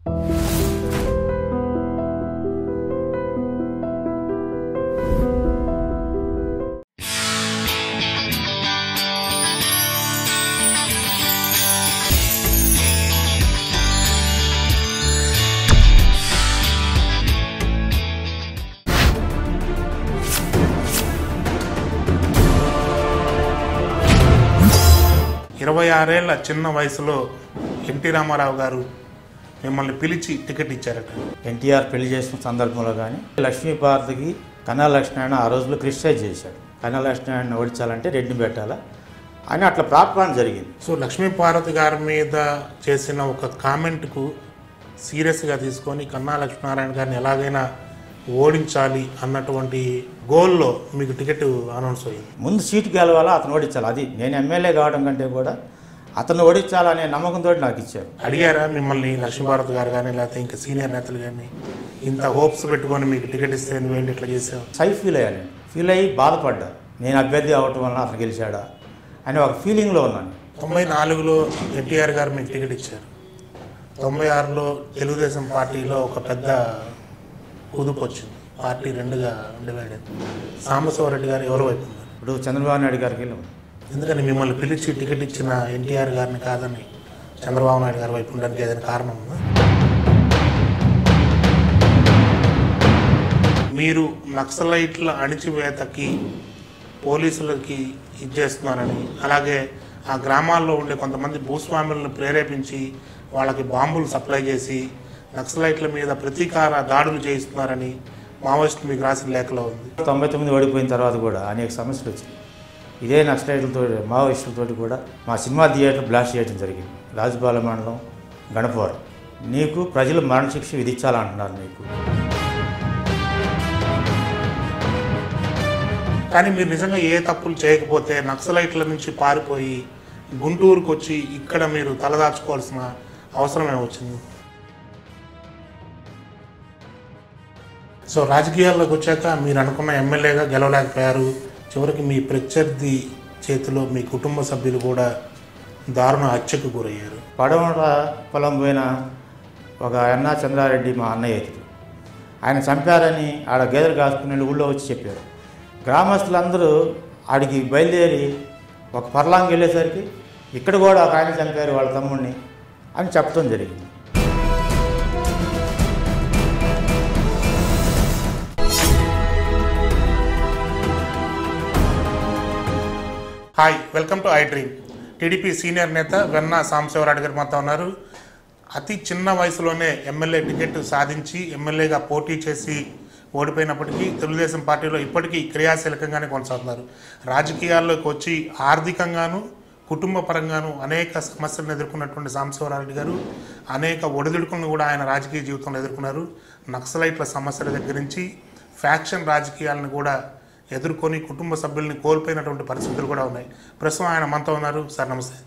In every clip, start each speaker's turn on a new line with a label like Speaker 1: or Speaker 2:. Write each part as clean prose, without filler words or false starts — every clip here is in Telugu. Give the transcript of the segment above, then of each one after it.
Speaker 1: ఏళ్ల చిన్న వయసులో ఎన్టీ రామారావు గారు మిమ్మల్ని పిలిచి టికెట్ ఇచ్చారట.
Speaker 2: ఎన్టీఆర్ పెళ్లి చేసిన సందర్భంలో కానీ లక్ష్మీపార్వతికి కన్నా లక్ష్మీనారాయణ ఆ రోజుల్లో క్రిటిసైజ్ చేశాడు. కన్నా లక్ష్మీనారాయణ ఓడించాలంటే రెడ్డిని పెట్టాలా అని అట్లా ప్రాప్కాండ జరిగింది.
Speaker 1: సో లక్ష్మీపార్వతి గారి మీద చేసిన ఒక కామెంట్కు సీరియస్గా తీసుకొని కన్నా లక్ష్మీనారాయణ గారిని ఎలాగైనా ఓడించాలి అన్నటువంటి గోల్లో మీకు టికెట్ అనౌన్స్ అయ్యింది.
Speaker 2: ముందు సీటు గెలవాలా, అతను ఓడించాలి. అది నేను ఎమ్మెల్యే కావడం కంటే కూడా అతను ఓడించాలనే నమ్మకంతో నాకు ఇచ్చారు.
Speaker 1: అడిగారా మిమ్మల్ని లక్ష్మీపార్వతి గారు కానీ లేకపోతే ఇంకా సీనియర్ నేతలు కానీ ఇంత హోప్స్ పెట్టుకొని మీకు టికెట్ ఇస్తే నువ్వేంటి ఇట్లా చేసావు?
Speaker 2: ఫీల్ అయ్యాను. ఫీల్ అయ్యి బాధపడ్డా. నేను అభ్యర్థి అవటం వల్ల అతను గెలిచాడా అని ఒక ఫీలింగ్లో ఉన్నాను.
Speaker 1: 94లో ఎన్టీఆర్ గారు మీకు టికెట్ ఇచ్చారు. 96లో తెలుగుదేశం పార్టీలో ఒక పెద్ద కుదుపు వచ్చింది. పార్టీ రెండుగా డివైడ్ అయింది. సాంబశివ రెడ్డి గారు ఎవరు వైపు ఉన్నారు?
Speaker 2: ఇప్పుడు చంద్రబాబు నాయుడు గారికి వెళ్ళాం.
Speaker 1: ఎందుకని మిమ్మల్ని పిలిచి టికెట్ ఇచ్చిన ఎన్టీఆర్ గారిని కాదని చంద్రబాబు నాయుడు గారి వైపు ఉండడానికి ఏదైనా కారణం ఉందా? మీరు నక్సలైట్ల అణిచివేతకి పోలీసులకి ఇచ్చేస్తున్నారని, అలాగే ఆ గ్రామాల్లో ఉండే కొంతమంది భూస్వాములను ప్రేరేపించి వాళ్ళకి బాంబులు సప్లై చేసి నక్సలైట్ల మీద ప్రతీకార దాడులు చేయిస్తున్నారని మావోయిస్టు మీకు రాసిన లేఖలో ఉంది.
Speaker 2: 99 ఓడిపోయిన తర్వాత కూడా అనేక సమస్యలు వచ్చినాయి. ఇదే నక్సలైట్లతో మావోయిస్టులతో కూడా మా సినిమా థియేటర్ బ్లాస్ట్ చేయడం జరిగింది. రాజుపాలెం మండలం గణపవరం. నీకు ప్రజలు మరణశిక్ష విధించాలంటున్నారు నీకు.
Speaker 1: కానీ మీరు నిజంగా ఏ తప్పులు చేయకపోతే నక్సలైట్ల నుంచి పారిపోయి గుంటూరుకు వచ్చి ఇక్కడ మీరు తలదాచుకోవాల్సిన అవసరం ఏమొచ్చింది? సో రాజకీయాల్లోకి వచ్చాక మీరు అనుకున్న ఎమ్మెల్యేగా గెలవలేకపోయారు. చివరికి మీ ప్రత్యర్థి చేతిలో మీ కుటుంబ సభ్యులు కూడా దారుణ హత్యకు గురయ్యారు.
Speaker 2: పడమర పొలం పోయిన ఒక అన్నా చంద్రారెడ్డి మా అన్నయ్య ఎదురు ఆయన చంపారని ఆడ గేదెలు కాసుకునే ఊళ్ళో వచ్చి చెప్పారు. గ్రామస్తులందరూ ఆడికి బయలుదేరి ఒక పర్లాంగ్ వెళ్ళేసరికి ఇక్కడ కూడా ఒక ఆయన చంపారు వాళ్ళ తమ్ముడిని అని చెప్పడం జరిగింది.
Speaker 1: Hi, welcome to iDream. TDP senior నేత వెన్నా సాంబశివ రెడ్డి గారు మాతో ఉన్నారు. అతి చిన్న వయసులోనే ఎమ్మెల్యే టికెట్ సాధించి ఎమ్మెల్యేగా పోటీ చేసి ఓడిపోయినప్పటికీ తెలుగుదేశం పార్టీలో ఇప్పటికీ క్రియాశీలకంగానే కొనసాగుతున్నారు. రాజకీయాల్లోకి వచ్చి ఆర్థికంగాను కుటుంబ పరంగాను అనేక సమస్యలను ఎదుర్కొన్నటువంటి సాంబశివ రెడ్డి గారు అనేక ఒడిదుడుకులను కూడా ఆయన రాజకీయ జీవితంలో ఎదుర్కొన్నారు. నక్సలైట్ల సమస్యల దగ్గర నుంచి ఫ్యాక్షన్ రాజకీయాలను కూడా ఎదుర్కొని కుటుంబ సభ్యుల్ని కోల్పోయినటువంటి పరిస్థితులు కూడా ఉన్నాయి. ప్రస్తుతం ఆయన మనతో ఉన్నారు. సార్ నమస్తే.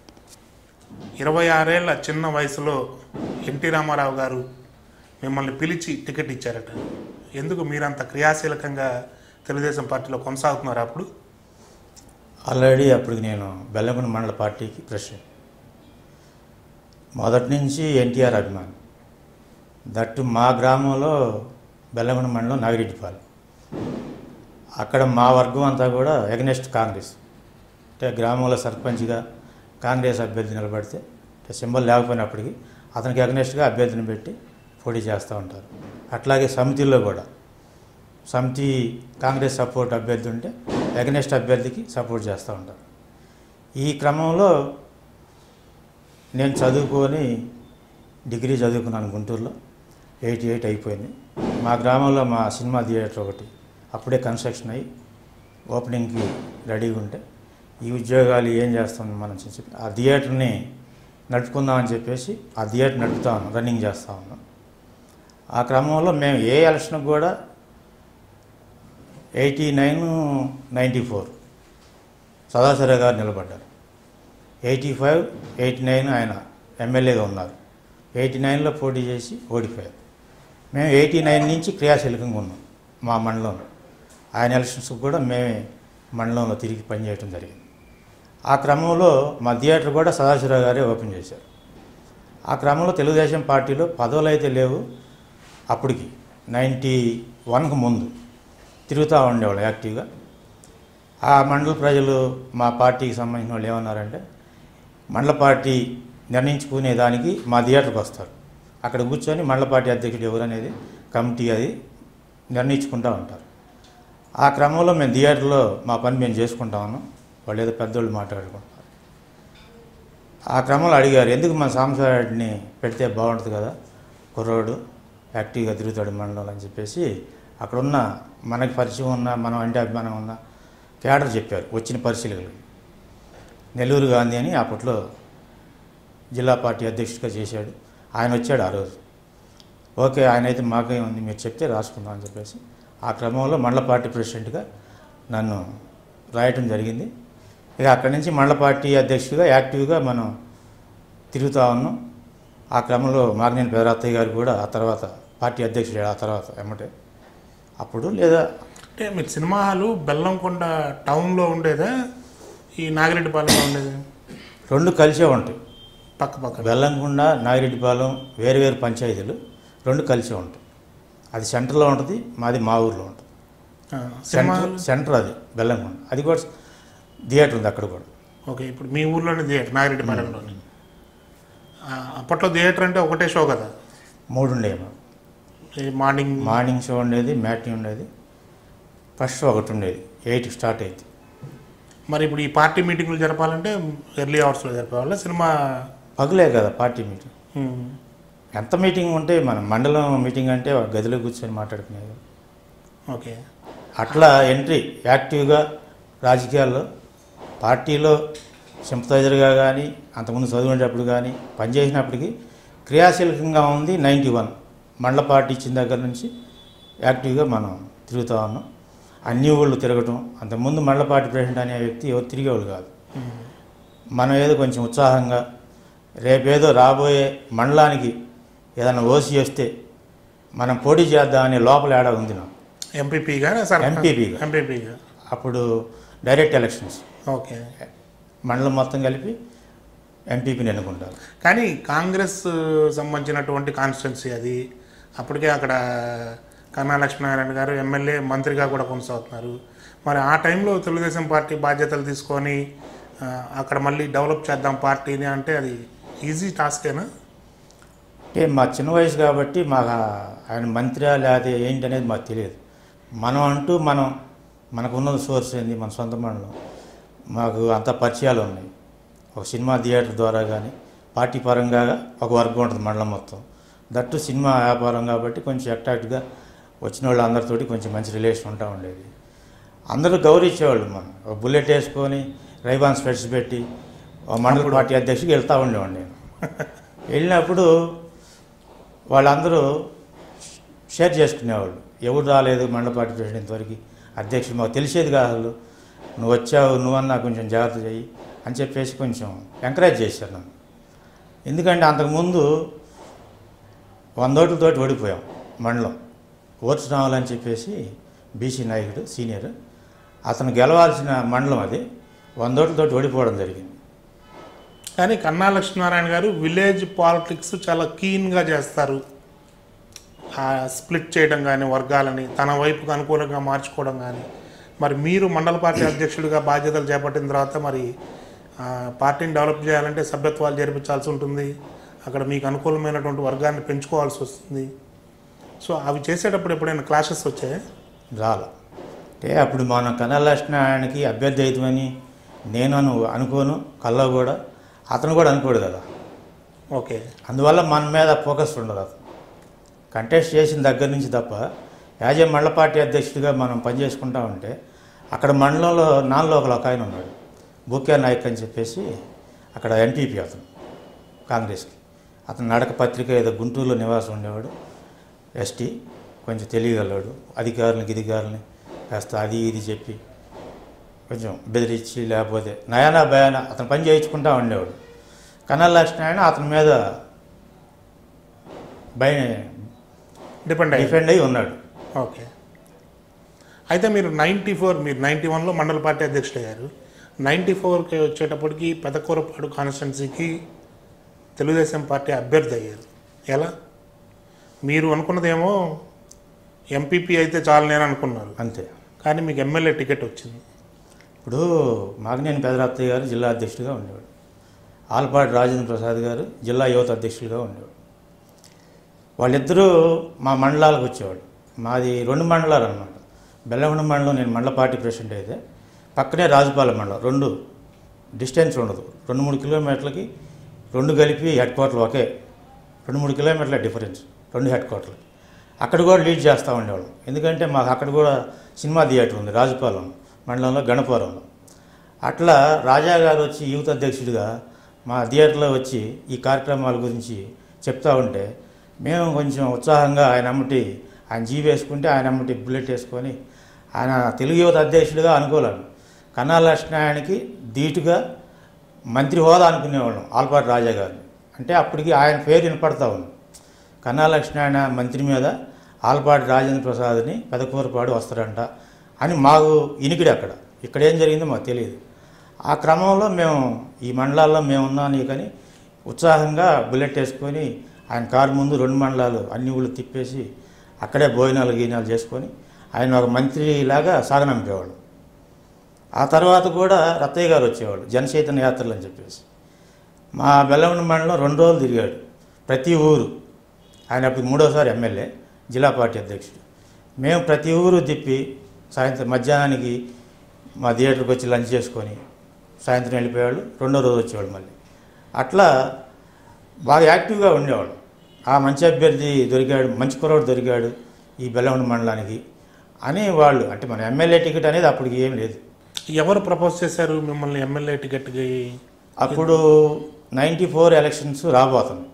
Speaker 1: 26 ఏళ్ల చిన్న వయసులో ఎన్టీ రామారావు గారు మిమ్మల్ని పిలిచి టికెట్ ఇచ్చారట. ఎందుకు మీరంత క్రియాశీలకంగా తెలుగుదేశం పార్టీలో కొనసాగుతున్నారు? అప్పుడు
Speaker 2: ఆల్రెడీ అప్పటికి నేను బెల్లంకొండ మండల పార్టీకి ప్రెసిడెంట్. మొదటి నుంచి ఎన్టీఆర్ అభిమాని. దట్టు మా గ్రామంలో బెల్లంకొండ మండలం నాగిరెడ్డిపాలెం. అక్కడ మా వర్గం అంతా కూడా ఎగనెస్ట్ కాంగ్రెస్. అంటే గ్రామంలో సర్పంచ్గా కాంగ్రెస్ అభ్యర్థి నిలబడితే సింబల్ లేకపోయినప్పటికీ అతనికి ఎగనెస్ట్గా అభ్యర్థిని పెట్టి పోటీ చేస్తూ ఉంటారు. అట్లాగే సమితిలో కూడా సమితి కాంగ్రెస్ సపోర్ట్ అభ్యర్థి ఉంటే ఎగనెస్ట్ అభ్యర్థికి సపోర్ట్ చేస్తూ ఉంటారు. ఈ క్రమంలో నేను చదువుకొని డిగ్రీ చదువుకున్నాను గుంటూరులో. 88 అయిపోయింది. మా గ్రామంలో మా సినిమా థియేటర్ ఒకటి అప్పుడే కన్స్ట్రక్షన్ అయ్యి ఓపెనింగ్కి రెడీగా ఉంటే ఈ ఉద్యోగాలు ఏం చేస్తాం మనం చెప్పి ఆ థియేటర్ని నడుపుకుందామని చెప్పేసి ఆ థియేటర్ నడుపుతా ఉన్నాం, రన్నింగ్ చేస్తూ ఉన్నాం. ఆ క్రమంలో మేము ఏ ఎలక్షన్కి కూడా 89, 94 సదాశివరావు గారు నిలబడ్డారు. 85, 89 ఆయన ఎమ్మెల్యేగా ఉన్నారు. 89లో పోటీ చేసి ఓడిపోయారు. మేము 89 నుంచి క్రియాశీలకంగా ఉన్నాం మా మండలంలో. ఆయన ఎలక్షన్స్ కూడా మేమే మండలంలో తిరిగి పనిచేయడం జరిగింది. ఆ క్రమంలో మా థియేటర్ కూడా సదాశివరావు గారే ఓపెన్ చేశారు. ఆ క్రమంలో తెలుగుదేశం పార్టీలో పదవులు అయితే లేవు. అప్పటికి 91కు ముందు తిరుగుతూ ఉండేవాళ్ళు యాక్టివ్గా. ఆ మండల ప్రజలు మా పార్టీకి సంబంధించిన వాళ్ళు ఏమన్నారంటే, మండల పార్టీ నిర్ణయించుకునే దానికి మా థియేటర్కి వస్తారు, అక్కడ కూర్చొని మండల పార్టీ అధ్యక్షుడు ఎవరు అనేది కమిటీ అది నిర్ణయించుకుంటూ ఉంటారు. ఆ క్రమంలో మేము థియేటర్లో మా పని మేము చేసుకుంటా ఉన్నాం, వాళ్ళు ఏదో పెద్దోళ్ళు మాట్లాడుకుంటారు. ఆ క్రమంలో అడిగారు, ఎందుకు మన సాంబశివరెడ్డిని పెడితే బాగుంటుంది కదా, కుర్రోడు యాక్టివ్గా తిరుగుతాడు మండలం అని చెప్పేసి అక్కడున్న మనకి పరిచయం ఉన్న, మనం అంటే అభిమానం ఉన్న క్యాడర్ చెప్పారు. వచ్చిన పరిశీలకులు నెల్లూరు గాంధీ అని అప్పట్లో జిల్లా పార్టీ అధ్యక్షుడిగా చేశాడు, ఆయన వచ్చాడు ఆ రోజు. ఓకే, ఆయన అయితే మాకే ఉంది, మీరు చెప్తే రాసుకుందాం అని చెప్పేసి ఆ క్రమంలో మండల పార్టీ ప్రెసిడెంట్గా నన్ను రాయటం జరిగింది. ఇక అక్కడి నుంచి మండల పార్టీ అధ్యక్షుడిగా యాక్టివ్గా మనం తిరుగుతూ ఉన్నాం. ఆ క్రమంలో మాగ్నేని పెదరత్తయ్య గారు కూడా ఆ తర్వాత పార్టీ అధ్యక్షుడు, ఆ తర్వాత ఎమ్మటే అప్పుడు లేదా
Speaker 1: అంటే మీరు సినిమా హాలు బెల్లంకొండ టౌన్లో ఉండేదా, ఈ నాగిరెడ్డిపాలెంలో ఉండేది?
Speaker 2: రెండు కలిసే ఉంటాయి,
Speaker 1: పక్క పక్క.
Speaker 2: బెల్లంకొండ నాగిరెడ్డిపాలెం వేరు వేరు పంచాయతీలు రెండు కలిసే ఉంటాయి. అది సెంటర్లో ఉంటుంది, మాది మా ఊర్లో ఉంటుంది. సెంటర్ అది బెల్లంకొండ, అది కూడా థియేటర్ ఉంది అక్కడ కూడా.
Speaker 1: ఓకే, ఇప్పుడు మీ ఊర్లోనే థియేటర్ నాగిరెడ్డిపాలెంలోనే. అప్పట్లో థియేటర్ అంటే ఒకటే షో కదా?
Speaker 2: 3 ఉండేవి.
Speaker 1: మార్నింగ్
Speaker 2: షో ఉండేది, మ్యాట్నీ ఉండేది, ఫస్ట్ షో ఒకటి ఉండేది, 8కి స్టార్ట్ అయింది.
Speaker 1: మరి ఇప్పుడు ఈ పార్టీ మీటింగ్లు జరపాలంటే ఎర్లీ అవర్స్లో జరపాలి, సినిమా
Speaker 2: పగులే కదా పార్టీ మీటింగ్. ఎంత మీటింగ్ ఉంటే మన మండలం మీటింగ్ అంటే గదిలో కూర్చొని మాట్లాడుకునేది.
Speaker 1: ఓకే,
Speaker 2: అట్లా ఎంట్రీ యాక్టివ్గా రాజకీయాల్లో పార్టీలో సింపథైజర్గా కానీ అంతకుముందు చదువుకునేటప్పుడు కానీ పనిచేసినప్పటికీ క్రియాశీలకంగా ఉంది. 91 మండల పార్టీ ఇచ్చిన దగ్గర నుంచి యాక్టివ్గా మనం తిరుగుతూ ఉన్నాం. అన్ని ఊళ్ళు తిరగటం. అంతకుముందు మండల పార్టీ ప్రెసిడెంట్ అనే వ్యక్తి ఎవరు తిరిగేవాళ్ళు కాదు. మనం ఏదో కొంచెం ఉత్సాహంగా రేపేదో రాబోయే మండలానికి ఏదైనా ఓసీ వస్తే మనం పోటీ చేద్దామనే లోపల ఏడా ఉంది నాకు.
Speaker 1: ఎంపీపీగా
Speaker 2: అప్పుడు డైరెక్ట్ ఎలక్షన్స్.
Speaker 1: ఓకే,
Speaker 2: మండలం మొత్తం కలిపి ఎంపీపీని ఎన్నుకుంటారు.
Speaker 1: కానీ కాంగ్రెస్ సంబంధించినటువంటి కాన్స్టిట్యున్సీ అది. అప్పటికే అక్కడ కన్నా లక్ష్మీనారాయణ గారు ఎమ్మెల్యే మంత్రిగా కూడా కొనసాగుతున్నారు. మరి ఆ టైంలో తెలుగుదేశం పార్టీ బాధ్యతలు తీసుకొని అక్కడ మళ్ళీ డెవలప్ చేద్దాం పార్టీని అంటే అది ఈజీ టాస్కేనా?
Speaker 2: అంటే మా చిన్న వయసు కాబట్టి మాకు ఆయన మంత్రి లేకపోతే ఏంటి అనేది మాకు తెలియదు. మనం అంటూ మనకున్న సోర్స్ ఏంది, మన సొంత మండలం, మాకు అంత పరిచయాలు ఉన్నాయి. ఒక సినిమా థియేటర్ ద్వారా కానీ పార్టీ పరంగా ఒక వర్గం ఉంటుంది మండలం మొత్తం. దట్టు సినిమా వ్యాపారం కాబట్టి కొంచెం అట్రాక్ట్గా వచ్చిన వాళ్ళు అందరితోటి కొంచెం మంచి రిలేషన్ ఉంటా ఉండేది. అందరూ గౌరవించేవాళ్ళు. మనం ఒక బుల్లెట్ వేసుకొని రైబాన్ స్పెట్స్ పెట్టి మండల పార్టీ అధ్యక్షుడికి వెళ్తూ ఉండేవాడు నేను. వెళ్ళినప్పుడు వాళ్ళందరూ షేర్ చేసుకునేవాళ్ళు, ఎవరు రాలేదు మండల పార్టీ ప్రెసిడెంట్ ఇంతవరకు అధ్యక్షుడు, మాకు తెలిసేది కాదు, నువ్వు వచ్చావు, నువ్వన్నా కొంచెం జాగ్రత్త చెయ్యి అని చెప్పేసి కొంచెం ఎంకరేజ్ చేశారు నన్ను. ఎందుకంటే అంతకుముందు 100 ఓట్లతోటి ఓడిపోయాం మండలం. ఓట్స్ రావాలని చెప్పేసి బీసీ నాయకుడు సీనియర్, అతను గెలవాల్సిన మండలం అది, 100 ఓట్లతోటి ఓడిపోవడం జరిగింది.
Speaker 1: కానీ కన్నా లక్ష్మీనారాయణ గారు విలేజ్ పాలిటిక్స్ చాలా కీన్గా చేస్తారు. స్ప్లిట్ చేయడం కానీ వర్గాలని తన వైపుకు అనుకూలంగా మార్చుకోవడం కానీ. మరి మీరు మండల పార్టీ అధ్యక్షుడిగా బాధ్యతలు చేపట్టిన తర్వాత మరి పార్టీని డెవలప్ చేయాలంటే సభ్యత్వాలు జరిపించాల్సి ఉంటుంది, అక్కడ మీకు అనుకూలమైనటువంటి వర్గాన్ని పెంచుకోవాల్సి వస్తుంది. సో అవి చేసేటప్పుడు ఎప్పుడైనా క్లాషెస్ వచ్చాయి?
Speaker 2: రాలా. అంటే అప్పుడు మన కన్నా లక్ష్మీనారాయణకి అభ్యర్థి అవుతామని నేను అనుకోను, కల్లో కూడా అతను కూడా అనుకోడు కదా.
Speaker 1: ఓకే, అందువల్ల
Speaker 2: మన మీద ఫోకస్ ఉండదు. అతను కంటెస్ట్ చేసిన దగ్గర నుంచి తప్ప యాజ్ ఏ మండల పార్టీ అధ్యక్షుడిగా మనం పనిచేసుకుంటా ఉంటే అక్కడ మండలంలో నాలుగు ఒక ఆయన ఉన్నాడు, బూకే నాయక్ అని చెప్పేసి, అక్కడ ఎంపీపీ అతను కాంగ్రెస్కి. అతను నడక పత్రిక ఏదో గుంటూరులో నివాసం ఉండేవాడు, ఎస్టీ, కొంచెం తెలియగలవాడు. అధికారులని కాస్త అది ఇది చెప్పి కొంచెం బెదిరించి లేకపోతే నయానా భయానా అతను పని చేయించుకుంటా ఉండేవాడు. కన్నా లక్ష్మీనారాయణ అతని మీద డిపెండ్ అయి ఉన్నాడు.
Speaker 1: ఓకే, అయితే మీరు 91లో మండల పార్టీ అధ్యక్షుడు అయ్యారు. 94కి వచ్చేటప్పటికి పెదకూరపాడు కాన్స్టిట్యున్సీకి తెలుగుదేశం పార్టీ అభ్యర్థి అయ్యారు. ఎలా? మీరు అనుకున్నదేమో ఎంపీపీ అయితే చాలు నేను అనుకున్నారు,
Speaker 2: అంతే.
Speaker 1: కానీ మీకు ఎమ్మెల్యే టికెట్ వచ్చింది.
Speaker 2: ఇప్పుడు మాగనేని పెదరాత్తయ్య గారు జిల్లా అధ్యక్షుడిగా ఉండేవాడు, ఆలపాటి రాజేంద్ర ప్రసాద్ గారు జిల్లా యువత అధ్యక్షులుగా ఉండేవాడు. వాళ్ళిద్దరూ మా మండలాలకు వచ్చేవాడు. మాది 2 మండలాలు అన్నమాట. బెల్లగొండ మండలం నేను మండల పార్టీ ప్రెసిడెంట్ అయితే, పక్కనే రాజుపాలెం మండలం. 2 డిస్టెన్స్ ఉండదు, 2-3 కిలోమీటర్లకి 2 కలిపి హెడ్ క్వార్టర్లు ఒకే. 2-3 కిలోమీటర్ల డిఫరెన్స్ 2 హెడ్ క్వార్టర్లు. అక్కడ కూడా లీడ్ చేస్తూ ఉండేవాళ్ళం. ఎందుకంటే మాకు అక్కడ కూడా సినిమా థియేటర్ ఉంది రాజుపాలెం మండలంలో, గణపురంలో. అట్లా రాజా గారు వచ్చి యూత్ అధ్యక్షుడిగా మా థియేటర్లో వచ్చి ఈ కార్యక్రమాల గురించి చెప్తూ ఉంటే మేము కొంచెం ఉత్సాహంగా ఆయన జీవి వేసుకుంటే ఆయన అమ్మటి బుల్లెట్ వేసుకొని ఆయన తెలుగు యువత అధ్యక్షుడిగా అనుకోలేము. కన్నా లక్ష్మణానికి ధీటుగా మంత్రి హోదా అనుకునేవాళ్ళం ఆలపాటి రాజా గారిని. అంటే అప్పటికి ఆయన పేరు వినపడతా ఉంది. కన్నా లక్ష్మణ మంత్రి మీద ఆలపాటి రాజేంద్ర ప్రసాద్ని పెదకూరపాడు వస్తారంట అని మాకు ఇనికిడి. ఇక్కడ ఏం జరిగిందో మాకు తెలియదు. ఆ క్రమంలో మేము ఈ మండలాల్లో మేము ఉన్నాను కానీ ఉత్సాహంగా బుల్లెట్ వేసుకొని ఆయన కారు ముందు 2 మండలాలు అన్ని ఊళ్ళు తిప్పేసి అక్కడే భోజనాలు గీనాలు చేసుకొని ఆయన ఒక మంత్రిలాగా సాగనంపేవాళ్ళు. ఆ తర్వాత కూడా రత్తయ్య గారు వచ్చేవాళ్ళు జనచైతన్య యాత్రలు అని చెప్పేసి. మా బెల్లగొండ మండలం 2 రోజులు తిరిగాడు ప్రతి ఊరు. ఆయన అప్పుడు 3వసారి ఎమ్మెల్యే, జిల్లా పార్టీ అధ్యక్షుడు. మేము ప్రతి ఊరు తిప్పి సాయంత్రం మధ్యాహ్నానికి మా థియేటర్కి వచ్చి లంచ్ చేసుకొని సాయంత్రం వెళ్ళిపోయేవాళ్ళు. 2వ రోజు వచ్చేవాళ్ళు మళ్ళీ. అట్లా బాగా యాక్టివ్గా ఉండేవాళ్ళు. ఆ మంచి అభ్యర్థి దొరికాడు, మంచి కుర్రాడు దొరికాడు ఈ బెల్లగొండ మండలానికి అని వాళ్ళు. అంటే మన ఎమ్మెల్యే టికెట్ అనేది అప్పటికి ఏం లేదు.
Speaker 1: ఎవరు ప్రపోజ్ చేశారు మిమ్మల్ని ఎమ్మెల్యే టికెట్కి?
Speaker 2: అప్పుడు 94 ఎలక్షన్స్ రాబోతుంది.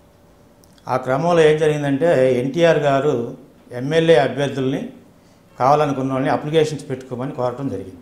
Speaker 2: ఆ క్రమంలో ఏం జరిగిందంటే ఎన్టీఆర్ గారు ఎమ్మెల్యే అభ్యర్థుల్ని కావాలనుకున్న వాళ్ళని అప్లికేషన్స్ పెట్టుకోమని కోరటం జరిగింది.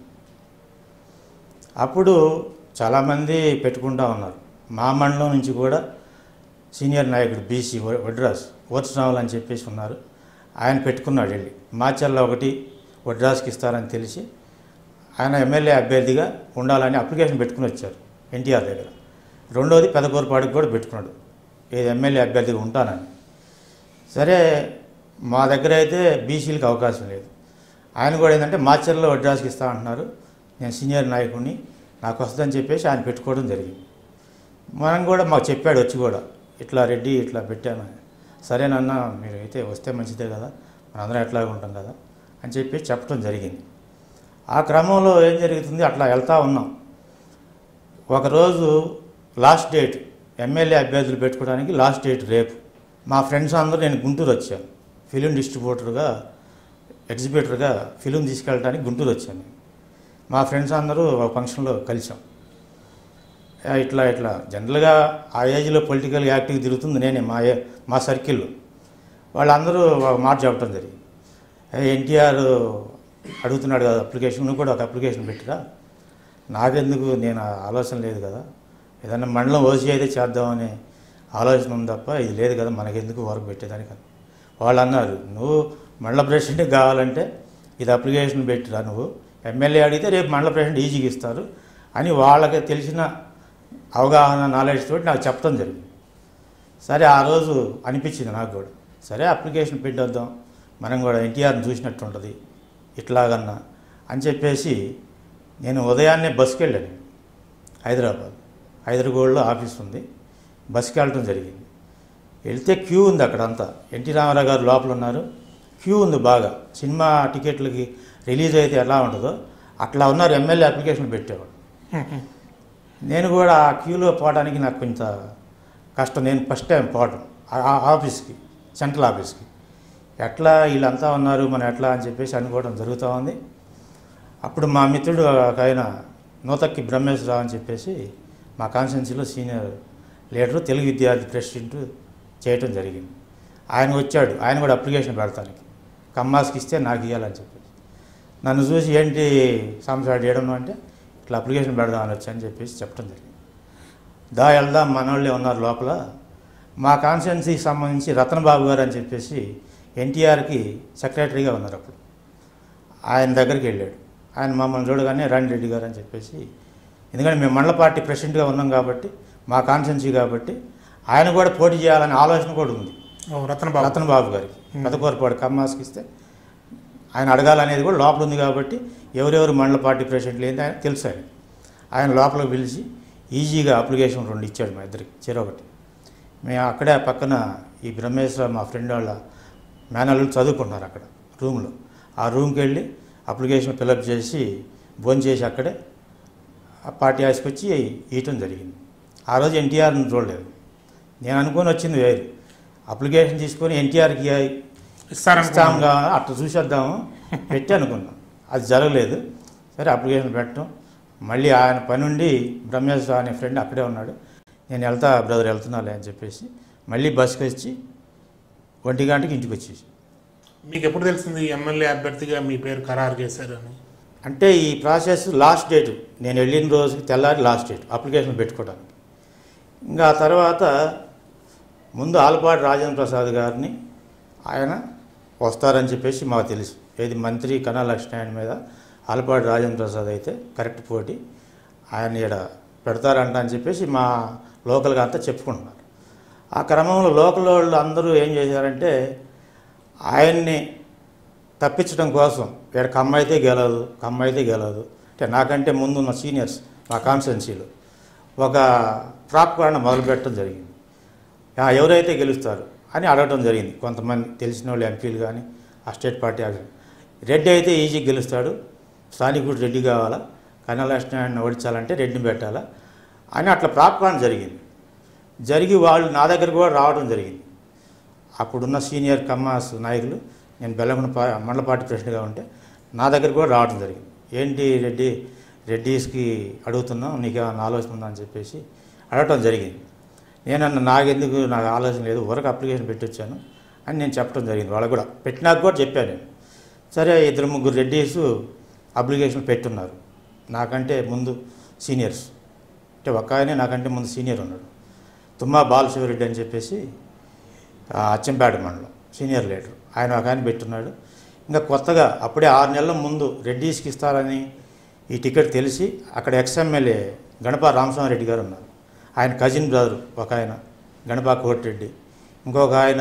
Speaker 2: అప్పుడు చాలామంది పెట్టుకుంటా ఉన్నారు. మా మండలం నుంచి కూడా సీనియర్ నాయకుడు బీసీ వడ్రాస్ ఓర్చురావులు అని చెప్పేసి ఉన్నారు. ఆయన పెట్టుకున్నాడు వెళ్ళి. మాచర్ల ఒకటి వడ్రాస్కి ఇస్తారని తెలిసి ఆయన ఎమ్మెల్యే అభ్యర్థిగా ఉండాలని అప్లికేషన్ పెట్టుకుని వచ్చారు ఎన్టీఆర్ దగ్గర. 2వది పెదకూరపాడికి కూడా పెట్టుకున్నాడు, ఏది ఎమ్మెల్యే అభ్యర్థిగా ఉంటానని. సరే మా దగ్గర అయితే బీసీలకు అవకాశం లేదు. ఆయన కూడా ఏంటంటే మాచర్లో వడ్రాస్కి ఇస్తా అంటున్నారు, నేను సీనియర్ నాయకుడిని, నాకు వస్తుందని చెప్పేసి ఆయన పెట్టుకోవడం జరిగింది. మనం కూడా మాకు చెప్పాడు వచ్చి కూడా, ఇట్లా రెడ్డి ఇట్లా పెట్టాను. సరేనన్న మీరు అయితే వస్తే మంచిదే కదా, మనందరం ఎట్లాగా ఉంటాం కదా అని చెప్పి చెప్పడం జరిగింది. ఆ క్రమంలో ఏం జరుగుతుంది, అట్లా వెళ్తూ ఉన్నాం. ఒకరోజు లాస్ట్ డేట్ ఎమ్మెల్యే అభ్యర్థులు పెట్టుకోవడానికి లాస్ట్ డేట్ రేపు. మా ఫ్రెండ్స్ అందరూ, నేను గుంటూరు వచ్చాను ఫిలిం డిస్ట్రిబ్యూటర్గా, ఎగ్జిబిటర్గా ఫిలిం తీసుకెళ్ళడానికి గుంటూరు వచ్చాను. మా ఫ్రెండ్స్ అందరూ ఒక ఫంక్షన్లో కలిసాం. ఇట్లా జనరల్గా ఆ ఏజ్లో పొలిటికల్ యాక్టివ్ తిరుగుతుంది నేనే మా సర్కిల్లో. వాళ్ళందరూ ఒక మాట చెప్పడం జరిగింది, ఎన్టీఆర్ అడుగుతున్నాడు కదా అప్లికేషన్, నువ్వు కూడా ఒక అప్లికేషన్ పెట్టిరా. నాకెందుకు, నేను ఆలోచన లేదు కదా, ఏదన్నా మండలం ఓసీ అయితే చేద్దామనే ఆలోచన ఉంది తప్ప ఇది లేదు కదా, మనకెందుకు వర్క్ పెట్టేదానికి. వాళ్ళు అన్నారు, నువ్వు మండల ప్రెసిడెంట్ కావాలంటే ఇది అప్లికేషన్ పెట్టిరా, నువ్వు ఎమ్మెల్యే అడిగితే రేపు మండల ప్రెసిడెంట్ ఈజీగా ఇస్తారు అని వాళ్ళకి తెలిసిన అవగాహన నాలెడ్జ్ తోటి నాకు చెప్పడం జరిగింది. సరే ఆ రోజు అనిపించింది నాకు కూడా, సరే అప్లికేషన్ పెట్టొద్దాం, మనం కూడా ఎన్టీఆర్ని చూసినట్టు ఉంటుంది ఇట్లాగన్నా అని చెప్పేసి నేను ఉదయాన్నే బస్సుకి వెళ్ళాను. హైదరాబాద్లో ఆఫీస్ ఉంది, బస్సుకి వెళ్ళటం జరిగింది. వెళ్తే క్యూ ఉంది అక్కడంతా. ఎన్టీ రామారావు గారు లోపల ఉన్నారు, క్యూ ఉంది బాగా. సినిమా టికెట్లకి రిలీజ్ అయితే ఎలా ఉంటుందో అట్లా ఉన్నారు, ఎమ్మెల్యే అప్లికేషన్ పెట్టేవాడు. నేను కూడా ఆ క్యూలో పోవడానికి నాకు కొంత కష్టం. నేను ఫస్ట్ టైం పోవడం ఆఫీస్కి, సెంట్రల్ ఆఫీస్కి. ఎట్లా వీళ్ళంతా ఉన్నారు, మనం ఎట్లా అని చెప్పేసి అనుకోవడం జరుగుతూ ఉంది. అప్పుడు మా మిత్రుడు ఒక ఆయన నూతక్కి బ్రహ్మేశ్వరరావు అని చెప్పేసి మా కాన్స్టిట్యున్సీలో సీనియర్ లీడరు, తెలుగు విద్యార్థి ప్రెసిడెంట్ చేయటం జరిగింది. ఆయన వచ్చాడు, ఆయన కూడా అప్లికేషన్ పెడతానికి, కమ్మాస్కి ఇస్తే నాకు ఇవ్వాలని చెప్పేసి. నన్ను చూసి ఏంటి సంసాడు చేయడం అంటే ఇట్లా అప్లికేషన్ పెడదామని వచ్చాయని చెప్పేసి చెప్పడం జరిగింది. వెళ్దాం మనోళ్ళే ఉన్నారు లోపల. మా కాన్స్టిట్యున్సీకి సంబంధించి రతనబాబు గారు అని చెప్పేసి ఎన్టీఆర్కి సెక్రటరీగా ఉన్నారు అప్పుడు. ఆయన దగ్గరికి వెళ్ళాడు. ఆయన మమ్మల్ని చూడగానే రండి రెడ్డి గారు అని చెప్పేసి, ఎందుకంటే మేము మండల పార్టీ ప్రెసిడెంట్గా ఉన్నాం కాబట్టి, మా కాన్స్టిట్యున్సీ కాబట్టి ఆయన కూడా పోటీ చేయాలనే ఆలోచన కూడా ఉంది.
Speaker 1: రతన్
Speaker 2: బాబు గారికి పెదకూరపాడు కమ్మాస్కి ఇస్తే ఆయన అడగాలనేది కూడా లోపల ఉంది. కాబట్టి ఎవరెవరు మండల పార్టీ ప్రెసిడెంట్లు ఏంటి ఆయన తెలుసు. ఆయన లోపలికి పిలిచి ఈజీగా అప్లికేషన్ 2 ఇచ్చాడు మా ఇద్దరికి చెరొకటి. మేము అక్కడే పక్కన ఈ బ్రహ్మేశ్వర మా ఫ్రెండ్ వాళ్ళ మేనల్లులు చదువుకుంటున్నారు అక్కడ రూమ్లో. ఆ రూమ్కి వెళ్ళి అప్లికేషన్ ఫిలప్ చేసి భోజనం చేసి అక్కడే ఆ పార్టీ ఆఫీస్కి వచ్చి ఇవ్వటం జరిగింది. ఆ రోజు ఎన్టీఆర్ని చూడలేదు. నేను అనుకొని వచ్చింది వేరు, అప్లికేషన్ తీసుకొని ఎన్టీఆర్కి ఇస్తాంగా అట్లా చూసేద్దాము పెట్టి అనుకున్నాం. అది జరగలేదు. సరే అప్లికేషన్ పెట్టడం, మళ్ళీ ఆయన పని ఉండి బ్రహ్మేశ్వర అనే ఫ్రెండ్ అక్కడే ఉన్నాడు. నేను బ్రదర్ వెళ్తున్నాలే అని చెప్పేసి మళ్ళీ బస్కి వచ్చి 1 గంటకి ఇంటికి వచ్చేసి.
Speaker 1: మీకు ఎప్పుడు తెలిసింది ఎమ్మెల్యే అభ్యర్థిగా మీ పేరు ఖరారు చేశారని?
Speaker 2: అంటే ఈ ప్రాసెస్ లాస్ట్ డేట్ నేను వెళ్ళిన రోజుకి తెల్లారి లాస్ట్ డేట్ అప్లికేషన్ పెట్టుకోవడానికి. ఇంకా ఆ తర్వాత ముందు ఆలపాటి రాజేంద్ర ప్రసాద్ గారిని ఆయన వస్తారని చెప్పేసి మాకు తెలుసు. ఏది మంత్రి కన్నా లక్ష్మీనారాయణ మీద ఆలపాటి రాజేంద్ర ప్రసాద్ అయితే కరెక్ట్ పోటీ, ఆయన ఇక్కడ పెడతారంట అని చెప్పేసి మా లోకల్గా అంతా చెప్పుకుంటున్నారు. ఆ క్రమంలో లోకల్ వాళ్ళు అందరూ ఏం చేశారంటే ఆయన్ని తప్పించడం కోసం ఇక్కడ కమ్మ అయితే గెలవదు అంటే నాకంటే ముందున్న సీనియర్స్ మా కాన్స్టిట్యున్సీలో ఒక ప్రాపకాండ మొదలుపెట్టడం జరిగింది. ఎవరైతే గెలుస్తారు అని అడగడం జరిగింది. కొంతమంది తెలిసిన వాళ్ళు ఎంపీలు కానీ ఆ స్టేట్ పార్టీ రెడ్డి అయితే ఈజీ గెలుస్తాడు, స్థానికుడు రెడ్డి కావాలా, కన్నలక్ష్మీనారాయణ ఓడించాలంటే రెడ్డిని పెట్టాలా అని అట్లా ప్రాపకాండ జరిగి వాళ్ళు నా దగ్గర కూడా రావడం జరిగింది. అప్పుడున్న సీనియర్ కమ్మాస్ నాయకులు, నేను బెల్లగొండ మండల పార్టీ ప్రెసిడెంట్గా ఉంటే నా దగ్గర కూడా రావడం జరిగింది. ఏంటి రెడ్డీస్కి అడుగుతున్నాం, నీకు ఏమైనా ఆలోచన ఉందా అని చెప్పేసి అడగటం జరిగింది. నాకు ఆలోచన లేదు, ఊరకు అప్లికేషన్ పెట్టొచ్చాను అని నేను చెప్పడం జరిగింది. వాళ్ళకు కూడా పెట్టినాక కూడా చెప్పాను నేను. సరే 2-3 రెడ్డీస్ అప్లికేషన్ పెట్టున్నారు, నాకంటే ముందు సీనియర్స్. అంటే ఒక ఆయనే నాకంటే ముందు సీనియర్ ఉన్నాడు, తుమ్మా బాలశివరెడ్డి అని చెప్పేసి అచ్చంపేట మండలం సీనియర్ లీడర్. ఆయన ఒక ఆయన పెట్టున్నాడు. ఇంకా కొత్తగా అప్పుడే 6 నెలల ముందు రెడ్డీస్కి ఇస్తారని ఈ టికెట్ తెలిసి అక్కడ ఎక్స్ఎమ్మెల్యే గణపా రామస్వామిరెడ్డి గారు ఉన్నారు. ఆయన కజిన్ బ్రదర్ ఒక ఆయన గణపా కోటిరెడ్డి, ఇంకొక ఆయన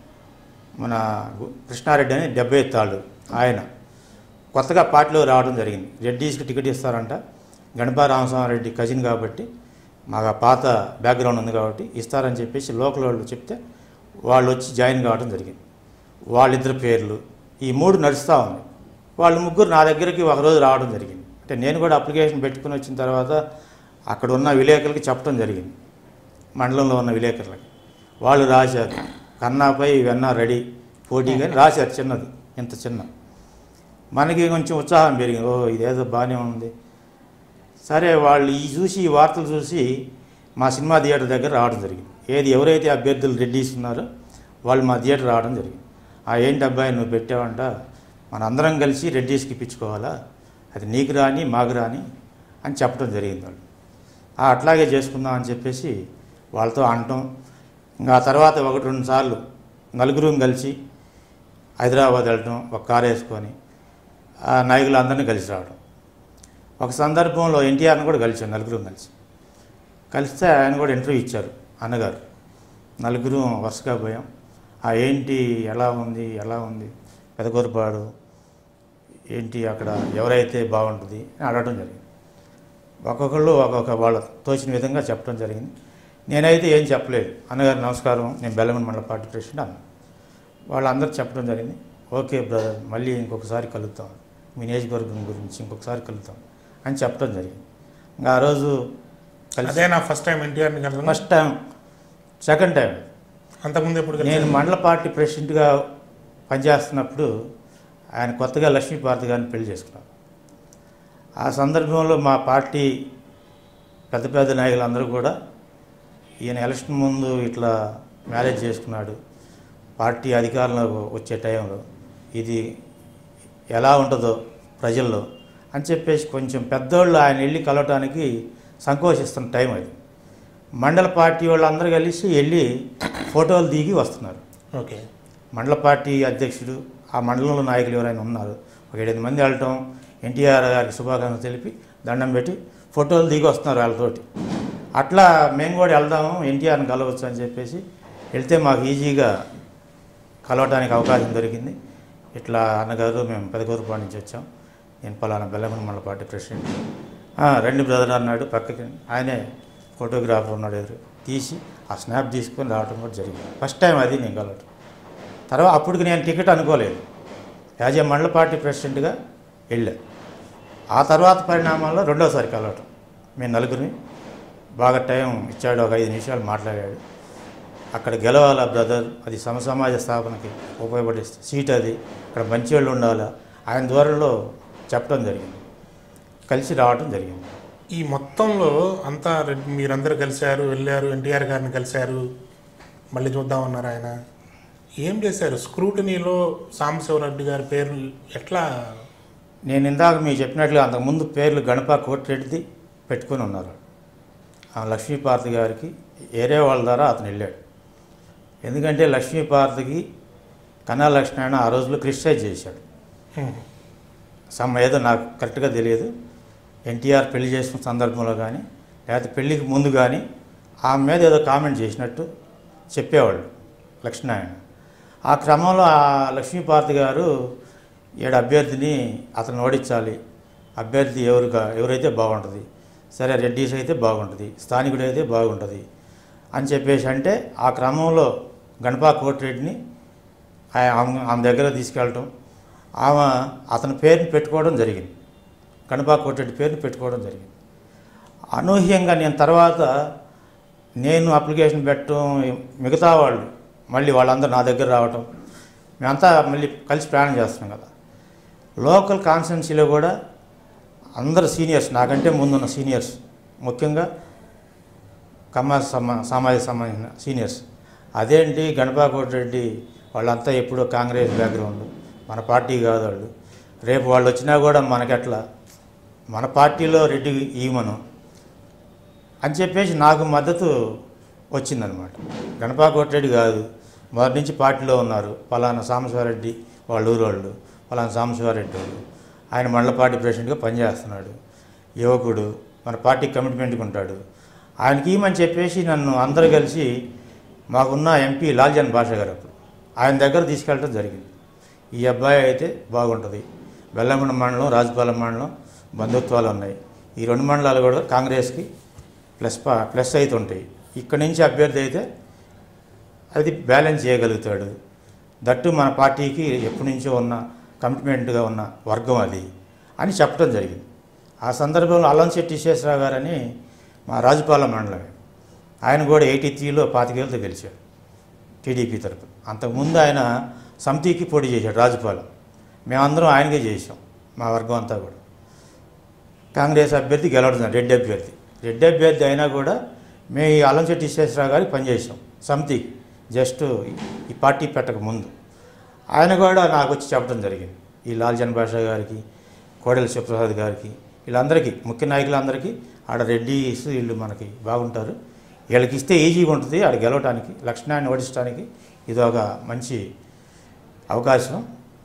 Speaker 2: మన కృష్ణారెడ్డి అని 70 తాళ్ళు ఆయన కొత్తగా పార్టీలో రావడం జరిగింది. రెడ్డీస్కి టికెట్ ఇస్తారంట, గణపా రామస్వామిరెడ్డి కజిన్ కాబట్టి మాకు పాత బ్యాక్గ్రౌండ్ ఉంది కాబట్టి ఇస్తారని చెప్పేసి లోకల్ వాళ్ళు చెప్తే వాళ్ళు వచ్చి జాయిన్ కావడం జరిగింది. వాళ్ళిద్దరు పేర్లు ఈ 3 నడుస్తూ ఉంది. వాళ్ళు 3 నా దగ్గరికి ఒకరోజు రావడం జరిగింది. అంటే నేను కూడా అప్లికేషన్ పెట్టుకుని వచ్చిన తర్వాత అక్కడ ఉన్న విలేకరులకి చెప్పడం జరిగింది, మండలంలో ఉన్న విలేకరులకి. వాళ్ళు రాశారు, కన్నాపై వెన్న రెడీ పోటీ కానీ రాశారు, చిన్నది ఇంత చిన్న. మనకి కొంచెం ఉత్సాహం పెరిగింది, ఇదేదో బాగానే ఉంది. సరే వాళ్ళు ఈ వార్తలు చూసి మా సినిమా థియేటర్ దగ్గర రావడం జరిగింది. ఎవరైతే అభ్యర్థులు రెడ్డీస్ ఉన్నారో వాళ్ళు మా థియేటర్ రావడం జరిగింది. ఏంటి అబ్బాయి నువ్వు పెట్టావంట, మనందరం కలిసి రెడ్డీస్కి ఇప్పించుకోవాలా, అది నీకు రాని మాకు రాని అని చెప్పడం జరిగింది. వాళ్ళు అట్లాగే చేసుకుందాం అని చెప్పేసి వాళ్ళతో అనటం. ఇంకా ఆ తర్వాత 1-2 సార్లు నలుగురం కలిసి హైదరాబాద్ వెళ్ళటం, ఒక కారు వేసుకొని ఆ నాయకులందరినీ కలిసి రావడం. ఒక సందర్భంలో ఎన్టీఆర్ని కూడా కలిసాం, నలుగురం కలిస్తే ఆయన కూడా ఇంటర్వ్యూ ఇచ్చారు అన్నగారు. నలుగురు వరుసగా పోయాం. ఏంటి ఎలా ఉంది పెదకూరపాడు ఏంటి, అక్కడ ఎవరైతే బాగుంటుంది అని అడగడం జరిగింది. ఒక్కొక్కళ్ళు ఒక్కొక్క వాళ్ళ తోచిన విధంగా చెప్పడం జరిగింది. నేనైతే ఏం చెప్పలేదు. అన్నగారు నమస్కారం, నేను బెల్లగొండ మండల పార్టీ ప్రెసిడెంట్ అన్న. వాళ్ళందరూ చెప్పడం జరిగింది, ఓకే బ్రదర్ మళ్ళీ ఇంకొకసారి కలుద్దాం, మీ నియోజకవర్గం గురించి ఇంకొకసారి కలుద్దాం అని చెప్పడం జరిగింది. ఇంకా ఆ రోజు
Speaker 1: ఫస్ట్ టైం ఎన్టీఆర్ని కలిసి?
Speaker 2: First time. సెకండ్ టైం
Speaker 1: అంతకుముందు ఎప్పుడు?
Speaker 2: నేను మండల పార్టీ ప్రెసిడెంట్గా పనిచేస్తున్నప్పుడు ఆయన కొత్తగా లక్ష్మీపార్తి గారిని పెళ్లి చేసుకున్నారు. ఆ సందర్భంలో మా పార్టీ పెద్ద నాయకులందరూ కూడా ఈయన ఎలక్షన్ ముందు ఇట్లా మ్యారేజ్ చేసుకున్నాడు, పార్టీ అధికారంలో వచ్చే టైంలో ఇది ఎలా ఉంటుందో ప్రజల్లో అని చెప్పేసి కొంచెం పెద్దోళ్ళు ఆయన వెళ్ళి కలవటానికి సంకోచిస్తున్న టైం అది. మండల పార్టీ వాళ్ళందరూ కలిసి వెళ్ళి ఫోటోలు దిగి వస్తున్నారు.
Speaker 1: ఓకే.
Speaker 2: మండల పార్టీ అధ్యక్షుడు, ఆ మండలంలో నాయకులు ఎవరైనా ఉన్నారు, ఒక 7-8 మంది వెళ్ళటం, ఎన్టీఆర్ గారికి శుభాకాంక్షలు తెలిపి దండం పెట్టి ఫోటోలు దిగి వస్తున్నారు వాళ్ళతోటి. అట్లా మేము కూడా వెళ్దాము, ఎన్టీఆర్ని కలవచ్చు అని చెప్పేసి వెళ్తే మాకు ఈజీగా కలవడానికి అవకాశం దొరికింది. ఇట్లా అన్నగారు మేము పెదకూరుపాడు నుంచి వచ్చాం, నేను పలానా బెల్లగుండ మండల పార్టీ ప్రెసిడెంట్. రండి బ్రదర్ అన్నాడు. పక్కకి ఆయనే ఫోటోగ్రాఫర్ ఉన్నాడు, ఎదురు తీసి ఆ స్నాప్ తీసుకొని రావడం కూడా జరిగింది. ఫస్ట్ టైం అది నేను కలవటం. తర్వాత అప్పటికి నేను టికెట్ అనుకోలేదు, యాజ్ ఏ మండల పార్టీ ప్రెసిడెంట్గా వెళ్ళా. ఆ తర్వాత పరిణామాల్లో రెండోసారి కలవటం. మేము నలుగురిని బాగా టైం ఇచ్చాడు, ఒక 5 నిమిషాలు మాట్లాడాడు. అక్కడ గెలవాలా బ్రదర్, అది సమాజ స్థాపనకి ఉపయోగపడే సీట్, అది అక్కడ మంచి వాళ్ళు ఉండాలా, ఆయన దూరంలో చెప్పడం జరిగింది, కలిసి రావడం జరిగింది.
Speaker 1: ఈ మొత్తంలో అంతా మీరందరూ కలిశారు, వెళ్ళారు, ఎన్టీఆర్ గారిని కలిశారు, మళ్ళీ చూద్దామన్నారు. ఆయన ఏం చేశారు? స్క్రూటనీలో సాంబశివరెడ్డి గారి పేరు ఎట్లా?
Speaker 2: నేను ఇందాక మీకు చెప్పినట్లుగా అంతకుముందు పేర్లు గణప కోటిరెడ్డిది పెట్టుకొని ఉన్నారు. లక్ష్మీపార్తి గారికి ఏరే వాళ్ళ ద్వారా అతను వెళ్ళాడు. ఎందుకంటే లక్ష్మీపార్తికి కన్నా లక్ష్మణ ఆ రోజులో క్రిటిసైజ్ చేశాడు. ఏదో నాకు కరెక్ట్గా తెలియదు, ఎన్టీఆర్ పెళ్లి చేసిన సందర్భంలో కానీ లేకపోతే పెళ్ళికి ముందు కానీ ఆమె మీద ఏదో కామెంట్ చేసినట్టు చెప్పేవాళ్ళు లక్ష్మీనారాయణ. ఆ క్రమంలో ఆ లక్ష్మీపార్తి గారు ఏడు అభ్యర్థిని అతను ఓడించాలి, అభ్యర్థి ఎవరైతే బాగుంటుంది, సరే రెడ్డిస్ అయితే బాగుంటుంది, స్థానికుడు అయితే బాగుంటుంది అని చెప్పేసి అంటే ఆ క్రమంలో గణపా కోటిరెడ్డిని ఆమె దగ్గర తీసుకెళ్ళటం, ఆమె అతని పేరుని పెట్టుకోవడం జరిగింది, గణపా కోటిరెడ్డి పేరుని పెట్టుకోవడం జరిగింది. అనూహ్యంగా నేను అప్లికేషన్ పెట్టడం, మిగతా వాళ్ళు మళ్ళీ వాళ్ళందరూ నా దగ్గర రావటం, మేమంతా మళ్ళీ కలిసి ప్రయాణం చేస్తున్నాం కదా. లోకల్ కాన్స్టిట్యున్సీలో కూడా అందరు సీనియర్స్, నాకంటే ముందున్న సీనియర్స్, ముఖ్యంగా సామాజిక సంబంధించిన సీనియర్స్, అదేంటి గణపా కోటిరెడ్డి వాళ్ళంతా ఎప్పుడో కాంగ్రెస్ బ్యాక్గ్రౌండ్, మన పార్టీ కాదు వాళ్ళు, రేపు వాళ్ళు వచ్చినా కూడా మనకెట్లా, మన పార్టీలో రెడ్డి ఈమను అని చెప్పేసి నాకు మద్దతు వచ్చిందనమాట. గణపా కోటిరెడ్డి కాదు, మొదటి నుంచి పార్టీలో ఉన్నారు, పలానా సాంబశివరెడ్డి వాళ్ళ ఊరోళ్ళు, పలానా సాంబశివరెడ్డి వాళ్ళు, ఆయన మండల పార్టీ ప్రెసిడెంట్గా పనిచేస్తున్నాడు, యువకుడు, మన పార్టీ కమిట్మెంట్కి ఉంటాడు, ఆయనకి ఈమని చెప్పేసి నన్ను అందరూ కలిసి మాకున్న ఎంపీ లాల్జన్ భాషా గారు అప్పుడు ఆయన దగ్గర తీసుకెళ్ళడం జరిగింది. ఈ అబ్బాయి అయితే బాగుంటుంది, బెల్లంకొండ మండలం, రాజపాలెం మండలం బంధుత్వాలు ఉన్నాయి, ఈ 2 మండలాలు కూడా కాంగ్రెస్కి ప్లస్ అయితే ఉంటాయి, ఇక్కడి నుంచి అభ్యర్థి అయితే అది బ్యాలెన్స్ చేయగలుగుతాడు, దట్టు మన పార్టీకి ఎప్పటి నుంచో ఉన్న కమిట్మెంట్గా ఉన్న వర్గం అది అని చెప్పడం జరిగింది. ఆ సందర్భంలో అల్లంశెట్టి విశ్వేశ్వరరావు గారని మా రాజపాలెం మండలమే, ఆయన కూడా 83లో 25 గెలిచాడు టీడీపీ తరఫున. అంతకుముందు ఆయన సమితికి పోటీ చేశాడు రాజపాలెం, మేమందరం ఆయనకే చేసాం, మా వర్గం అంతా కూడా. కాంగ్రెస్ అభ్యర్థి గెలవడం, రెడ్డి అభ్యర్థి అయినా కూడా మేము ఈ అల్లంశెట్టి విశ్వేశ్వరరావు గారికి పనిచేసాం సమితికి, జస్ట్ ఈ పార్టీ పెట్టక ముందు. ఆయన కూడా నాకు వచ్చి చెప్పడం జరిగింది, ఈ లాల్జన్ భాషా గారికి, కోడెల శివప్రసాద్ గారికి, వీళ్ళందరికీ ముఖ్య నాయకులందరికీ ఆడ రెడ్డిస్ వీళ్ళు మనకి బాగుంటారు, వీళ్ళకి ఇస్తే ఈజీగా ఉంటుంది ఆడ గెలవడానికి, లక్ష్మణాన్ని ఓడించడానికి ఇది ఒక మంచి అవకాశం,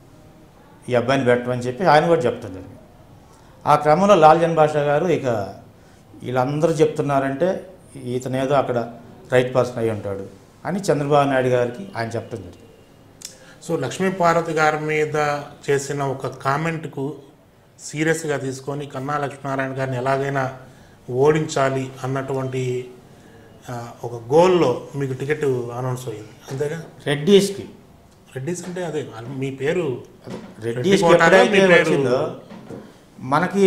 Speaker 2: ఈ అబ్బాయిని పెట్టమని చెప్పి ఆయన కూడా చెప్పడం జరిగింది. ఆ క్రమంలో లాల్జన్ భాషా గారు ఇక వీళ్ళందరూ చెప్తున్నారంటే ఇతనేదో అక్కడ రైట్ పర్సన్ అయి ఉంటాడు అని చంద్రబాబు నాయుడు గారికి ఆయన చెప్పడం జరిగింది.
Speaker 1: సో లక్ష్మీపార్వతి గారి మీద చేసిన ఒక కామెంట్కు సీరియస్గా తీసుకొని కన్నా లక్ష్మీనారాయణ గారిని ఎలాగైనా ఓడించాలి అన్నటువంటి ఒక గోల్లో మీకు టికెట్ అనౌన్స్ అయ్యింది, అంతేగా?
Speaker 2: రెడ్డిస్
Speaker 1: అంటే అదే మీ పేరు
Speaker 2: రెడ్డిస్ వచ్చిందో మనకి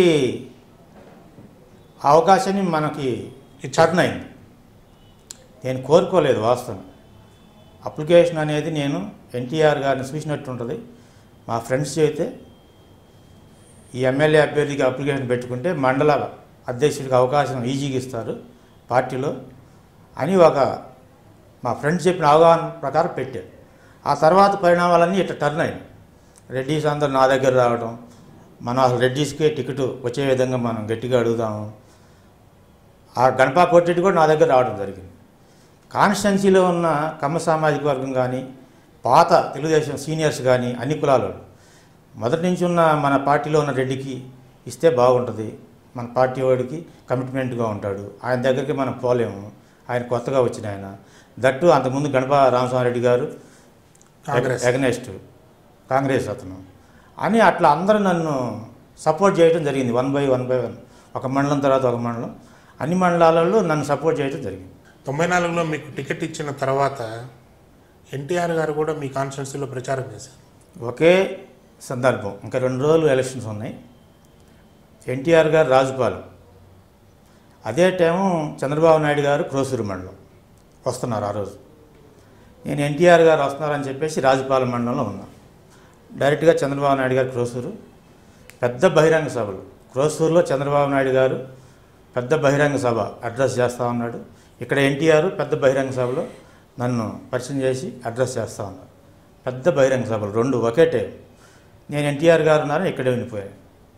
Speaker 2: అవకాశాన్ని మనకి టర్న్ అయింది. నేను కోరుకోలేదు వాస్తవం. అప్లికేషన్ అనేది నేను ఎన్టీఆర్ గారిని చూసినట్టు ఉంటుంది. మా ఫ్రెండ్స్ అయితే ఈ ఎమ్మెల్యే అభ్యర్థికి అప్లికేషన్ పెట్టుకుంటే మండల అధ్యక్షుడికి అవకాశం ఈజీగా ఇస్తారు పార్టీలో అని మా ఫ్రెండ్స్ చెప్పిన అవగాహన ప్రకారం పెట్టారు. ఆ తర్వాత పరిణామాలన్నీ ఇట్లా టర్న్ అయింది. రెడ్డిస్ అందరూ నా దగ్గర రావడం, మనం అసలు రెడ్డిస్కే టికెట్ వచ్చే విధంగా మనం గట్టిగా అడుగుదాము. ఆ గణపా కోటిరెడ్డి కూడా నా దగ్గర రావడం జరిగింది. కాన్స్టిట్యున్సీలో ఉన్న కమ్మ సామాజిక వర్గం కానీ, పాత తెలుగుదేశం సీనియర్స్ కానీ, అన్ని కులాలు మొదటి నుంచి ఉన్న మన పార్టీలో ఉన్న రెడ్డికి ఇస్తే బాగుంటుంది, మన పార్టీ వాడికి కమిట్మెంట్గా ఉంటాడు, ఆయన దగ్గరికి మనం పోలేము, ఆయన కొత్తగా వచ్చిన ఆయన, దట్టు అంతకుముందు గణప రామస్వామిరెడ్డి గారు ఎగనెస్ట్ కాంగ్రెస్ అతను అని అట్లా అందరూ నన్ను సపోర్ట్ చేయడం జరిగింది. 1 by 1 ఒక మండలం తర్వాత ఒక మండలం, అన్ని మండలాలలో నన్ను సపోర్ట్ చేయడం జరిగింది.
Speaker 1: 94లో మీకు టికెట్ ఇచ్చిన తర్వాత ఎన్టీఆర్ గారు కూడా మీ కాన్స్టిట్యున్సీలో ప్రచారం చేశారు.
Speaker 2: ఒకే సందర్భం, ఇంకా 2 రోజులు ఎలక్షన్స్ ఉన్నాయి. ఎన్టీఆర్ గారు రాజుపాలెం, అదే టైము చంద్రబాబు నాయుడు గారు క్రోసూరు మండలం వస్తున్నారు. ఆ రోజు నేను ఎన్టీఆర్ గారు వస్తున్నారని చెప్పేసి రాజుపాలెం మండలంలో ఉన్నా. డైరెక్ట్గా చంద్రబాబు నాయుడు గారు క్రోసూరు పెద్ద బహిరంగ సభలు, క్రోసూరులో చంద్రబాబు నాయుడు గారు పెద్ద బహిరంగ సభ అడ్రస్ చేస్తూ ఉన్నాడు. ఇక్కడ ఎన్టీఆర్ పెద్ద బహిరంగ సభలో నన్ను పరిచయం చేసి అడ్రస్ చేస్తూ ఉన్నారు. పెద్ద బహిరంగ సభలు 2 ఒకే టైం. నేను ఎన్టీఆర్ గారు ఉన్నారని ఇక్కడే ఉండిపోయాను.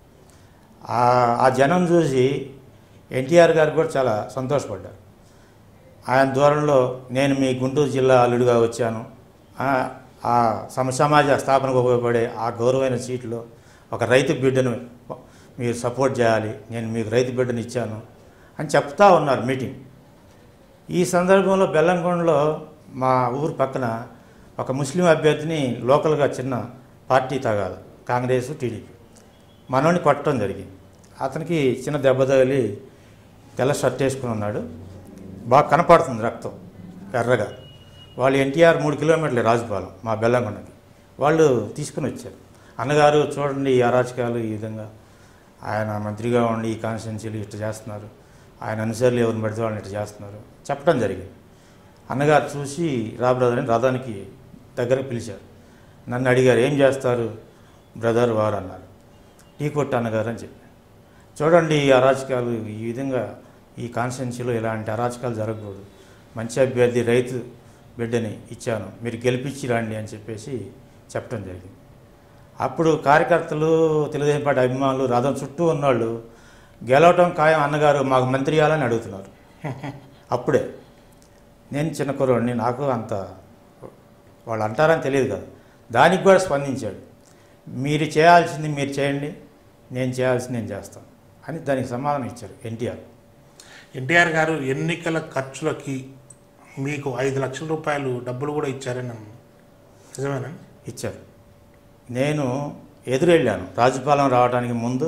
Speaker 2: ఆ జనం చూసి ఎన్టీఆర్ గారు కూడా చాలా సంతోషపడ్డారు. ఆయన దూరంలో నేను మీ గుంటూరు జిల్లా అల్లుడిగా వచ్చాను, ఆ సమాజ స్థాపనకు ఉపయోగపడే ఆ గౌరవమైన సీట్లో ఒక రైతు బిడ్డను మీరు సపోర్ట్ చేయాలి, నేను మీకు రైతు బిడ్డను ఇచ్చాను అని చెప్తా ఉన్నారు మీటింగ్. ఈ సందర్భంలో బెల్లంకొండలో మా ఊరు పక్కన ఒక ముస్లిం అభ్యర్థిని లోకల్గా చిన్న పార్టీ తగాదు, కాంగ్రెస్ టీడీపీ, మనోని కొట్టడం జరిగింది. అతనికి చిన్న దెబ్బ తగిలి తెల్ల షర్ట్ వేసుకుని ఉన్నాడు, బాగా కనపడుతుంది రక్తం ఎర్రగా. వాళ్ళు ఎన్టీఆర్ 3 కిలోమీటర్లు రాజుపాలెం మా బెల్లంకొండకి, వాళ్ళు తీసుకుని వచ్చారు. అన్నగారు చూడండి ఈ అరాచకాలు, ఈ విధంగా ఆయన మంత్రిగా ఉండి ఈ కాన్స్టిట్యున్సీలు ఇట్లా చేస్తున్నారు, ఆయన అనుసరులు ఎవరిని పడితే వాళ్ళని ఇట్లా చేస్తున్నారు చెప్పడం జరిగింది. అన్నగారు చూసి రా బ్రదర్ అని రథానికి దగ్గరకు పిలిచారు. నన్ను అడిగారు ఏం చేస్తారు బ్రదర్ వారు అన్నారు. టీ కొట్టు అన్నగారు అని చెప్పారు. చూడండి ఈ అరాచకాలు, ఈ విధంగా ఈ కాన్స్టిట్యున్సీలో ఇలాంటి అరాచకాలు జరగకూడదు, మంచి అభ్యర్థి రైతు బిడ్డని ఇచ్చాను, మీరు గెలిపించి రండి అని చెప్పేసి చెప్పడం జరిగింది. అప్పుడు కార్యకర్తలు, తెలుగుదేశం పార్టీ అభిమానులు, రథం చుట్టూ ఉన్నవాళ్ళు గెలవటం ఖాయం అన్నగారు మాకు మంత్రి ఇవ్వాలని అడుగుతున్నారు. అప్పుడే నేను చిన్న కుర్రోడిని, నాకు అంత వాళ్ళు అంటారని తెలియదు కదా. దానికి కూడా స్పందించాడు, మీరు చేయాల్సింది మీరు చేయండి, నేను చేయాల్సింది నేను చేస్తాను అని దానికి సమాధానం ఇచ్చారు ఎన్టీఆర్.
Speaker 1: ఎన్టీఆర్ గారు ఎన్నికల ఖర్చులకి మీకు 5 లక్షల రూపాయలు డబ్బులు కూడా ఇచ్చారని నిజమేనా?
Speaker 2: ఇచ్చారు. నేను ఎదురెళ్ళాను రాజుపాలెం రావడానికి ముందు,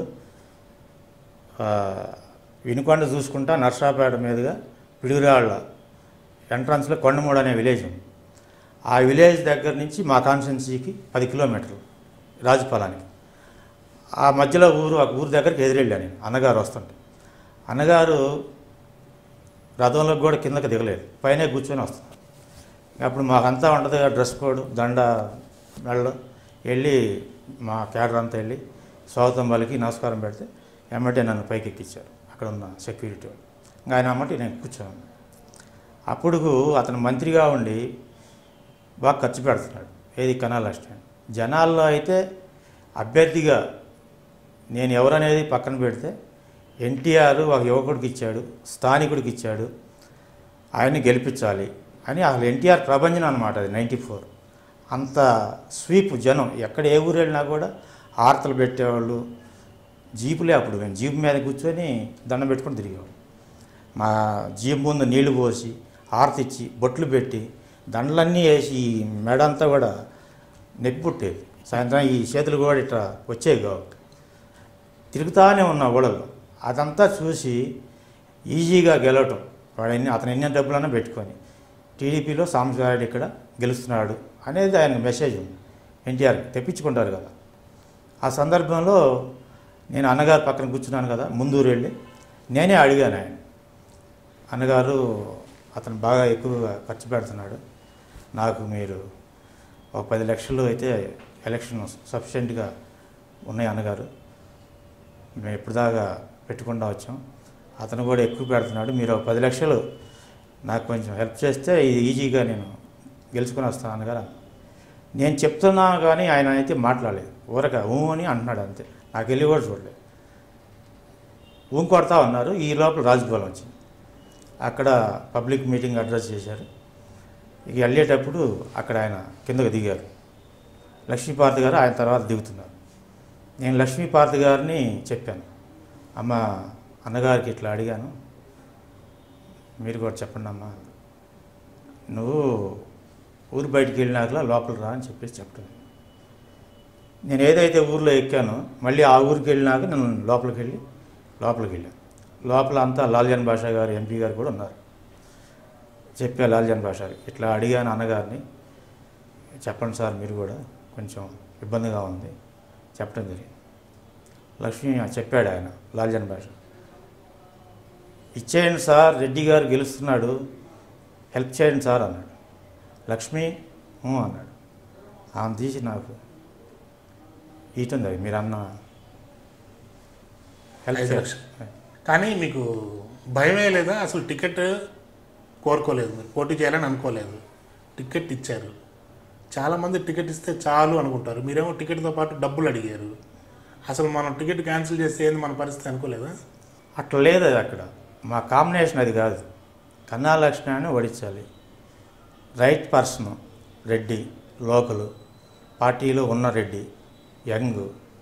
Speaker 2: వినుకొండ చూసుకుంటా నర్సాపేట మీదుగా పిడుగురాళ్ళ ఎంట్రన్స్లో కొండమూడు అనే విలేజ్ ఉంది. ఆ విలేజ్ దగ్గర నుంచి మా కాన్స్టిట్యున్సీకి 10 కిలోమీటర్లు రాజుపాలెనికి. ఆ మధ్యలో ఒక ఊరు దగ్గరికి ఎదురెళ్ళాను నేను, అన్నగారు వస్తుంటే. అన్నగారు రథంలోకి కూడా కిందకి దిగలేదు, పైనే కూర్చొని వస్తున్నారు. అప్పుడు మాకంతా ఉంటుంది డ్రెస్ కోడ్, దండ మెళ్ళ, వెళ్ళి మా క్యాడర్ అంతా వెళ్ళి స్వాగతం పలికి నమస్కారం పెడితే ఎమ్మటే నన్ను పైకి ఎక్కించారు అక్కడ ఉన్న సెక్యూరిటీ వాళ్ళు. ఇంకా ఆయన అమ్మటి నేను కూర్చోను. అప్పుడు అతను మంత్రిగా ఉండి బాగా ఖర్చు పెడుతున్నాడు, ఏది కెనాల్ స్టాండ్. జనాల్లో అయితే అభ్యర్థిగా నేను ఎవరనేది పక్కన పెడితే ఎన్టీఆర్ ఒక యువకుడికి ఇచ్చాడు, స్థానికుడికి ఇచ్చాడు, ఆయన్ని గెలిపించాలి అని అసలు ఎన్టీఆర్ ప్రభంజనం అనమాట అది. 94 అంత స్వీప్ జనం, ఎక్కడ ఏ ఊరు వెళ్ళినా కూడా ఆర్తలు పెట్టేవాళ్ళు. జీపులే అప్పుడు, మేము జీపు మీద కూర్చొని దండం పెట్టుకొని తిరిగేవాళ్ళు. మా జీపు ముందు నీళ్లు పోసి ఆర్తి ఇచ్చి బొట్లు పెట్టి దండలన్నీ వేసి మెడంతా కూడా నొప్పి పుట్టేది. సాయంత్రం ఈ చేతులు కూడా ఇట్లా వచ్చేవి కాబట్టి తిరుగుతానే ఉన్న ఊళ్ళలో. అదంతా చూసి ఈజీగా గెలవటం, అతను ఎన్ని డబ్బులన్నా పెట్టుకొని టీడీపీలో సాంబశివరెడ్డి ఇక్కడ గెలుస్తున్నాడు అనేది ఆయన మెసేజ్ ఉంది. ఎన్టీఆర్ తెప్పించుకుంటారు కదా. ఆ సందర్భంలో నేను అన్నగారు పక్కన కూర్చున్నాను కదా, ముందూరు వెళ్ళి నేనే అడిగాను ఆయన, అన్నగారు అతను బాగా ఎక్కువగా ఖర్చు పెడుతున్నాడు, నాకు మీరు ఒక 10 లక్షలు అయితే ఎలక్షన్ సఫిషియెంట్గా ఉన్నాయి అన్నగారు, మేము ఎప్పటిదాకా పెట్టుకుంటూ వచ్చాం, అతను కూడా ఎక్కువ పెడుతున్నాడు, మీరు ఒక 10 లక్షలు నాకు కొంచెం హెల్ప్ చేస్తే ఇది ఈజీగా నేను గెలుచుకొని వస్తాను అన్నగారు. నేను చెప్తున్నాను కానీ ఆయన అయితే మాట్లాడలేదు, ఊరక అని అంటున్నాడు అంతే. నాకు వెళ్ళి కూడా చూడలేదు, కొడతా ఉన్నారు. ఈ లోపల రాజుపాలెం వచ్చింది, అక్కడ పబ్లిక్ మీటింగ్ అడ్రస్ చేశారు. ఇక వెళ్ళేటప్పుడు అక్కడ ఆయన కిందకు దిగారు, లక్ష్మీపార్తి గారు ఆయన తర్వాత దిగుతున్నారు. నేను లక్ష్మీపార్తి గారిని చెప్పాను, అమ్మ అన్నగారికి ఇట్లా అడిగాను, మీరు కూడా చెప్పండి అమ్మా, నువ్వు ఊరు బయటికి వెళ్ళినాకలా లోపల రా అని చెప్పేసి చెప్పడం. నేను ఏదైతే ఊర్లో ఎక్కానో మళ్ళీ ఆ ఊరికి వెళ్ళినాక నేను లోపలికి వెళ్ళాను. లోపల అంతా లాల్జన్ బాషా గారు ఎంపీ గారు కూడా ఉన్నారు. చెప్పా లాల్జన్ బాషా ఇట్లా అడిగాను అన్నగారిని, చెప్పండి సార్ మీరు కూడా, కొంచెం ఇబ్బందిగా ఉంది చెప్పడం జరిగింది. లక్ష్మి చెప్పాడు ఆయన లాల్జన్ బాషా, ఇచ్చేయండి సార్, రెడ్డి గారు గెలుస్తున్నాడు, హెల్ప్ చేయండి సార్ అన్నాడు. లక్ష్మి అన్నాడు. ఆమె తీసి నాకు ఇటం జరిగింది, మీరు అన్న హెల్ప్.
Speaker 1: కానీ మీకు భయమే లేదా? అసలు టికెట్ కోరుకోలేదు, మీరు పోటీ చేయాలని అనుకోలేదు, టికెట్ ఇచ్చారు. చాలామంది టికెట్ ఇస్తే చాలు అనుకుంటారు, మీరేమో టికెట్తో పాటు డబ్బులు అడిగారు. అసలు మనం టికెట్ క్యాన్సిల్ చేస్తే ఏంది మన పరిస్థితి అనుకోలేదా?
Speaker 2: అట్లా లేదు, అది అక్కడ మా కాంబినేషన్ అది కాదు. కన్నా లక్ష్మణాన్ని ఓడించాలి, రైట్ పర్సను, రెడ్డి, లోకలు, పార్టీలో ఉన్న రెడ్డి, యంగ్,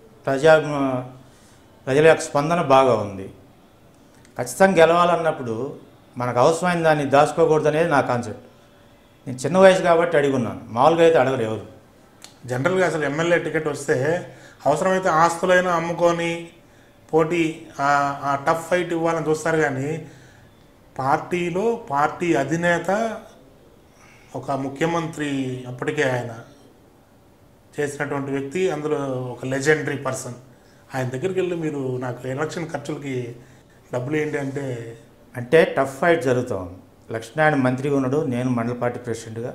Speaker 2: ప్రజల యొక్క స్పందన బాగా ఉంది. ఖచ్చితంగా గెలవాలన్నప్పుడు మనకు అవసరమైన దాన్ని దాచుకోకూడదు అనేది నా కాన్సెప్ట్. నేను చిన్న వయసు కాబట్టి అడుగున్నాను, మామూలుగా అయితే అడగరు ఎవరు.
Speaker 1: జనరల్గా అసలు ఎమ్మెల్యే టికెట్ వస్తే అవసరమైతే ఆస్తులైనా అమ్ముకొని పోటీ ఆ టఫ్ ఫైట్ ఇవ్వాలని చూస్తారు. కానీ పార్టీలో పార్టీ అధినేత, ఒక ముఖ్యమంత్రి అప్పటికే ఆయన చేసినటువంటి వ్యక్తి, అందులో ఒక లెజెండరీ పర్సన్, ఆయన దగ్గరికి వెళ్ళి మీరు నాకు ఎలక్షన్ ఖర్చులకి డబ్బులు ఏంటి అంటే
Speaker 2: టఫ్ ఫైట్ జరుగుతూ ఉంది. లక్ష్మీనారాయణ మంత్రిగా ఉన్నాడు, నేను మండల పార్టీ ప్రెసిడెంట్గా,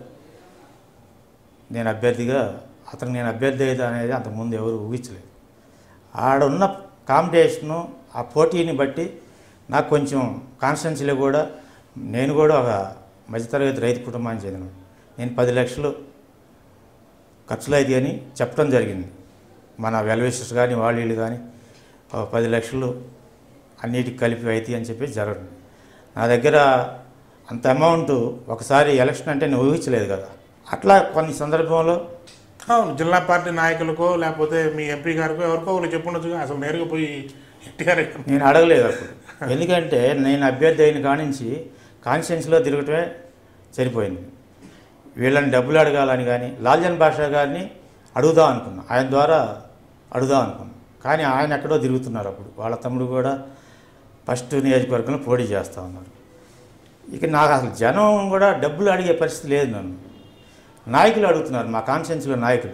Speaker 2: నేను అభ్యర్థిగా, అతను నేను అభ్యర్థి అయితే అనేది అంతకుముందు ఎవరు ఊహించలేదు. ఆడున్న కాంపిటీషను, ఆ పోటీని బట్టి నాకు కొంచెం కాన్స్టిట్యున్సీలో కూడా, నేను కూడా ఒక మధ్యతరగతి రైతు కుటుంబానికి చెందిన, నేను 10 లక్షలు ఖర్చులు అయితే అని చెప్పడం జరిగింది. మన వెల్విషర్స్ కానీ వాళ్ళు కానీ 10 లక్షలు అన్నిటికి కలిపి అయితే అని చెప్పి జరగదు. నా దగ్గర అంత అమౌంట్ ఒకసారి ఎలక్షన్ అంటే నేను ఊహించలేదు కదా. అట్లా కొన్ని సందర్భంలో
Speaker 1: జిల్లా పార్టీ నాయకులకో లేకపోతే మీ ఎంపీ గారికో ఎవరికో వాళ్ళు చెప్పుండొచ్చు, అసలు నేరుగా పోయి ఎన్టీఆర్
Speaker 2: నేను అడగలేదు అప్పుడు. ఎందుకంటే నేను అభ్యర్థి అయిన కానించి కాన్స్టిట్యున్సీలో తిరగటమే సరిపోయింది. వీళ్ళని డబ్బులు అడగాలని కానీ లాల్జన్ బాషా గారిని అడుగుదాం అనుకున్నా, ఆయన ద్వారా అడుగుదాం అనుకున్నాను. కానీ ఆయన ఎక్కడో తిరుగుతున్నారు. అప్పుడు వాళ్ళ తమ్ముడు కూడా ఫస్ట్ నియోజకవర్గంలో పోటీ చేస్తూ ఉన్నారు. ఇక నాకు అసలు జనం కూడా డబ్బులు అడిగే పరిస్థితి లేదు. నన్ను నాయకులు అడుగుతున్నారు, మా కాన్స్టిట్యున్సీలో నాయకులు,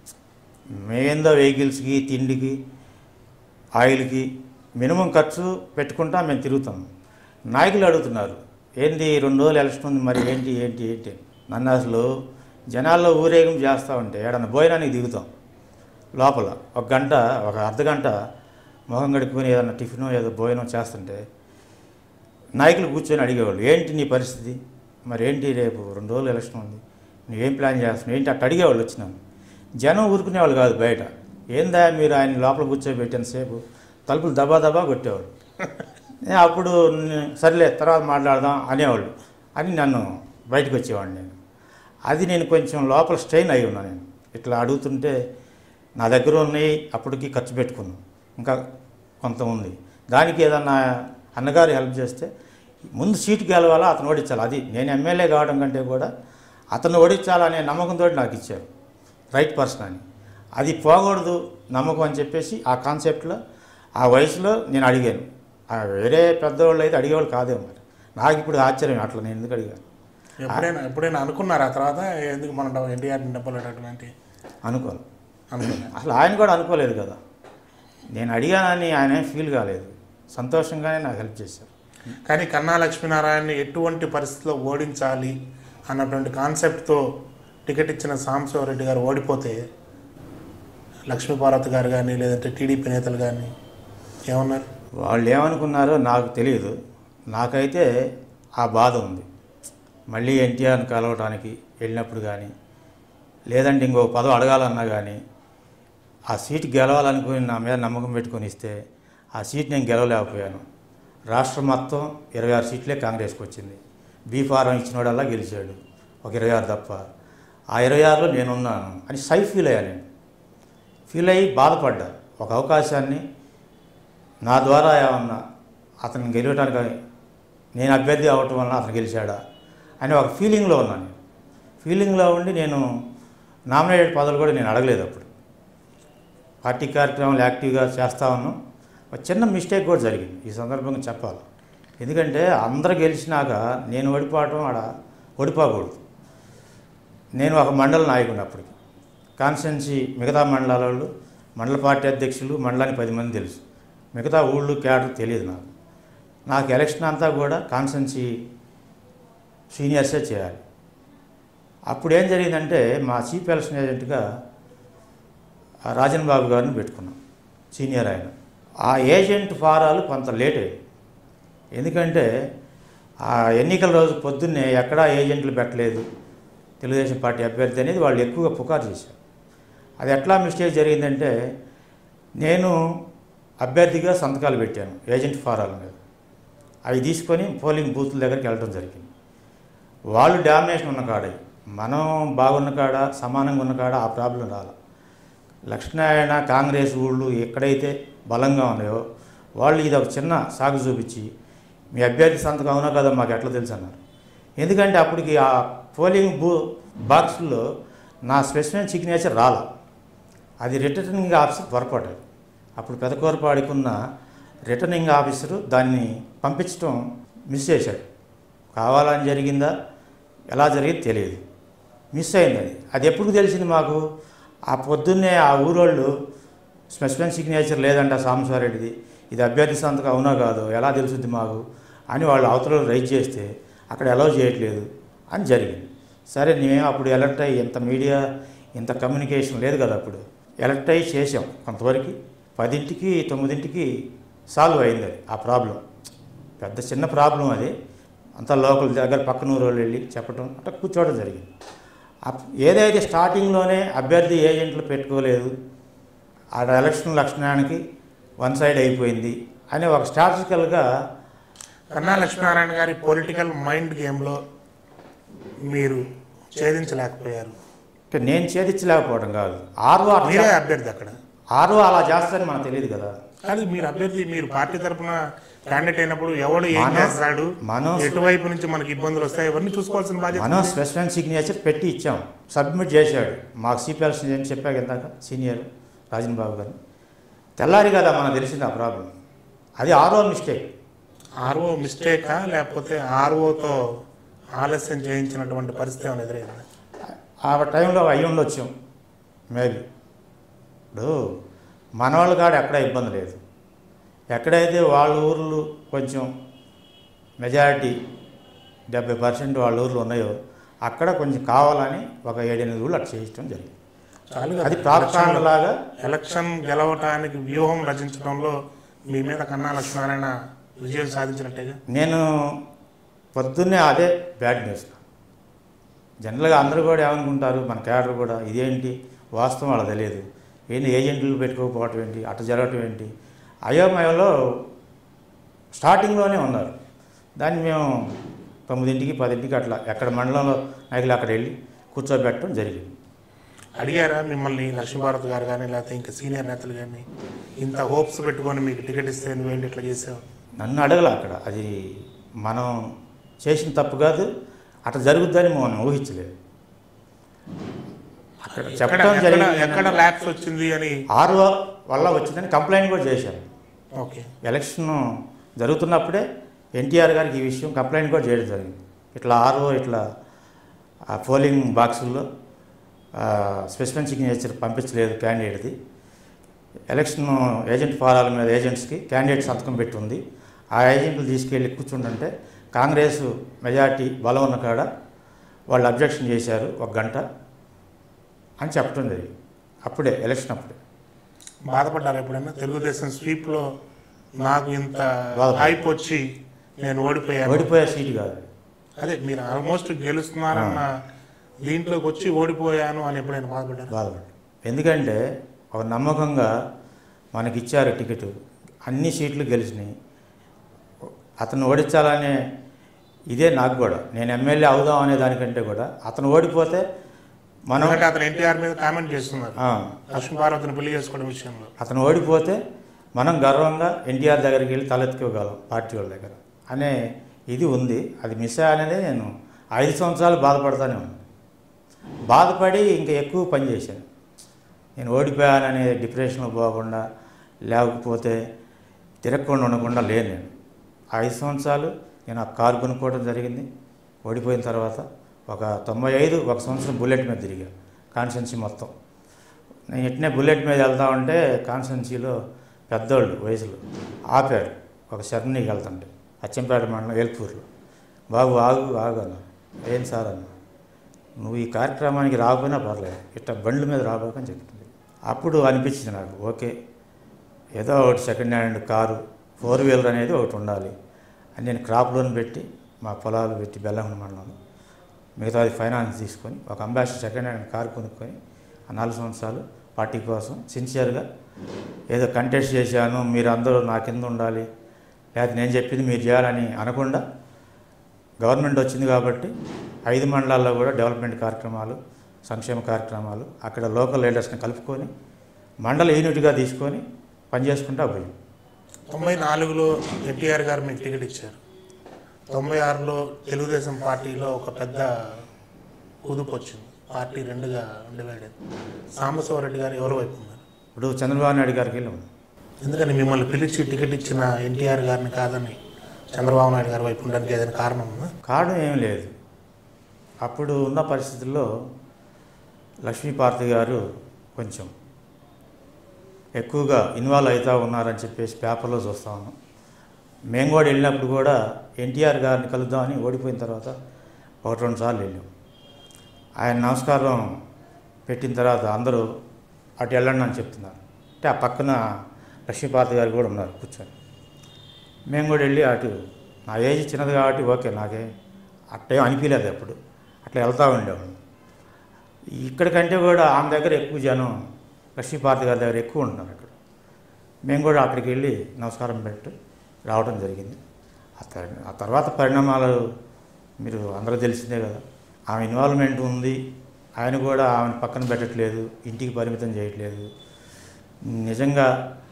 Speaker 2: మేందో వెహికల్స్కి, తిండికి, ఆయిల్కి మినిమం ఖర్చు పెట్టుకుంటా మేము తిరుగుతాం. నాయకులు అడుగుతున్నారు, ఏంటి 2 రోజులు ఎలక్షన్ ఉంది, మరి ఏంటి ఏంటి ఏంటి. నన్ను అసలు జనాల్లో ఊరేగింపు చేస్తూ ఉంటే ఏడన్నా భోజనానికి దిగుతాం, లోపల ఒక గంట, ఒక అర్ధగంట మొహం గడుపుకొని ఏదన్నా టిఫినో ఏదో భోజనం చేస్తుంటే నాయకులు కూర్చొని అడిగేవాళ్ళు, ఏంటి నీ పరిస్థితి, మరి ఏంటి రేపు 2 రోజులు ఎలక్షన్ ఉంది, నువ్వేం ప్లాన్ చేస్తున్నావు ఏంటి అట్లా అడిగేవాళ్ళు. వచ్చినాను, జనం ఊరుకునేవాళ్ళు కాదు బయట. ఏందా మీరు ఆయన లోపల కూర్చోబెట్టిన సేపు తలుపులు దబా దబా కొట్టేవాళ్ళు. అప్పుడు సర్లే తర్వాత మాట్లాడదాం అనేవాళ్ళు అని నన్ను బయటకు వచ్చేవాడిని. నేను కొంచెం లోపల స్ట్రెయిన్ అయి ఉన్నా. నేను ఇట్లా అడుగుతుంటే నా దగ్గర ఉన్నాయి, అప్పటికి ఖర్చు పెట్టుకున్నాను, ఇంకా కొంత ఉంది, దానికి ఏదన్నా అన్నగారు హెల్ప్ చేస్తే ముందు సీటు గెలవాలా, అతను ఓడించాలి. అది నేను ఎమ్మెల్యే కావడం కంటే కూడా అతను ఓడించాలనే నమ్మకంతో నాకు ఇచ్చారు, రైట్ పర్సన్ అని. అది పోకూడదు నమ్మకం అని చెప్పేసి ఆ కాన్సెప్ట్లో ఆ వయసులో నేను అడిగాను. వేరే పెద్దవాళ్ళు అయితే అడిగేవాళ్ళు కాదేమో. మరి నాకు ఇప్పుడు ఆశ్చర్యం, అట్లా నేను ఎందుకు అడిగాను.
Speaker 1: ఎప్పుడైనా అనుకున్నారు ఆ తర్వాత ఎందుకు మన ఎన్టీఆర్ డబ్బులు అటువంటి
Speaker 2: అనుకోను. అసలు ఆయన కూడా అనుకోలేదు కదా. నేను అడిగానని ఆయన ఫీల్ కాలేదు, సంతోషంగానే నాకు హెల్ప్ చేశారు.
Speaker 1: కానీ కన్నా లక్ష్మీనారాయణని ఎటువంటి పరిస్థితిలో ఓడించాలి అన్నటువంటి కాన్సెప్ట్తో టికెట్ ఇచ్చిన సాంబశివరెడ్డి గారు ఓడిపోతే లక్ష్మీపార్వతి గారు కానీ లేదంటే టీడీపీ నేతలు కానీ ఏమన్నారు?
Speaker 2: వాళ్ళు ఏమనుకున్నారో నాకు తెలియదు. నాకైతే ఆ బాధ ఉంది. మళ్ళీ ఎన్టీఆర్ని కలవడానికి వెళ్ళినప్పుడు కానీ లేదంటే ఇంకో పదవి అడగాలన్నా కానీ ఆ సీటు గెలవాలనుకుని నా మీద నమ్మకం పెట్టుకొని ఇస్తే ఆ సీట్ నేను గెలవలేకపోయాను. రాష్ట్రం మొత్తం 26 సీట్లే కాంగ్రెస్కి వచ్చింది. బీఫారం ఇచ్చినోడల్లా గెలిచాడు, ఒక 26 తప్ప. ఆ 26లో నేనున్నాను అని ఫీల్ అయ్యా. నేను ఫీల్ అయ్యి బాధపడ్డా. ఒక అవకాశాన్ని నా ద్వారా ఏమన్నా అతను గెలవటానికి నేను అభ్యర్థి అవటం వలన అతను గెలిచాడా అని ఒక ఫీలింగ్లో ఉన్నాను. ఫీలింగ్లో ఉండి నేను నామినేటెడ్ పదవులు కూడా నేను అడగలేదు. అప్పుడు పార్టీ కార్యక్రమాలు యాక్టివ్గా చేస్తా ఉన్నాం. ఒక చిన్న మిస్టేక్ కూడా జరిగింది ఈ సందర్భంగా చెప్పాలి. ఎందుకంటే అందరూ గెలిచినాక నేను ఓడిపోవటం ఓడిపోకూడదు. నేను ఒక మండల నాయకుడిని అప్పటికి. కాన్స్టిట్యున్సీ మిగతా మండలాల వాళ్ళు, మండల పార్టీ అధ్యక్షులు, మండలానికి 10 మంది తెలుసు. మిగతా ఊళ్ళు క్యాడర్ తెలియదు నాకు ఎలక్షన్ అంతా కూడా కాన్స్టిట్యున్సీ సీనియర్సే చేయాలి. అప్పుడు ఏం జరిగిందంటే మా చీఫ్ ఎలక్షన్ ఏజెంట్గా రాజన్ బాబు గారిని పెట్టుకున్నాం, సీనియర్ ఆయన. ఆ ఏజెంట్ ఫారాలు కొంత లేట్ అయ్యాయి. ఎందుకంటే ఆ ఎన్నికల రోజు పొద్దున్నే ఎక్కడా ఏజెంట్లు పెట్టలేదు తెలుగుదేశం పార్టీ అభ్యర్థి అనేది వాళ్ళు ఎక్కువగా పుకారు చేశారు. అది ఎట్లా మిస్టేక్ జరిగిందంటే నేను అభ్యర్థిగా సంతకాలు పెట్టాను ఏజెంట్ ఫారాల మీద. అవి తీసుకొని పోలింగ్ బూత్ల దగ్గరికి వెళ్ళడం జరిగింది. వాళ్ళు డామినేషన్ ఉన్న కాడ, మనం బాగున్న కాడ, సమానంగా ఉన్న కాడ ఆ ప్రాబ్లం రాలి. లక్ష్మీనారాయణ కాంగ్రెస్ ఊళ్ళు ఎక్కడైతే బలంగా ఉన్నాయో వాళ్ళు ఇది ఒక చిన్న సాగు చూపించి మీ అభ్యర్థి సంతకం అవునా కదా మాకు ఎట్లా తెలుసు అన్నారు. ఎందుకంటే అప్పటికి ఆ పోలింగ్ బాక్సుల్లో నా స్పెసిఫిక్ సిగ్నేచర్ రాల. అది రిటర్నింగ్ ఆఫీసర్ పొరపాటు. అప్పుడు పెదకూరపాడుకున్న రిటర్నింగ్ ఆఫీసరు దాన్ని పంపించడం మిస్ చేశాడు. కావాలని జరిగిందా ఎలా జరిగింది తెలియదు, మిస్ అయింది. అది ఎప్పుడు తెలిసింది మాకు? ఆ పొద్దున్నే ఆ ఊరోళ్ళు స్పెసిఫిక్ సిగ్నేచర్ లేదంట సాంబశివారెడ్డిది, ఇది అభ్యర్థి సంతకం అవునా కాదు ఎలా తెలుసుద్ది మాకు అని వాళ్ళు అవతల రైజ్ చేస్తే అక్కడ అలౌ చేయట్లేదు అని జరిగింది. సరే మేము అప్పుడు ఎలర్ట్ అయ్యి ఇంత మీడియా ఇంత కమ్యూనికేషన్ లేదు కదా, అప్పుడు ఎలర్ట్ అయ్యి చేసాం. కొంతవరకు 10ంటికి 9ంటికి సాల్వ్ అయింది అది. ఆ ప్రాబ్లం పెద్ద చిన్న ప్రాబ్లం అది. అంతా లోకల్ దగ్గర పక్కన ఊరు వాళ్ళు వెళ్ళి చెప్పడం అట్లా కూర్చోవడం జరిగింది. ఏదైతే స్టార్టింగ్లోనే అభ్యర్థి ఏజెంట్లు పెట్టుకోలేదు, ఆ ఎలక్షన్ లక్ష్మణానికి వన్ సైడ్ అయిపోయింది అని ఒక స్ట్రాటజికల్గా
Speaker 1: కన్నా లక్ష్మీనారాయణ గారి పొలిటికల్ మైండ్ గేమ్లో మీరు ఛేదించలేకపోయారు.
Speaker 2: నేను ఛేదించలేకపోవడం కాదు, ఆర్ఓ
Speaker 1: మీరే అభ్యర్థి. అక్కడ
Speaker 2: ఆర్ఓ అలా చేస్తారని మనకు తెలియదు కదా.
Speaker 1: అది మీరు అభ్యర్థి, మీరు పార్టీ తరఫున క్యాండిడేట్ అయినప్పుడు ఎవడు ఏం చేస్తాడు, ఎటువైపు నుంచి మనకి ఇబ్బందులు వస్తాయి, ఇవన్నీ చూసుకోవాల్సిన బాధ్యత.
Speaker 2: మనం స్పెసిఫిక్ సిగ్నేచర్ పెట్టి ఇచ్చాం, సబ్మిట్ చేశాడు. మాకు సిపిఎల్స్ అని చెప్పాక ఇందాక సీనియర్ రాజన్ బాబు గారు తెల్లారి కదా మనకు తెలిసింది ఆ ప్రాబ్లం. అది ఆర్ఓ మిస్టేక్.
Speaker 1: ఆర్ఓ మిస్టేకా లేకపోతే ఆర్ఓతో ఆలస్యం చేయించినటువంటి పరిస్థితి ఏమైనా ఎదురైంది?
Speaker 2: ఆ టైంలో అయ్యి ఉండొచ్చు మేబీ. ఇప్పుడు మనవాళ్ళ కాడ ఎక్కడ ఇబ్బంది లేదు. ఎక్కడైతే వాళ్ళ ఊర్లు కొంచెం మెజారిటీ 70% వాళ్ళ ఊర్లు ఉన్నాయో అక్కడ కొంచెం కావాలని ఒక 7-8 ఊళ్ళు అట్లా చేయించడం జరిగింది. అది ప్రాప్తాంగలాగా
Speaker 1: ఎలక్షన్ గెలవటానికి వ్యూహం రచించడంలో మీ మీద కన్నా లక్ష్మీనారాయణ విజయం సాధించినట్టేగా.
Speaker 2: నేను పొద్దున్నే అదే బ్యాడ్ న్యూస్. జనరల్గా అందరూ కూడా ఏమనుకుంటారు, మన క్యాడర్ కూడా ఇదేంటి వాస్తవం వాళ్ళకి తెలియదు, ఏంటి ఏజెంట్లు పెట్టుకోకపోవటం ఏంటి, అట్ట జరగటం ఏంటి, అయోమయంలో స్టార్టింగ్లోనే ఉన్నారు. దాన్ని మేము 9ంటికి 10ంటికి అట్లా ఎక్కడ మండలంలో నాయకులు అక్కడ వెళ్ళి కూర్చోబెట్టడం జరిగింది.
Speaker 1: అడిగారా మిమ్మల్ని లక్ష్మీభారత్ గారు కానీ లేకపోతే ఇంకా సీనియర్ నేతలు కానీ, ఇంత హోప్స్ పెట్టుకొని మీకు టికెట్ ఇస్తే నువ్వేంటి ఇట్లా చేసావు?
Speaker 2: నన్ను అడగల. అక్కడ అది మనం చేసిన తప్పు కాదు, అట్లా జరుగుద్దని మనం ఊహించలేదు. అక్కడ చెప్పడం జరిగింది.
Speaker 1: ఎక్కడ ల్యాప్స్ వచ్చింది అని
Speaker 2: ఆర్ఓ వల్ల వచ్చిందని కంప్లైంట్ కూడా చేశారు.
Speaker 1: ఓకే,
Speaker 2: ఎలక్షన్ జరుగుతున్నప్పుడే ఎన్టీఆర్ గారికి ఈ విషయం కంప్లైంట్ కూడా చేయడం జరిగింది. ఇట్లా ఆర్ఓ ఇట్లా ఆ పోలింగ్ బాక్సుల్లో స్పెసిఫిక్ సిగ్నేచర్ పంపించలేదు క్యాండిడేట్ది, ఎలక్షన్ ఏజెంట్ ఫారాల మీద ఏజెంట్స్కి క్యాండిడేట్ సంతకం పెట్టి ఉంది, ఆ ఏజెంట్లు తీసుకెళ్ళి కూర్చుంటుంటే కాంగ్రెస్ మెజార్టీ బలం ఉన్న కాడ వాళ్ళు అబ్జెక్షన్ చేశారు 1 గంట అని చెప్పడం జరిగింది. అప్పుడే ఎలక్షన్ అప్పుడే.
Speaker 1: బాధపడ్డారు ఎప్పుడైనా? తెలుగుదేశం స్వీప్లో నాకు ఇంత హైప్ వచ్చి నేను
Speaker 2: ఓడిపోయే సీటు కాదు,
Speaker 1: అదే మీరు ఆల్మోస్ట్ గెలుస్తున్నారన్న దీంట్లోకి వచ్చి ఓడిపోయాను అని ఎప్పుడైనా బాధపడ్డారు?
Speaker 2: ఎందుకంటే ఒక నమ్మకంగా మనకి ఇచ్చారు టికెట్, అన్ని సీట్లు గెలిచినాయి, అతను ఓడించాలనే ఇదే నాకు కూడా. నేను ఎమ్మెల్యే అవుదాం అనే దానికంటే కూడా అతను ఓడిపోతే మనం
Speaker 1: అతను ఎన్టీఆర్ మీద కామెంట్ చేస్తున్నారు లక్ష్మీభారత్ని పెళ్లి చేసుకోవడం విషయంలో.
Speaker 2: అతను ఓడిపోతే మనం గర్వంగా ఎన్టీఆర్ దగ్గరికి వెళ్ళి తలెత్తుకోగలం పార్టీ వాళ్ళ దగ్గర అనే ఇది ఉంది. అది మిస్ అయ్యాననే నేను 5 సంవత్సరాలు బాధపడతానే ఉన్నాను. బాధపడి ఇంకా ఎక్కువ పని చేశాను. నేను ఓడిపోయాననే డిప్రెషన్లో పోకుండా, లేకపోతే తిరగకుండా ఉండకుండా లేను. నేను 5 సంవత్సరాలు నేను ఆ కారు కొనుక్కోవడం జరిగింది. ఓడిపోయిన తర్వాత ఒక 95 ఒక సంవత్సరం బుల్లెట్ మీద తిరిగా కాన్స్టిట్యున్సీ మొత్తం. నేను ఇట్నే బుల్లెట్ మీద వెళ్తా ఉంటే కాన్స్టిట్యున్సీలో పెద్దోళ్ళు వయసులో ఆపారు. ఒక శరణికి వెళ్తుంటే అచ్చంపేట మండలం ఏల్పూర్లో. బాబు ఆగు ఆగు అన్న. ఏం సార్ అన్న, నువ్వు ఈ కార్యక్రమానికి రాకపోయినా పర్లేదు, ఇట్లా బండ్ల మీద రాబోకని చెప్తుంది. అప్పుడు అనిపించింది నాకు, ఓకే ఏదో ఒకటి సెకండ్ హ్యాండ్ కారు 4 వీలర్ అనేది ఒకటి ఉండాలి అని నేను క్రాప్ లోన్ పెట్టి మా పొలాలు పెట్టి బెల్లంకొండ మండలంలో మిగతాది ఫైనాన్స్ తీసుకొని ఒక అంబాసిడర్ సెకండ్ హ్యాండ్ కారు కొనుక్కొని ఆ 4 సంవత్సరాలు పార్టీ కోసం సిన్సియర్గా ఏదో కంటెస్ట్ చేశాను, మీరు అందరూ నా కింద ఉండాలి, లేకపోతే నేను చెప్పింది మీరు చేయాలని అనకుండా గవర్నమెంట్ వచ్చింది కాబట్టి 5 మండలాల్లో కూడా డెవలప్మెంట్ కార్యక్రమాలు, సంక్షేమ కార్యక్రమాలు అక్కడ లోకల్ లీడర్స్ని కలుపుకొని మండల యూనిట్గా తీసుకొని పనిచేసుకుంటూ పోయాం.
Speaker 1: 94లో ఎన్టీఆర్ గారు మీకు టికెట్ ఇచ్చారు. 96లో తెలుగుదేశం పార్టీలో ఒక పెద్ద కుదుపు వచ్చింది. పార్టీ 2గా డివైడ్ అయింది. సాంబశివ రెడ్డి గారు ఎవరి వైపు ఉన్నారు?
Speaker 2: ఇప్పుడు చంద్రబాబు నాయుడు గారికి వెళ్ళాం.
Speaker 1: ఎందుకని మిమ్మల్ని పిలిచి టికెట్ ఇచ్చిన ఎన్టీఆర్ గారిని కాదని చంద్రబాబు నాయుడు గారి వైపు ఉండడానికి ఏదైనా కారణం ఉందా?
Speaker 2: కారణం ఏం లేదు. అప్పుడు ఉన్న పరిస్థితుల్లో లక్ష్మీపార్తి గారు కొంచెం ఎక్కువగా ఇన్వాల్వ్ అవుతూ ఉన్నారని చెప్పేసి పేపర్లో చూస్తా ఉన్నాం. మేము కూడా వెళ్ళినప్పుడు కూడా ఎన్టీఆర్ గారిని కలుద్దామని ఓడిపోయిన తర్వాత 1-2 సార్లు వెళ్ళాం. ఆయన నమస్కారం పెట్టిన తర్వాత అందరూ అటు వెళ్ళండి అని చెప్తున్నారు. అంటే ఆ పక్కన లక్ష్మీపార్తి గారు కూడా ఉన్నారు కూర్చొని. మేము కూడా వెళ్ళి అటు, నా ఏజ్ చిన్నది కాబట్టి ఓకే, నాకే అట్టేం అనిపించలేదు. అప్పుడు అట్లా వెళ్తూ ఉండేవాడు. ఇక్కడికంటే కూడా ఆమె దగ్గర ఎక్కువ జనం లక్ష్మీపార్తి గారి దగ్గర ఎక్కువ ఉంటున్నారు. అక్కడ మేము కూడా అక్కడికి వెళ్ళి నమస్కారం పెట్టి రావడం జరిగింది. ఆ తర్వాత పరిణామాలు మీరు అందరూ తెలిసిందే కదా. ఆమె ఇన్వాల్వ్మెంట్ ఉంది. ఆయన కూడా ఆమెను పక్కన పెట్టట్లేదు, ఇంటికి పరిమితం చేయట్లేదు. నిజంగా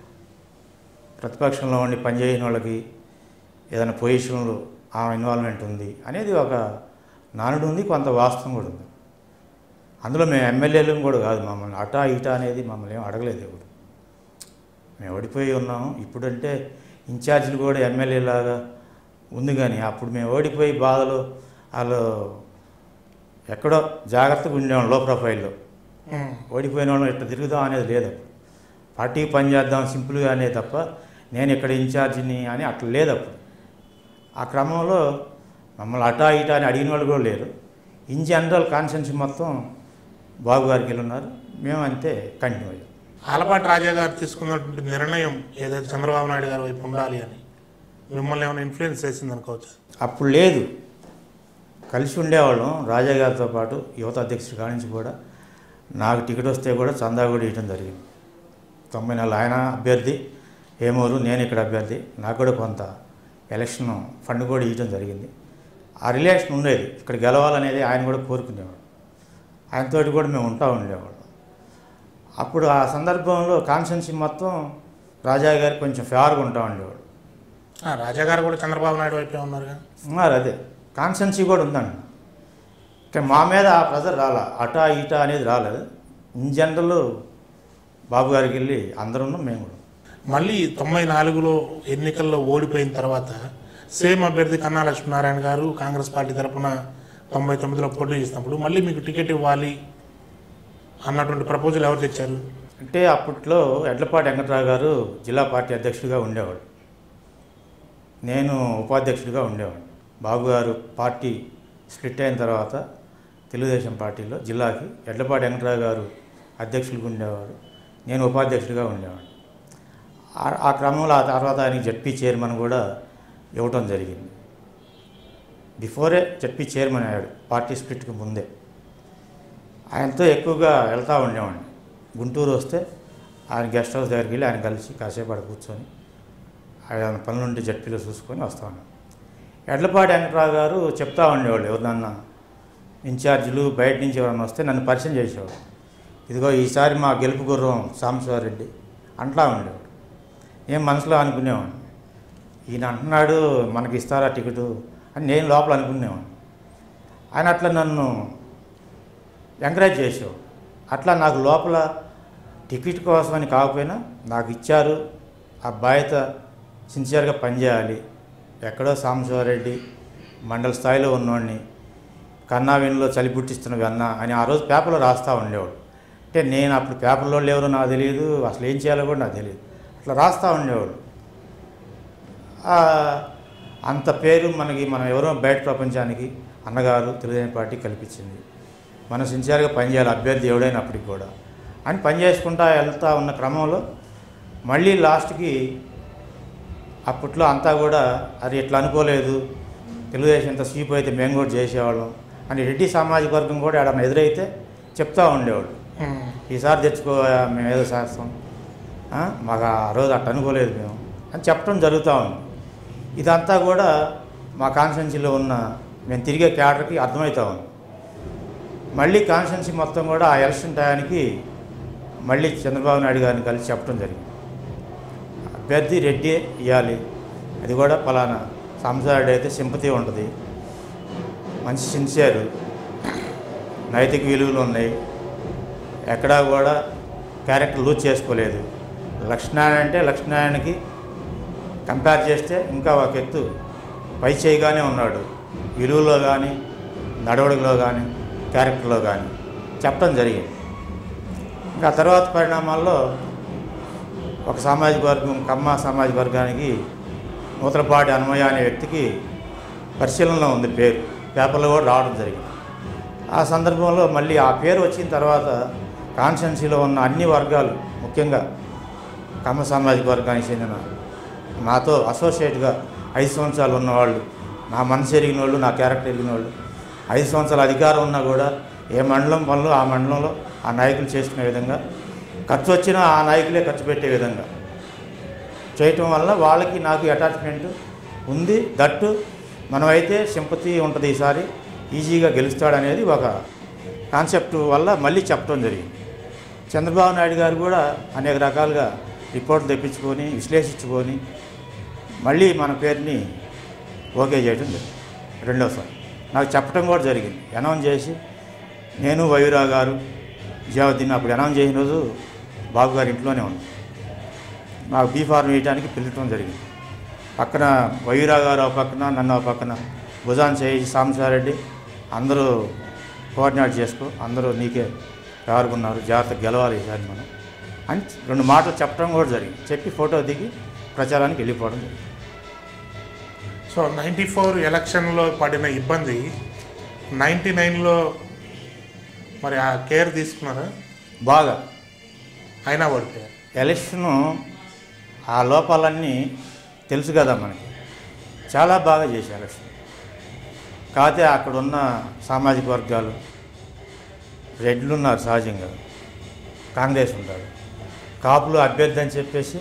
Speaker 2: ప్రతిపక్షంలో ఉండి పనిచేయని వాళ్ళకి ఏదైనా పొజిషన్లో ఆమె ఇన్వాల్వ్మెంట్ ఉంది అనేది ఒక నానుడు ఉంది, కొంత వాస్తవం కూడా ఉంది. అందులో మేము ఎమ్మెల్యేలు కూడా కాదు, మమ్మల్ని అటా ఇటా అనేది మమ్మల్ని ఏం అడగలేదు ఎవరు. మేము ఓడిపోయి ఉన్నాము. ఇప్పుడంటే ఇన్ఛార్జీలు కూడా ఎమ్మెల్యేలాగా ఉంది, కానీ అప్పుడు మేము ఓడిపోయి బాధలు వాళ్ళు ఎక్కడో జాగ్రత్తగా ఉండేవాళ్ళం. లో ప్రొఫైల్లో ఓడిపోయిన వాళ్ళం ఇట్లా తిరుగుదాం అనేది లేదు. అప్పుడు పార్టీకి పనిచేద్దాం సింపుల్గా అనే తప్ప నేను ఇక్కడ ఇన్ఛార్జిని అని అట్లా లేదు. అప్పుడు ఆ క్రమంలో మమ్మల్ని అటా ఇటా అని అడిగిన వాళ్ళు కూడా లేరు. ఇన్ జనరల్ కాన్స్టిట్యున్సీ మొత్తం బాబు గారికి వెళ్ళి ఉన్నారు. మేము అంతే కంటిన్యూ అయ్యాం.
Speaker 1: ఆలపాటి రాజా గారు తీసుకున్నటువంటి నిర్ణయం ఏదైతే చంద్రబాబు నాయుడు గారి వైపు ఉండాలి అని మిమ్మల్ని ఏమైనా ఇన్ఫ్లుయెన్స్ చేసింది అనుకోవచ్చు?
Speaker 2: అప్పుడు లేదు, కలిసి ఉండేవాళ్ళం. రాజా గారితో పాటు యువత అధ్యక్షుడి కాడి నుంచి కూడా నాకు టికెట్ వస్తే కూడా చందా కూడా ఇవ్వడం జరిగింది. 94 ఆయన అభ్యర్థి ఏమూరు, నేను ఇక్కడ అభ్యర్థి, నాకు కూడా కొంత ఎలక్షన్ ఫండ్ కూడా ఇవ్వడం జరిగింది. ఆ రిలేషన్ ఉండేది. ఇక్కడ గెలవాలనేది ఆయన కూడా కోరుకునేవాడు. ఆయనతో కూడా మేము ఉండేవాళ్ళం. అప్పుడు ఆ సందర్భంలో కాన్స్టిట్యున్సీ మొత్తం రాజా గారు కొంచెం ఫేవర్గా ఉండేవాడు.
Speaker 1: రాజా గారు కూడా చంద్రబాబు నాయుడు వైపే ఉన్నారు.
Speaker 2: అదే కాన్స్టిట్యున్సీ కూడా ఉందండి. ఇంకా మా మీద ఆ ప్రెజర్ రాలే, అటా ఇటా అనేది రాలేదు. ఇన్ జనరల్ బాబు గారికి వెళ్ళి అందరూ మేము కూడా.
Speaker 1: మళ్ళీ 94లో ఎన్నికల్లో ఓడిపోయిన తర్వాత సేమ్ అభ్యర్థి కన్నా లక్ష్మీనారాయణ గారు కాంగ్రెస్ పార్టీ తరఫున 99లో పోటీ చేసినప్పుడు మళ్ళీ మీకు టికెట్ ఇవ్వాలి అన్నటువంటి ప్రపోజల్ ఎవరు తెచ్చారు?
Speaker 2: అంటే అప్పట్లో ఎడ్లపాటి వెంకటరావు గారు జిల్లా పార్టీ అధ్యక్షుడిగా ఉండేవాడు, నేను ఉపాధ్యక్షుడిగా ఉండేవాడు. బాబు గారు పార్టీ స్ప్లిట్ అయిన తర్వాత తెలుగుదేశం పార్టీలో జిల్లాకి ఎడ్లపాటి వెంకటరావు గారు అధ్యక్షుడిగా ఉండేవాడు, నేను ఉపాధ్యక్షుడిగా ఉండేవాడు. ఆ క్రమంలో ఆ తర్వాత ఆయనకి జడ్పీ చైర్మన్ కూడా ఇవ్వటం జరిగింది. బిఫోరే జడ్పీ చైర్మన్ అయ్యాడు పార్టీ స్ప్లిట్కి ముందే. ఆయనతో ఎక్కువగా వెళ్తూ ఉండేవాడిని. గుంటూరు వస్తే ఆయన గెస్ట్ హౌస్ దగ్గరికి వెళ్ళి ఆయన కలిసి కాసేపు అక్కడ కూర్చొని ఆయన పనులుంటే జడ్పీలో చూసుకొని వస్తూ ఉన్నాను. ఎడ్లపాటి వెంకటరావు గారు చెప్తా ఉండేవాళ్ళు, ఎవరినన్నా ఇన్ఛార్జీలు బయట నుంచి ఎవరన్నా వస్తే నన్ను పరిచయం చేసేవాడు. ఇదిగో ఈసారి మా గెలుపు గుర్రం సాంబశివ రెడ్డి అంటా ఉండేవాడు. ఏం మనసులో అనుకునేవాడిని, ఈయన అంటున్నాడు మనకి ఇస్తారా టికెట్ అని నేను లోపల అనుకునేవాడిని. ఆయన అట్లా నన్ను ఎంకరేజ్ చేసేవాడు. అట్లా నాకు లోపల టికెట్ కోసమని కాకపోయినా నాకు ఇచ్చారు, ఆ బాధ్యత సిన్సియర్గా పనిచేయాలి. ఎక్కడో సాంబశివారెడ్డి మండల స్థాయిలో ఉన్నవాడిని కన్నావిన్లో చలి పుట్టిస్తున్న వెన్న అని ఆ రోజు పేపర్లో రాస్తూ ఉండేవాడు. అంటే నేను అప్పుడు పేపర్లో ఎవరో నాకు తెలియదు, అసలు ఏం చేయాలో కూడా నాకు తెలియదు, అట్లా రాస్తూ ఉండేవాడు. అంత పేరు మనం ఎవరో బయట ప్రపంచానికి అన్నగారు తెలుగుదేశం పార్టీ కల్పించింది. మనం సిన్సియర్గా పనిచేయాలి, అభ్యర్థి ఎవడైనప్పటికి కూడా అని పని చేసుకుంటా వెళ్తూ ఉన్న క్రమంలో మళ్ళీ లాస్ట్కి అప్పట్లో అంతా కూడా అది ఇట్లా అనుకోలేదు, తెలుగుదేశం ఇంత స్వీప్ అయితే మేము కూడా చేసేవాళ్ళం అని రెడ్డి సామాజిక వర్గం కూడా ఏడన్నా ఎదురైతే చెప్తూ ఉండేవాడు. ఈసారి తెచ్చుకో, మేము ఏదో చేస్తాం, మాకు ఆ రోజు అట్లా అనుకోలేదు మేము అని చెప్పడం జరుగుతూ ఉంది. ఇదంతా కూడా మా కాన్స్టిట్యున్సీలో ఉన్న మేము తిరిగే క్యాడర్కి అర్థమవుతూ ఉంది. మళ్ళీ కాన్స్టిట్యున్సీ మొత్తం కూడా ఆ ఎలక్షన్ టయానికి మళ్ళీ చంద్రబాబు నాయుడు గారిని కలిసి చెప్పడం జరిగింది, అభ్యర్థి రెడ్డి ఇవ్వాలి, అది కూడా పలానా సాంబశివారెడ్డి అయితే సింపతి ఉంటుంది, మంచి సిన్సియర్, నైతిక విలువలు ఉన్నాయి, ఎక్కడా కూడా క్యారెక్టర్ లూజ్ చేసుకోలేదు, లక్ష్మీనారాయణ అంటే లక్ష్మీనారాయణకి కంపేర్ చేస్తే ఇంకా ఒక ఎత్తు పై చేయగానే ఉన్నాడు, విలువలో కానీ నడవడికలో కానీ క్యారెక్టర్లో కానీ చెప్పడం జరిగింది. ఇంకా తర్వాత పరిణామాల్లో ఒక సామాజిక వర్గం, కమ్మ సామాజిక వర్గానికి నూతలపాటి అన్వయ అనే వ్యక్తికి పరిశీలనలో ఉంది పేరు, పేపర్లో కూడా రావడం జరిగింది. ఆ సందర్భంలో మళ్ళీ ఆ పేరు వచ్చిన తర్వాత కాన్స్టిట్యున్సీలో ఉన్న అన్ని వర్గాలు, ముఖ్యంగా కమ్మ సామాజిక వర్గానికి చెందిన నాతో అసోసియేట్గా 5 సంవత్సరాలు ఉన్నవాళ్ళు, నా మనసు ఎరిగిన వాళ్ళు, నా క్యారెక్టర్ ఎరిగిన వాళ్ళు, 5 సంవత్సరాల అధికారం ఉన్నా కూడా ఏ మండలం పనులు ఆ మండలంలో ఆ నాయకులు చేసుకునే విధంగా, ఖర్చు వచ్చినా ఆ నాయకులే ఖర్చు పెట్టే విధంగా చేయటం వల్ల వాళ్ళకి నాకు అటాచ్మెంట్ ఉంది. దట్టు మనమైతే సింపతి ఉంటుంది, ఈసారి ఈజీగా గెలుస్తాడనేది ఒక కాన్సెప్ట్ వల్ల మళ్ళీ చెప్పడం జరిగింది. చంద్రబాబు నాయుడు గారు కూడా అనేక రకాలుగా రిపోర్ట్లు తెప్పించుకొని విశ్లేషించుకొని మళ్ళీ మన పేరుని ఓకే చేయడం జరిగింది. రెండోసారి నాకు చెప్పడం కూడా జరిగింది, అనౌన్స్ చేసి నేను వయూరా గారు జియావుద్దీన్ అప్పుడు అనౌన్స్ చేసిన రోజు బాబు గారి ఇంట్లోనే ఉంది, నాకు బీ ఫార్మ్ వేయడానికి పిలవటం జరిగింది. పక్కన వయూరా గారు ఒక పక్కన, నన్ను ఒక పక్కన భుజాన్ చేసి సాంబశివారెడ్డి అందరూ కోఆర్డినేట్ చేసుకో, అందరూ నీకే ఎవరుకున్నారు, జాగ్రత్త గెలవాలి ఈసారి మనం అని 2 మాటలు చెప్పడం కూడా జరిగింది. చెప్పి ఫోటో దిగి ప్రచారానికి వెళ్ళిపోవడం జరిగింది.
Speaker 1: సో 94 ఎలక్షన్లో పడిన ఇబ్బంది 99లో మరి ఆ కేర్ తీసుకున్నారా?
Speaker 2: బాగా
Speaker 1: అయినా పడిపోయారు.
Speaker 2: ఎలక్షను ఆ లోపాలన్నీ తెలుసు కదా మనకి, చాలా బాగా చేసే ఎలక్షన్. కాకపోతే అక్కడ ఉన్న సామాజిక వర్గాలు, రెడ్లు ఉన్నారు సహజంగా, కాంగ్రెస్ ఉంటారు, కాపులు అభ్యర్థి అని చెప్పేసి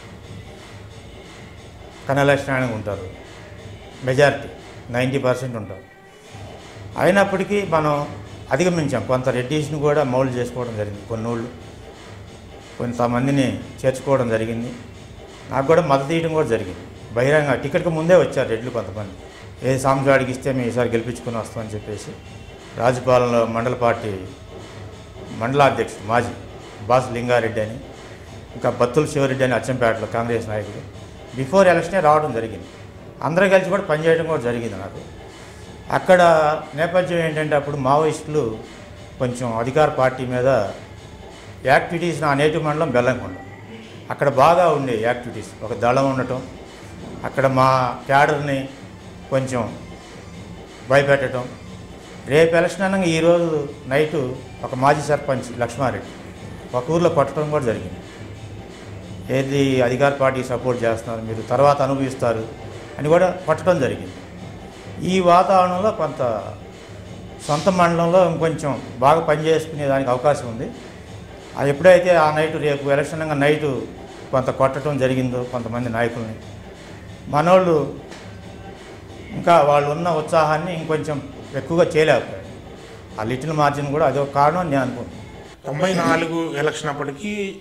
Speaker 2: కనలక్ష్మణంగా ఉంటారు, మెజారిటీ 90% ఉంటారు. అయినప్పటికీ మనం అధిగమించాం, కొంత రెడ్డిస్ని కూడా మౌల్డ్ చేసుకోవడం జరిగింది, కొన్నోళ్ళు కొంతమందిని చేర్చుకోవడం జరిగింది. నాకు కూడా మద్దతు ఇవ్వడం కూడా జరిగింది, బహిరంగ టికెట్కి ముందే వచ్చారు రెడ్లు కొంతమంది, ఏ సాంబశివాడికి ఇస్తే మేము ఈసారి గెలిపించుకొని వస్తామని చెప్పేసి. రాజపాలెంలో మండల పార్టీ మండలాధ్యక్షుడు మాజీ బాస్ లింగారెడ్డి అని, ఇంకా బత్తుల శివరెడ్డి అని అచ్చంపేటలో కాంగ్రెస్ నాయకుడు బిఫోర్ ఎలక్షనే రావడం జరిగింది. అందరూ కలిసి కూడా పనిచేయడం కూడా జరిగింది. నాకు అక్కడ నేపథ్యం ఏంటంటే అప్పుడు మావోయిస్టులు కొంచెం అధికార పార్టీ మీద యాక్టివిటీస్, నా నేటివ్ మండలం బెల్లంకొండ, అక్కడ బాగా ఉండే యాక్టివిటీస్, ఒక దళం ఉండటం, అక్కడ మా క్యాడర్ని కొంచెం భయపెట్టడం. రేపు ఎలక్షన్ అనగా ఈరోజు నైటు ఒక మాజీ సర్పంచ్ లక్ష్మారెడ్డి ఒక ఊర్లో కొట్టడం కూడా జరిగింది. ఏది అధికార పార్టీకి సపోర్ట్ చేస్తున్నారు మీరు, తర్వాత అనుభవిస్తారు అని కూడా కొట్టడం జరిగింది. ఈ వాతావరణంలో కొంత సొంత మండలంలో ఇంకొంచెం బాగా పనిచేసుకునే దానికి అవకాశం ఉంది. అది ఎప్పుడైతే ఆ నైటు, రేపు ఎలక్షన్ అనగా నైటు కొంత కొట్టడం జరిగిందో కొంతమంది నాయకుల్ని, మనోళ్ళు ఇంకా వాళ్ళు ఉన్న ఉత్సాహాన్ని ఇంకొంచెం ఎక్కువగా చేయలేకపోయారు. ఆ లిటిల్ మార్జిన్ కూడా అదొక కారణం నేను అనుకుంటున్నాను.
Speaker 1: 94 ఎలక్షన్ అప్పటికి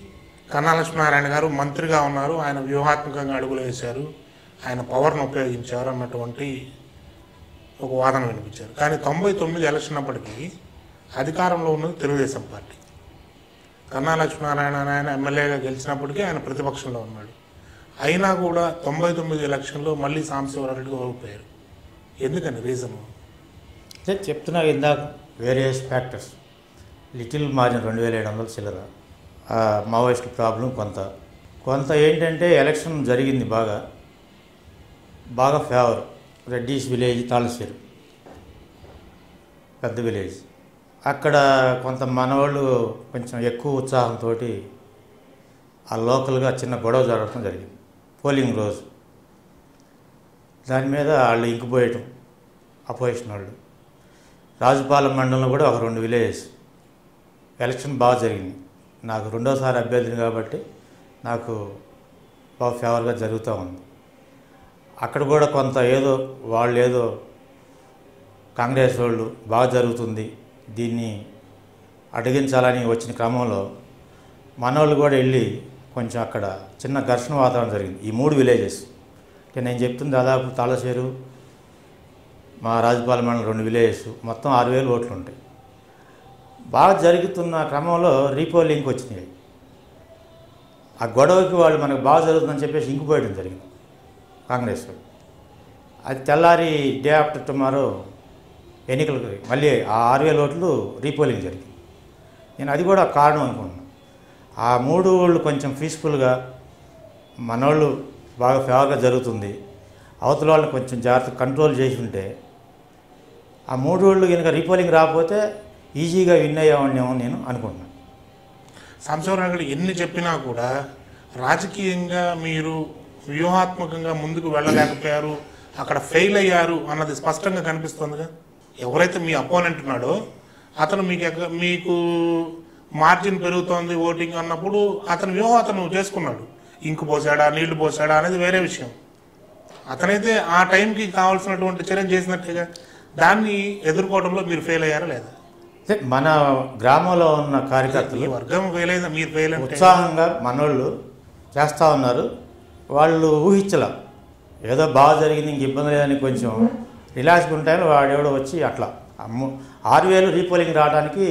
Speaker 1: కన్నా లక్ష్మీనారాయణ గారు మంత్రిగా ఉన్నారు, ఆయన వ్యూహాత్మకంగా అడుగులు వేశారు, ఆయన పవర్ను ఉపయోగించారు అన్నటువంటి ఒక వాదన వినిపించారు. కానీ 99 ఎలక్షన్ అప్పటికి అధికారంలో ఉన్నది తెలుగుదేశం పార్టీ. కన్నా లక్ష్మీనారాయణ ఆయన ఎమ్మెల్యేగా గెలిచినప్పటికీ ఆయన ప్రతిపక్షంలో ఉన్నాడు. అయినా కూడా 99 ఎలక్షన్లో మళ్ళీ సాంబశివరావురెడ్డి ఓడిపోయారు. ఎందుకని రీజను?
Speaker 2: అంటే చెప్తున్నా ఇందాక వేరియస్ ఫ్యాక్టర్స్, లిటిల్ మార్జిన్ 2700 చిల్లర, మావోయిస్ట్ ప్రాబ్లం కొంత ఏంటంటే ఎలక్షన్ జరిగింది బాగా ఫేవర్. రెడ్డీస్ విలేజ్ తాళసేరు పెద్ద విలేజ్, అక్కడ కొంత మనవాళ్ళు కొంచెం ఎక్కువ ఉత్సాహంతో ఆ లోకల్గా చిన్న గొడవ జరగడం జరిగింది పోలింగ్ రోజు. దాని మీద వాళ్ళు ఇంకిపోయటం అపోజిషన్ వాళ్ళు. రాజుపాలెం మండలంలో కూడా ఒక 2 విలేజెస్ ఎలక్షన్ బాగా జరిగింది. నాకు రెండోసారి అభ్యర్థిని కాబట్టి నాకు బాగా ఫేవర్గా జరుగుతూ ఉంది. అక్కడ కూడా కొంత వాళ్ళు కాంగ్రెస్ వాళ్ళు బాగా జరుగుతుంది, దీన్ని అడిగించాలని వచ్చిన క్రమంలో మనోళ్ళు కూడా వెళ్ళి కొంచెం అక్కడ చిన్న ఘర్షణ వాతావరణం జరిగింది. ఈ 3 విలేజెస్ నేను చెప్తుంది దాదాపు తాళసేరు, మా రాజుపాలెం మండలం 2 విలేజెస్, మొత్తం 6000 ఓట్లు ఉంటాయి. బాగా జరుగుతున్న క్రమంలో రీపోలింగ్కి వచ్చినాయి. ఆ గొడవకి వాళ్ళు మనకు బాగా జరుగుతుందని చెప్పేసి ఇంకిపోయడం జరిగింది కాంగ్రెస్ వాళ్ళు. అది తెల్లారి డే ఆఫ్టర్ టుమారో ఎన్నికలకు మళ్ళీ ఆ 6000 ఓట్లు రీపోలింగ్ జరిగింది. నేను అది కూడా కారణం అనుకున్నాను. ఆ 3 వాళ్ళు కొంచెం పీస్ఫుల్గా మనోళ్ళు బాగా ఫేవర్గా జరుగుతుంది, అవతల వాళ్ళని కొంచెం జాగ్రత్త కంట్రోల్ చేసి ఉంటే ఆ 3 వాళ్ళు కనుక రీపోలింగ్ రాకపోతే ఈజీగా విన్ అయ్యేవాడినేమో నేను అనుకుంటున్నాను.
Speaker 1: సాంబశివరావు ఎన్ని చెప్పినా కూడా రాజకీయంగా మీరు వ్యూహాత్మకంగా ముందుకు వెళ్ళలేకపోయారు, అక్కడ ఫెయిల్ అయ్యారు అన్నది స్పష్టంగా కనిపిస్తుందిగా. ఎవరైతే మీ అపోనెంట్ ఉన్నాడో అతను మీకు మార్జిన్ పెరుగుతోంది ఓటింగ్ అన్నప్పుడు అతని వ్యూహం అతను చేసుకున్నాడు. ఇంకు పోసాడా నీళ్లు పోసాడా అనేది వేరే విషయం. అతనైతే ఆ టైంకి కావాల్సినటువంటి చర్య చేసినట్టుగా దాన్ని ఎదుర్కోవడంలో మీరు ఫెయిల్ అయ్యారా లేదా?
Speaker 2: మన గ్రామంలో ఉన్న కార్యకర్తలు
Speaker 1: వర్గం ఫెయిల్ అయిందా? మీరు ఫెయిల్ అంటే
Speaker 2: ఉత్సాహంగా మనోళ్ళు చేస్తూ ఉన్నారు. వాళ్ళు ఊహించలా ఏదో బాగా జరిగింది ఇంక ఇబ్బంది లేదని కొంచెం రిలాక్స్గా ఉంటాయని వాడెవడో వచ్చి అట్లా 6000 రీపోలింగ్ రావడానికి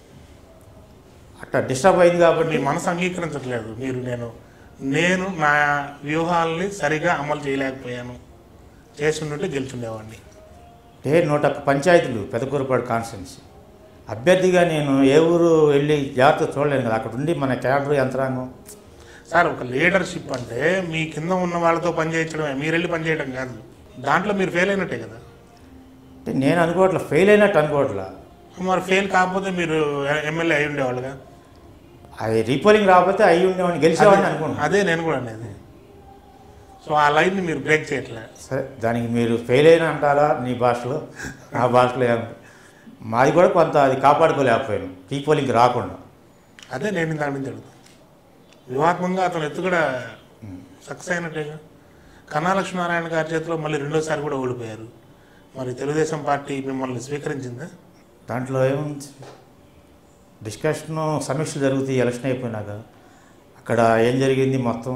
Speaker 2: అట్లా డిస్టర్బ్ అయింది కాబట్టి
Speaker 1: మీ మనసు అంగీకరించట్లేదు. నేను నా వ్యూహాలని సరిగా అమలు చేయలేకపోయాను, చేస్తుంటే గెలుచుండేవాడిని.
Speaker 2: 101 పంచాయతీలు పెదకూరపాడు కాన్స్టిట్యున్సీ అభ్యర్థిగా నేను ఏ ఊరు వెళ్ళి జాగ్రత్త చూడలేను కదా. అక్కడ ఉండి మన క్యాడర్ యంత్రాంగం.
Speaker 1: సార్, ఒక లీడర్షిప్ అంటే మీ కింద ఉన్న వాళ్ళతో పనిచేయించడమే, మీరు వెళ్ళి పనిచేయడం కాదు. దాంట్లో మీరు ఫెయిల్ అయినట్టే కదా.
Speaker 2: అంటే నేను అనుకోవట్లే, ఫెయిల్ అయినట్టు అనుకోవట్లా.
Speaker 1: మరి ఫెయిల్ కాకపోతే మీరు ఎమ్మెల్యే అయి ఉండేవాళ్ళుగా.
Speaker 2: అది రీపోలింగ్ రాకపోతే అయ్యి ఉండేవాడిని, గెలిచేవాడిని అనుకుంటున్నాను.
Speaker 1: అదే నేను కూడా అనేది. సో ఆ లైన్ని మీరు బ్రేక్ చేయట్లే.
Speaker 2: సరే, దానికి మీరు ఫెయిల్ అయినా అంటారా నీ భాషలో, నా భాషలో మాది కూడా కొంత అది కాపాడుకోలేకపోయాను రీపోలింగ్ రాకుండా.
Speaker 1: అదే నేను దాని నుంచి అడుగుతాను. వ్యూహాత్మకంగా అతను ఎత్తు కూడా సక్సెస్ అయినట్టేగా. కన్నా లక్ష్మీనారాయణ గారి చేతిలో మళ్ళీ రెండోసారి కూడా ఓడిపోయారు. మరి తెలుగుదేశం పార్టీ మిమ్మల్ని స్వీకరించిందా?
Speaker 2: దాంట్లో ఏముంది, డిస్కషను సమీక్షలు జరుగుతాయి. ఎలక్షన్ అయిపోయినాక అక్కడ ఏం జరిగింది మొత్తం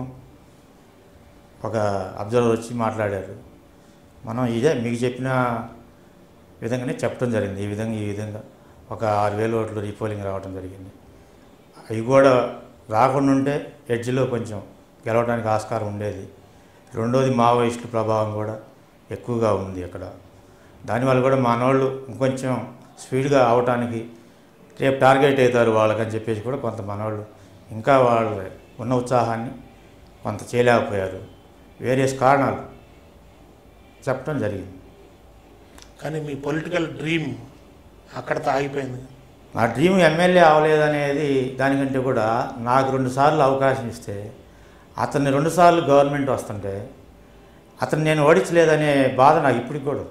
Speaker 2: ఒక అబ్జర్వర్ వచ్చి మాట్లాడారు. మనం ఇదే మీకు చెప్పిన విధంగానే చెప్పడం జరిగింది. ఈ విధంగా ఒక 6000 ఓట్లు రీపోలింగ్ రావడం జరిగింది. అవి కూడా రాకుండా ఉంటే ఎడ్జ్లో కొంచెం గెలవడానికి ఆస్కారం ఉండేది. రెండోది మావోయిస్టు ప్రభావం కూడా ఎక్కువగా ఉంది అక్కడ. దానివల్ల కూడా మనోళ్ళు ఇంకొంచెం స్పీడ్గా అవటానికి రేపు టార్గెట్ అవుతారు వాళ్ళకని చెప్పేసి కూడా కొంత మనోళ్ళు ఇంకా వాళ్ళు ఉన్న ఉత్సాహాన్ని కొంత చేయలేకపోయారు. వేరియస్ కారణాలు చెప్పడం జరిగింది.
Speaker 1: కానీ మీ పొలిటికల్ డ్రీమ్ అక్కడతో ఆగిపోయింది.
Speaker 2: నా డ్రీమ్ ఎమ్మెల్యే అవ్వలేదనేది దానికంటే కూడా నాకు 2 సార్లు అవకాశం ఇస్తే అతన్ని 2 సార్లు గవర్నమెంట్ వస్తుంటే అతను నేను ఓడించలేదనే బాధ నాకు ఇప్పటికి కూడా.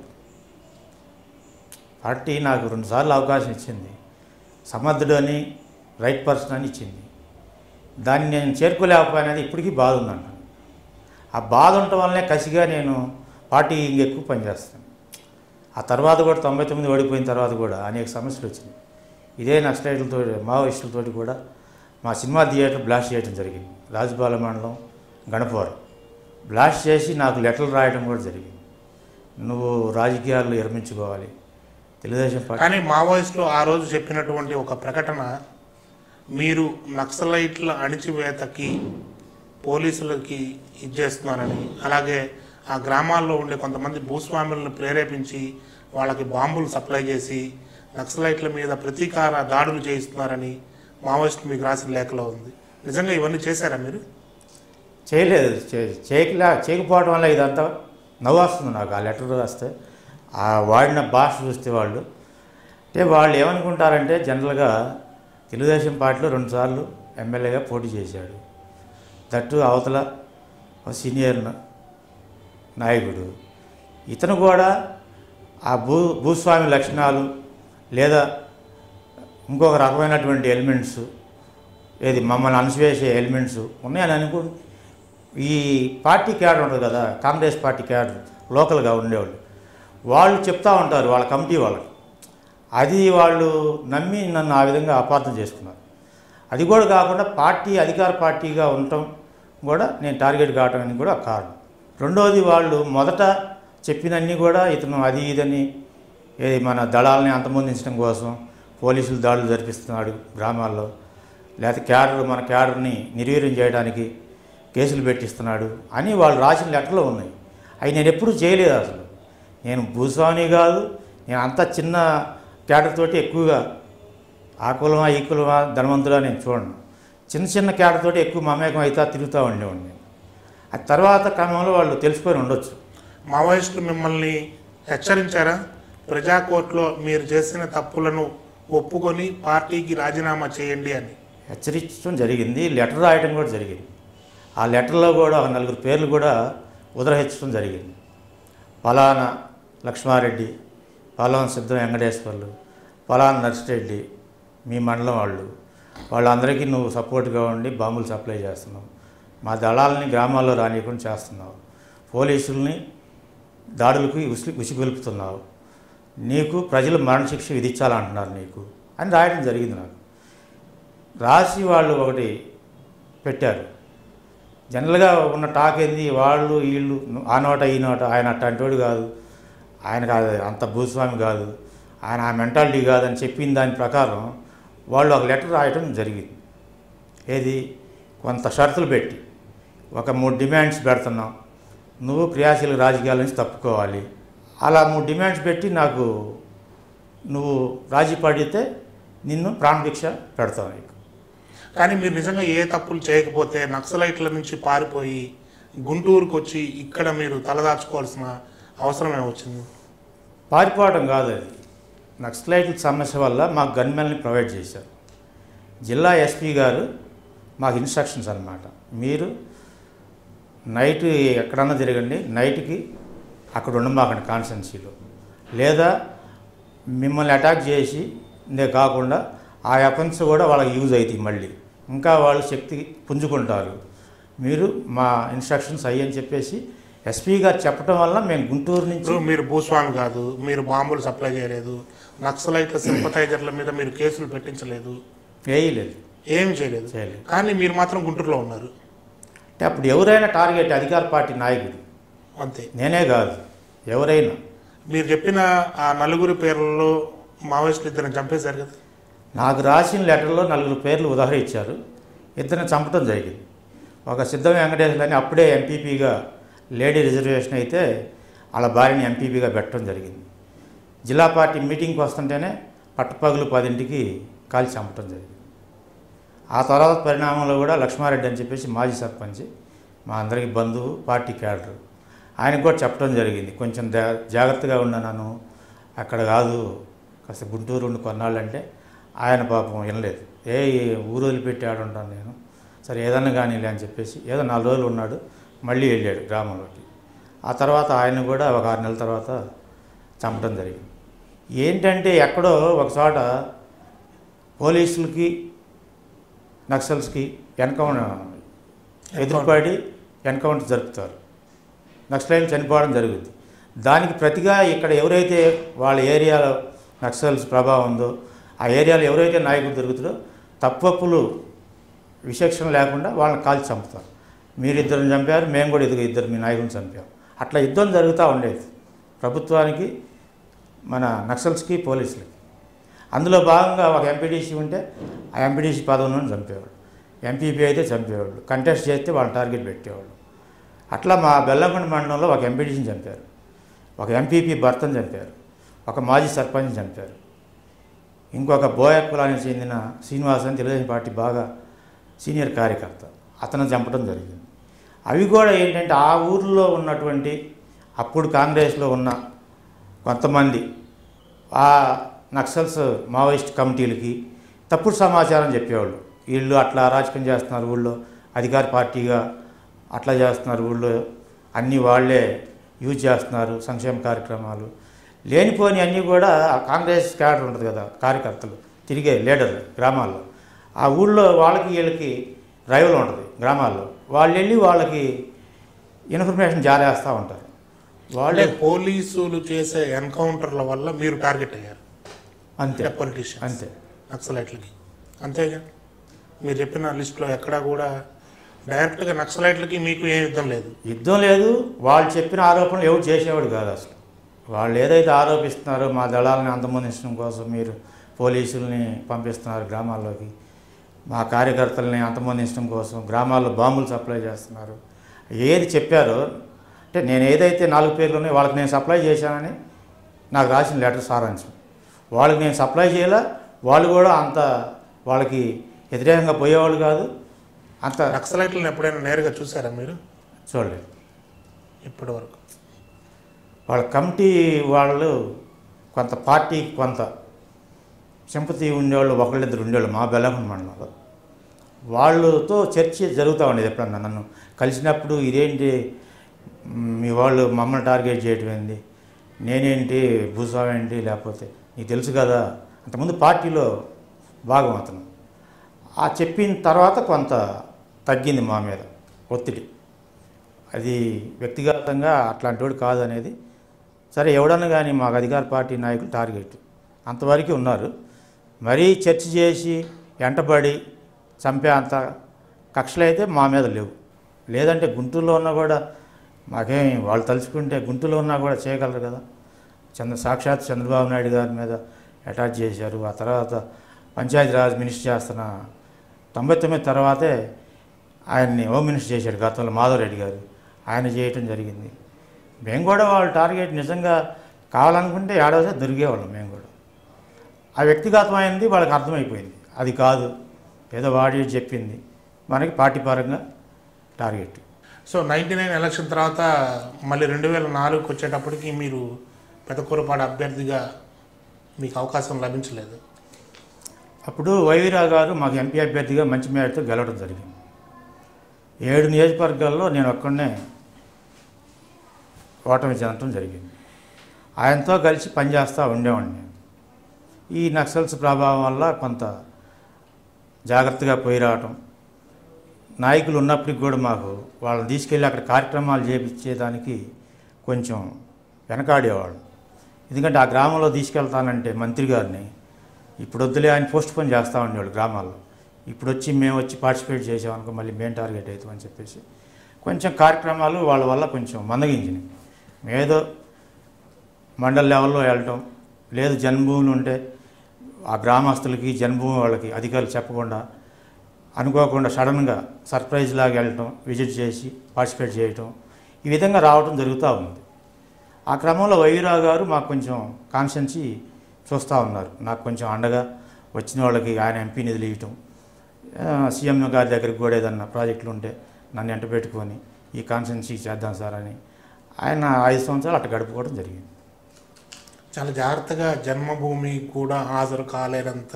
Speaker 2: పార్టీ నాకు 2 సార్లు అవకాశం ఇచ్చింది, సమర్థుడు అని రైట్ పర్సన్ అని ఇచ్చింది. దాన్ని నేను చేరుకోలేకపోయినది ఇప్పటికీ బాధ ఉందన్న. ఆ బాధ ఉండటం వల్లనే కసిగా నేను పార్టీ ఇంకెక్కువ పనిచేస్తాను. ఆ తర్వాత కూడా 99 ఓడిపోయిన తర్వాత కూడా అనేక సమస్యలు వచ్చినాయి. ఇదే నక్సలైట్లతో మావోయిస్టులతోటి కూడా మా సినిమా థియేటర్ బ్లాస్ట్ చేయడం జరిగింది. రాజుపాలెం మండలం గణపవరం బ్లాస్ట్ చేసి నాకు లెటర్లు రాయడం కూడా జరిగింది. నువ్వు రాజకీయాల్లో విరమించుకోవాలి, తెలుగుదేశం పార్టీ.
Speaker 1: కానీ మావోయిస్టులు ఆ రోజు చెప్పినటువంటి ఒక ప్రకటన, మీరు నక్సలైట్ల అణిచివేతకి పోలీసులకి ఇచ్చేస్తున్నారని, అలాగే ఆ గ్రామాల్లో ఉండే కొంతమంది భూస్వాములను ప్రేరేపించి వాళ్ళకి బాంబులు సప్లై చేసి నక్సలైట్ల మీద ప్రతీకార దాడులు చేయిస్తున్నారని మావోయిస్టులు మీకు రాసిన లేఖలో ఉంది. నిజంగా ఇవన్నీ చేశారా మీరు?
Speaker 2: చేయలేదు. చేయకపోవడం వల్ల ఇదంతా నవ్వు వస్తుంది నాకు. ఆ లెటర్ రాస్తే ఆ వాడిన భాష చూస్తే వాళ్ళు ఏమనుకుంటారంటే, జనరల్గా తెలుగుదేశం పార్టీలో 2 సార్లు ఎమ్మెల్యేగా పోటీ చేశాడు, దట్టు అవతల సీనియర్ నాయకుడు. ఇతను కూడా ఆ భూస్వామి లక్షణాలు లేదా ఇంకొక రకమైనటువంటి ఎలిమెంట్స్, ఏది మమ్మల్ని అణచివేసే ఎలిమెంట్స్ ఉన్నాయని అనుకోండి. ఈ పార్టీ క్యాడర్ ఉంటుంది కదా, కాంగ్రెస్ పార్టీ క్యాడర్ లోకల్గా ఉండేవాళ్ళు, వాళ్ళు చెప్తూ ఉంటారు వాళ్ళ కమిటీ వాళ్ళకి. అది వాళ్ళు నమ్మి నన్ను ఆ విధంగా అపార్థం చేసుకున్నారు. అది కూడా కాకుండా పార్టీ అధికార పార్టీగా ఉండటం కూడా నేను టార్గెట్ కావడానికి కూడా కారణం. రెండోది, వాళ్ళు మొదట చెప్పినన్నీ కూడా ఇతను అది ఇదని మన దళాలని అంతమొందించడం కోసం పోలీసులు దాడులు జరిపిస్తున్నాడు గ్రామాల్లో, లేకపోతే మన క్యాడర్ని నిర్వీర్యం చేయడానికి కేసులు పెట్టిస్తున్నాడు అని వాళ్ళు రాసిన లెటర్లు ఉన్నాయి. అవి నేను ఎప్పుడూ చేయలేదు. అసలు నేను భూస్వామి కాదు, నేను అంత చిన్న క్యాడర్ తోటి ఎక్కువగా ఆ కులమా ఈ కులమా ధనవంతులా నేను చూడను. చిన్న క్యాడర్ తోటి ఎక్కువ మమేకం అయితే తిరుగుతూ ఉండేవాడిని. ఆ తర్వాత క్రమంలో వాళ్ళు తెలిసిపోయి ఉండొచ్చు.
Speaker 1: మావోయిస్టులు మిమ్మల్ని హెచ్చరించారా? ప్రజాకోర్టులో మీరు చేసిన తప్పులను ఒప్పుకొని పార్టీకి రాజీనామా చేయండి అని
Speaker 2: హెచ్చరించడం జరిగింది. లెటర్ రాయడం కూడా జరిగింది. ఆ లెటర్లో కూడా 4 పేర్లు కూడా ఉదరహెచ్చడం జరిగింది. పలానా లక్ష్మారెడ్డి, పలానా సిద్ధం వెంకటేశ్వర్లు, పలానా నర్సిరెడ్డి, మీ మండలం వాళ్ళందరికీ నువ్వు సపోర్ట్గా ఉండి బాంబులు సప్లై చేస్తున్నావు, మా దళాలని గ్రామాల్లో రానియకుండా చేస్తున్నావు, పోలీసుల్ని దాడులకు ఉసిగొలుపుతున్నావు, నీకు ప్రజలు మరణశిక్ష విధించాలంటున్నారు నీకు అని రాయడం జరిగింది. నాకు రాసి వాళ్ళు ఒకటి పెట్టారు. జనరల్గా ఉన్న టాక్ ఏంది, వాళ్ళు వీళ్ళు ఆ నోట ఈ నోట, ఆయన అట్లాంటివాడు కాదు, ఆయన కాదు, అంత భూస్వామి కాదు, ఆయన ఆ మెంటాలిటీ కాదని చెప్పిన దాని ప్రకారం వాళ్ళు ఒక లెటర్ రాయడం జరిగింది. ఏది, కొంత షరతులు పెట్టి ఒక 3 డిమాండ్స్ పెడుతున్నాం, నువ్వు క్రియాశీల రాజకీయాల నుంచి తప్పుకోవాలి, అలా 3 డిమాండ్స్ పెట్టి నాకు నువ్వు రాజీ పడితే నిన్ను ప్రాణభిక్ష పెడతావు నీకు.
Speaker 1: కానీ మీరు నిజంగా ఏ తప్పులు చేయకపోతే నక్సలైట్ల నుంచి పారిపోయి గుంటూరుకు వచ్చి ఇక్కడ మీరు తలదాచుకోవాల్సిన అవసరం ఏమొచ్చింది?
Speaker 2: పారిపోవడం కాదు, అది నక్సలైట్ల సమస్య వల్ల మాకు గన్మెన్ని ప్రొవైడ్ చేశారు. జిల్లా ఎస్పీ గారు మాకు ఇన్స్ట్రక్షన్స్ అన్నమాట, మీరు నైట్ ఎక్కడన్నా తిరగండి, నైట్కి అక్కడ ఉండమాకండి కాన్స్టెన్సీలో, లేదా మిమ్మల్ని అటాక్ చేసి కాకుండా ఆ వెపన్స్ కూడా వాళ్ళకి యూజ్ అవుతాయి, మళ్ళీ ఇంకా వాళ్ళు శక్తి పుంజుకుంటారు, మీరు మా ఇన్స్ట్రక్షన్స్ అయ్యని చెప్పేసి ఎస్పీ గారు చెప్పడం వల్ల మేము గుంటూరు నుంచి.
Speaker 1: మీరు భూస్వామి కాదు, మీరు బాంబులు సప్లై చేయలేదు, నక్సలైట్ల సింపథైజర్ల మీద మీరు కేసులు పెట్టించలేదు,
Speaker 2: వేయలేదు,
Speaker 1: ఏమి చేయలేదు, కానీ మీరు మాత్రం గుంటూరులో ఉన్నారు.
Speaker 2: అంటే అప్పుడు ఎవరైనా టార్గెట్ అధికార పార్టీ నాయకుడు,
Speaker 1: అంతే,
Speaker 2: నేనే కాదు ఎవరైనా.
Speaker 1: మీరు చెప్పిన ఆ 4 పేర్లలో మావోయిస్టులు 2 చంపేశారు కదా.
Speaker 2: నాకు రాసిన లెటర్లో 4 పేర్లు ఉదాహరించారు, 2 చంపడం జరిగింది. ఒక సిద్ధం వెంకటేశ్వర్లు అని అప్పుడే ఎంపీపీగా లేడీ రిజర్వేషన్ అయితే వాళ్ళ భార్యని ఎంపీపీగా పెట్టడం జరిగింది. జిల్లా పార్టీ మీటింగ్కి వస్తుంటేనే పట్టపగలు 10ంటికి కాల్చి చంపడం జరిగింది. ఆ తర్వాత పరిణామంలో కూడా లక్ష్మారెడ్డి అని చెప్పేసి మాజీ సర్పంచ్, మా అందరికీ బంధువు, పార్టీ క్యాడరు, ఆయనకు కూడా చెప్పడం జరిగింది, కొంచెం జాగ్రత్తగా ఉన్నాను, అక్కడ కాదు కాస్త గుంటూరు ఉండి కొన్నాళ్ళు అంటే ఆయన పాపం వినలేదు. ఊరు వదిలిపెట్టి ఆడుంటాను నేను, సరే ఏదన్నా కానీలే అని చెప్పేసి ఏదో 4 రోజులు ఉన్నాడు, మళ్ళీ వెళ్ళాడు గ్రామంలోకి. ఆ తర్వాత ఆయన కూడా ఒక 6 నెలల తర్వాత చంపడం జరిగింది. ఏంటంటే ఎక్కడో ఒక చోట పోలీసులకి నక్సల్స్కి ఎదురుపడి ఎన్కౌంటర్ జరుపుతారు, నక్సలైట్లు చనిపోవడం జరుగుతుంది. దానికి ప్రతిగా ఇక్కడ ఎవరైతే వాళ్ళ ఏరియాలో నక్సల్స్ ప్రభావం ఉందో ఆ ఏరియాలో ఎవరైతే నాయకులు దొరుకుతారో తప్పప్పులు విచక్షణ లేకుండా వాళ్ళని కాల్చి చంపుతారు. మీరు ఇద్దరిని చంపారు, మేము కూడా ఇద్దరు మీ నాయకులను చంపాం. అట్లా యుద్ధం జరుగుతూ ఉండేది ప్రభుత్వానికి, మన నక్సల్స్కి, పోలీసులకి. అందులో భాగంగా ఒక ఎంపీడీసీ ఉంటే ఆ ఎంపీడీసీ పదవులను చంపేవాళ్ళు, ఎంపీపీ అయితే చంపేవాళ్ళు, కంటెస్ట్ చేస్తే వాళ్ళని టార్గెట్ పెట్టేవాళ్ళు. అట్లా మా బెల్లంకొండ మండలంలో ఒక ఎంపీడీసీని చంపారు, ఒక ఎంపీపీ భర్తను చంపారు, ఒక మాజీ సర్పంచ్ని చంపారు, ఇంకొక బోయ కులానికి చెందిన శ్రీనివాస్ అని తెలుగుదేశం పార్టీ బాగా సీనియర్ కార్యకర్త, అతను చంపడం జరిగింది. అవి కూడా ఏంటంటే ఆ ఊరిలో ఉన్నటువంటి అప్పుడు కాంగ్రెస్లో ఉన్న కొంతమంది ఆ నక్సల్స్ మావోయిస్ట్ కమిటీలకి తప్పుడు సమాచారం చెప్పేవాళ్ళు. వీళ్ళు అట్లా అరాచకం చేస్తున్నారు ఊళ్ళో, అధికార పార్టీగా అట్లా చేస్తున్నారు ఊళ్ళో, అన్నీ వాళ్ళే యూజ్ చేస్తున్నారు సంక్షేమ కార్యక్రమాలు, లేనిపోని అన్నీ కూడా కాంగ్రెస్ క్యాడర్ ఉంటుంది కదా, కార్యకర్తలు తిరిగే లీడర్లు గ్రామాల్లో, ఆ ఊళ్ళో వాళ్ళకి వీళ్ళకి రైవల్ ఉంటుంది గ్రామాల్లో, వాళ్ళు వెళ్ళి వాళ్ళకి ఇన్ఫర్మేషన్ జారేస్తూ ఉంటారు. వాళ్ళే
Speaker 1: పోలీసులు చేసే ఎన్కౌంటర్ల వల్ల మీరు టార్గెట్ అయ్యారు
Speaker 2: అంతే,
Speaker 1: పొలిటీషియన్స్,
Speaker 2: అంతే
Speaker 1: నక్సలైట్లకి. అంతేగా మీరు చెప్పిన లిస్టులో ఎక్కడా కూడా డైరెక్ట్గా నక్సలైట్లకి మీకు ఏ యుద్ధం లేదు.
Speaker 2: యుద్ధం లేదు. వాళ్ళు చెప్పిన ఆరోపణలు ఎవరు చేసేవాడు కాదు అసలు. వాళ్ళు ఏదైతే ఆరోపిస్తున్నారో మా దళాలని అంతమొందించడం కోసం మీరు పోలీసుల్ని పంపిస్తున్నారు గ్రామాల్లోకి, మా కార్యకర్తలని అంతమొందించడం కోసం గ్రామాల్లో బాంబులు సప్లై చేస్తున్నారు, ఏది చెప్పారో అంటే నేను ఏదైతే 4 పేర్లు ఉన్నాయో వాళ్ళకి నేను సప్లై చేశానని నాకు రాసిన లెటర్ సారాంశం. వాళ్ళకి నేను సప్లై చేయాల, వాళ్ళు కూడా అంత వాళ్ళకి వ్యతిరేకంగా పోయేవాళ్ళు కాదు. అంత
Speaker 1: నక్సలైట్లను ఎప్పుడైనా నేరుగా చూసారా మీరు?
Speaker 2: చూడలేదు
Speaker 1: ఇప్పటి వరకు.
Speaker 2: వాళ్ళ కమిటీ వాళ్ళు కొంత పార్టీకి కొంత సింపతి ఉండేవాళ్ళు ఒకళ్ళిద్దరు ఉండేవాళ్ళు మా బెల్లంకొండ మండలంలో. వాళ్ళతో చర్చ జరుగుతూ ఉండేది. ఎప్పుడన్నా నన్ను కలిసినప్పుడు ఇదేంటి మీ వాళ్ళు మమ్మల్ని టార్గెట్ చేయటం ఏంది, నేనేంటి భూస్వామి ఏంటి, లేకపోతే నీకు తెలుసు కదా, అంతకుముందు పార్టీలో భాగం అతను. ఆ చెప్పిన తర్వాత కొంత తగ్గింది మా మీద ఒత్తిడి. అది వ్యక్తిగతంగా అట్లాంటి వాడు కాదు అనేది. సరే ఎవడన్నా కానీ మాకు అధికార పార్టీ నాయకులు టార్గెట్ అంతవరకు ఉన్నారు. మరీ చర్చ చేసి వెంటబడి చంపే అంత కక్షలు అయితే మా మీద లేవు. లేదంటే గుంటూరులో ఉన్నా కూడా మాకేం వాళ్ళు తలుచుకుంటే గుంటూరులో ఉన్నా కూడా చేయగలరు కదా. సాక్షాత్ చంద్రబాబు నాయుడు గారి మీద అటాచ్ చేశారు. ఆ తర్వాత పంచాయతీరాజ్ మినిస్టర్ చేస్తున్న 99 తర్వాతే ఆయన్ని హోమ్ మినిస్టర్ చేశారు గతంలో మాధవరెడ్డి గారు, ఆయన చేయటం జరిగింది. మేము కూడా వాళ్ళ టార్గెట్ నిజంగా కావాలనుకుంటే ఏడాది దొరికేవాళ్ళం మేము కూడా. ఆ వ్యక్తిగతమైనది వాళ్ళకి అర్థమైపోయింది, అది కాదు ఏదో వాడి చెప్పింది, మనకి పార్టీ పరంగా టార్గెట్.
Speaker 1: సో 99 ఎలక్షన్ తర్వాత మళ్ళీ 2004కి వచ్చేటప్పటికి మీరు పెదకూరపాడు అభ్యర్థిగా మీకు అవకాశం లభించలేదు.
Speaker 2: అప్పుడు వైవీరావు గారు మాకు ఎంపీ అభ్యర్థిగా మంచి మేరతో గెలవడం జరిగింది. 7 నియోజకవర్గాల్లో నేను ఒక్కడనే ఓటమి చెందడం జరిగింది. ఆయనతో కలిసి పనిచేస్తూ ఉండేవాడిని. ఈ నక్సల్స్ ప్రభావం వల్ల కొంత జాగ్రత్తగా పోయి రావటం, నాయకులు ఉన్నప్పటికి కూడా మాకు వాళ్ళని తీసుకెళ్ళి అక్కడ కార్యక్రమాలు చేయించేదానికి కొంచెం వెనకాడేవాళ్ళు. ఎందుకంటే ఆ గ్రామంలో తీసుకెళ్తానంటే మంత్రి గారిని ఇప్పుడు వద్దులే ఆయన పోస్ట్ పోన్ చేస్తూ ఉండేవాళ్ళు గ్రామాల్లో. ఇప్పుడు వచ్చి మేము వచ్చి పార్టిసిపేట్ చేసామనుకో మళ్ళీ మేము టార్గెట్ అవుతామని చెప్పేసి కొంచెం కార్యక్రమాలు వాళ్ళ వల్ల కొంచెం మందగించినాయి. ఏదో మండల లెవెల్లో వెళ్ళటం, లేదు జన్మభూములు ఉంటే ఆ గ్రామస్తులకి జన్మభూమి వాళ్ళకి అధికారులు చెప్పకుండా అనుకోకుండా సడన్గా సర్ప్రైజ్ లాగా వెళ్ళటం, విజిట్ చేసి పార్టిసిపేట్ చేయటం, ఈ విధంగా రావటం జరుగుతూ ఉంది. ఆ క్రమంలో వైవీరావు గారు మాకు కొంచెం కాన్స్టెన్సీ చూస్తూ ఉన్నారు. నాకు కొంచెం అండగా వచ్చిన వాళ్ళకి ఆయన ఎంపీ నిధులు ఇవ్వటం, సీఎం గారి దగ్గరికి కూడా ఏదన్నా ప్రాజెక్టులు ఉంటే నన్ను ఎంట పెట్టుకొని ఈ కాన్స్టెన్సీ చేద్దాం సార్ అని ఆయన 5 సంవత్సరాలు అట్లా గడుపుకోవడం జరిగింది.
Speaker 1: చాలా జాగ్రత్తగా జన్మభూమి కూడా హాజరు కాలేనంత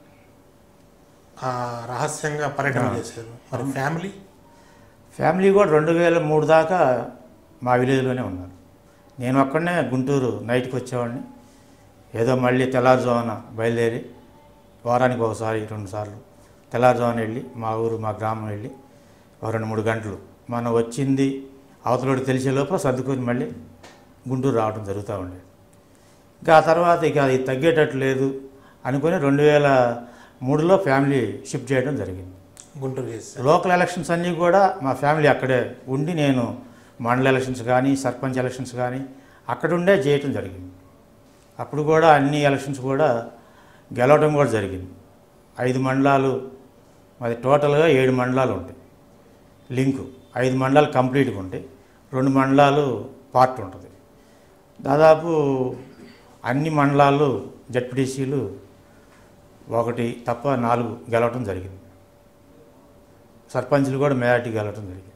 Speaker 1: రహస్యంగా పర్యటన చేశారు. మరి ఫ్యామిలీ
Speaker 2: కూడా 2003 దాకా మా విలేజ్లోనే ఉన్నారు. నేను ఒక్కడనే గుంటూరు నైట్కి వచ్చేవాడిని. ఏదో మళ్ళీ తెల్లారుజామున బయలుదేరి వారానికి ఒకసారి 2 సార్లు తెల్లారుజామున వెళ్ళి మా ఊరు మా గ్రామం వెళ్ళి 2-3 గంటలు మనం వచ్చింది అవతలోకి తెలిసే లోపల సర్దుకొని మళ్ళీ గుంటూరు రావడం జరుగుతూ ఉండేది. ఇంకా ఆ తర్వాత ఇక అది తగ్గేటట్టు లేదు అనుకుని 2003లో ఫ్యామిలీ షిఫ్ట్ చేయడం జరిగింది.
Speaker 1: గుంటూరు చేశారు.
Speaker 2: లోకల్ ఎలక్షన్స్ అన్నీ కూడా మా ఫ్యామిలీ అక్కడే ఉండి నేను మండల ఎలక్షన్స్ కానీ సర్పంచ్ ఎలక్షన్స్ కానీ అక్కడుండే చేయటం జరిగింది. అప్పుడు కూడా అన్ని ఎలక్షన్స్ కూడా గెలవడం కూడా జరిగింది. 5 మండలాలు మాది టోటల్గా 7 మండలాలు ఉంటాయి లింకు. 5 మండలాలు కంప్లీట్గా ఉంటాయి, 2 మండలాలు పార్ట్ ఉంటుంది. దాదాపు అన్ని మండలాలు జడ్పీటీసీలు 1 తప్ప 4 గెలవటం జరిగింది. సర్పంచ్లు కూడా మెజార్టీ గెలవటం జరిగింది.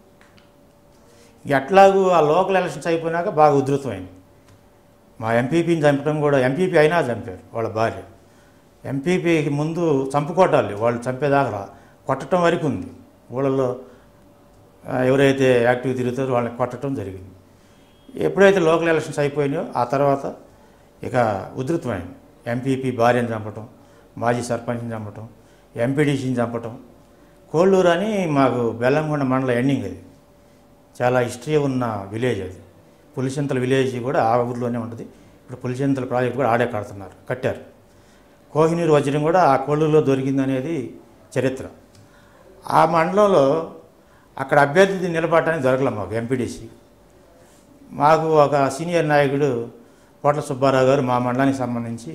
Speaker 2: ఎట్లాగూ ఆ లోకల్ ఎలక్షన్స్ అయిపోయినాక బాగా ఉధృతమైంది. మా ఎంపీపీని చంపడం కూడా, ఎంపీపీ అయినా చంపారు వాళ్ళ భార్య. ఎంపీపీకి ముందు చంపుకోవటాలు, వాళ్ళు చంపేదాకా కొట్టడం వరకు ఉంది. ఊళ్ళలో ఎవరైతే యాక్టివ్ తిరుగుతారో వాళ్ళని కొట్టడం జరిగింది. ఎప్పుడైతే లోకల్ ఎలక్షన్స్ అయిపోయినాయో ఆ తర్వాత ఇక ఉధృతమైంది. ఎంపీపీ భార్యను చంపటం, మాజీ సర్పంచ్ని చంపటం, ఎంపీడీసీని చంపటం. కోళ్ళూరు అని మాకు బెల్లంకొండ మండలం ఎండింగ్, అది చాలా హిస్టరీ ఉన్న విలేజ్. అది పులిచింతల విలేజ్ కూడా ఆ ఊరిలోనే ఉంటుంది. ఇప్పుడు పులిచింతల ప్రాజెక్ట్ కూడా ఆడే కట్టారు. కోహినూరు వజ్రం కూడా ఆ కోళ్ళూరులో దొరికిందనేది చరిత్ర. ఆ మండలంలో అక్కడ అభ్యర్థి నిలబడటానికి దొరకలే మాకు ఎంపీడీసీ. మాకు ఒక సీనియర్ నాయకుడు కోట్ల సుబ్బారావు గారు, మా మండలానికి సంబంధించి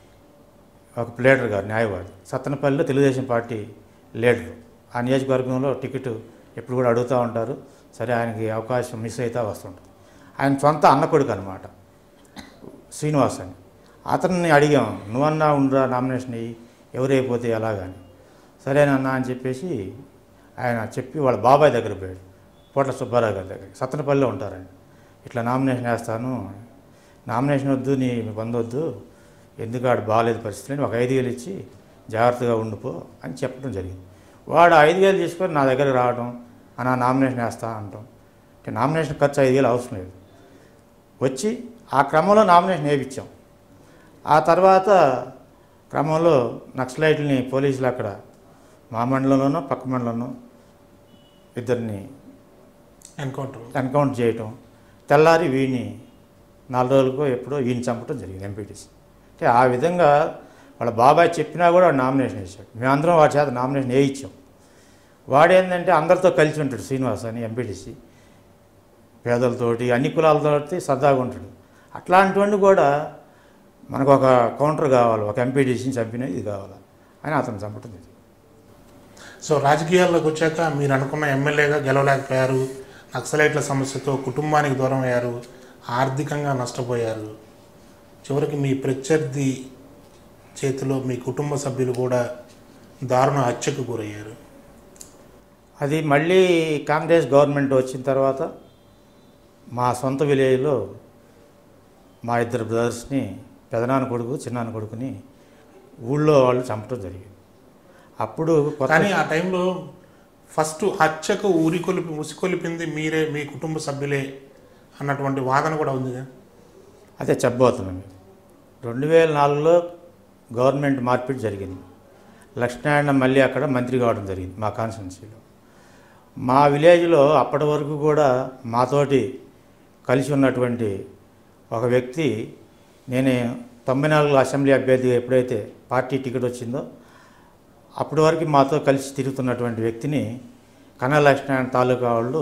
Speaker 2: ఒక ప్లేడర్ గారు, న్యాయవాది, సత్తెనపల్లిలో తెలుగుదేశం పార్టీ లీడరు. ఆ నియోజకవర్గంలో టికెట్ ఎప్పుడు కూడా అడుగుతూ ఉంటారు. సరే, ఆయనకి అవకాశం మిస్ అవుతా వస్తుంటుంది. ఆయన సొంత అన్న కొడుకు అనమాట, శ్రీనివాస్ అని. అతన్ని అడిగాం, నువ్వన్నా ఉండరా నామినేషన్ అయ్యి, ఎవరైపోతే ఎలాగని. సరేనన్నా అని చెప్పేసి ఆయన చెప్పి వాళ్ళ బాబాయ్ దగ్గర పోయాడు, కోట్ల సుబ్బారావు గారి దగ్గర, సత్తెనపల్లిలో ఉంటారని. ఇట్లా నామినేషన్ వేస్తాను, నామినేషన్ వద్దు, నీ పొందొద్దు, ఎందుకు ఆడు బాగాలేదు పరిస్థితులని ఒక 5,000 ఇచ్చి జాగ్రత్తగా ఉండిపో అని చెప్పడం జరిగింది. వాడు 5,000 తీసుకొని నా దగ్గర రావడం, నా నామినేషన్ వేస్తా అంటాం. అంటే నామినేషన్ ఖర్చు 5,000 అవసరం లేదు. వచ్చి ఆ క్రమంలో నామినేషన్ వేయించాం. ఆ తర్వాత క్రమంలో నక్సలైట్లని పోలీసులు అక్కడ మా మండలంలోనూ పక్క మండలంలో 2 ఎన్కౌంటర్ చేయటం, తెల్లారి వీడిని 4 రోజులకో ఎప్పుడో ఈయన చంపడం జరిగింది ఎంపీటీసీ. అంటే ఆ విధంగా వాళ్ళ బాబాయ్ చెప్పినా కూడా వాడు నామినేషన్ వేసాడు. మేమందరం వాడి చేత నామినేషన్ వేయించాం. వాడేంటంటే అందరితో కలిసి ఉంటాడు, శ్రీనివాస్ అని ఎంపీటీసీ. పేదలతోటి అన్ని కులాలతోటి సరదాగా ఉంటాడు. అట్లాంటివన్నీ కూడా మనకు ఒక కౌంటర్ కావాలి, ఒక ఎంపీటీసీని చంపినది ఇది కావాలి అని అతను చంపటం జరిగింది.
Speaker 1: సో రాజకీయాల్లోకి వచ్చాక మీరు అనుకున్న ఎమ్మెల్యేగా గెలవలేకపోయారు, నక్సలైట్ల సమస్యతో కుటుంబానికి దూరం అయ్యారు, ఆర్థికంగా నష్టపోయారు. చివరికి మీ ప్రత్యర్థి చేతిలో మీ కుటుంబ సభ్యులు కూడా దారుణ హత్యకు గురయ్యారు.
Speaker 2: అది మళ్ళీ కాంగ్రెస్ గవర్నమెంట్ వచ్చిన తర్వాత మా సొంత విలేజ్లో మా 2 బ్రదర్స్ని, పెదనాన్న కొడుకు చిన్నాన్న కొడుకుని ఊళ్ళో వాళ్ళు చంపడం జరిగింది. అప్పుడు
Speaker 1: కానీ ఆ టైంలో ఫస్ట్ హత్యకు ఉసికొలిపింది మీరే, మీ కుటుంబ సభ్యులే అన్నటువంటి వాదన కూడా ఉందిగా.
Speaker 2: అదే చెప్పబోతున్నాం. 2004లో గవర్నమెంట్ మార్పిడి జరిగింది. లక్ష్మీనారాయణ మళ్ళీ అక్కడ మంత్రి కావడం జరిగింది మా కాన్స్టిట్యున్సీలో. మా విలేజ్లో అప్పటి వరకు కూడా మాతోటి కలిసి ఉన్నటువంటి ఒక వ్యక్తి, నేను 94 అసెంబ్లీ అభ్యర్థిగా ఎప్పుడైతే పార్టీ టికెట్ వచ్చిందో అప్పటి వరకు మాతో కలిసి తిరుగుతున్నటువంటి వ్యక్తిని కన్నా లక్ష్మీనారాయణ తాలూకా వాళ్ళు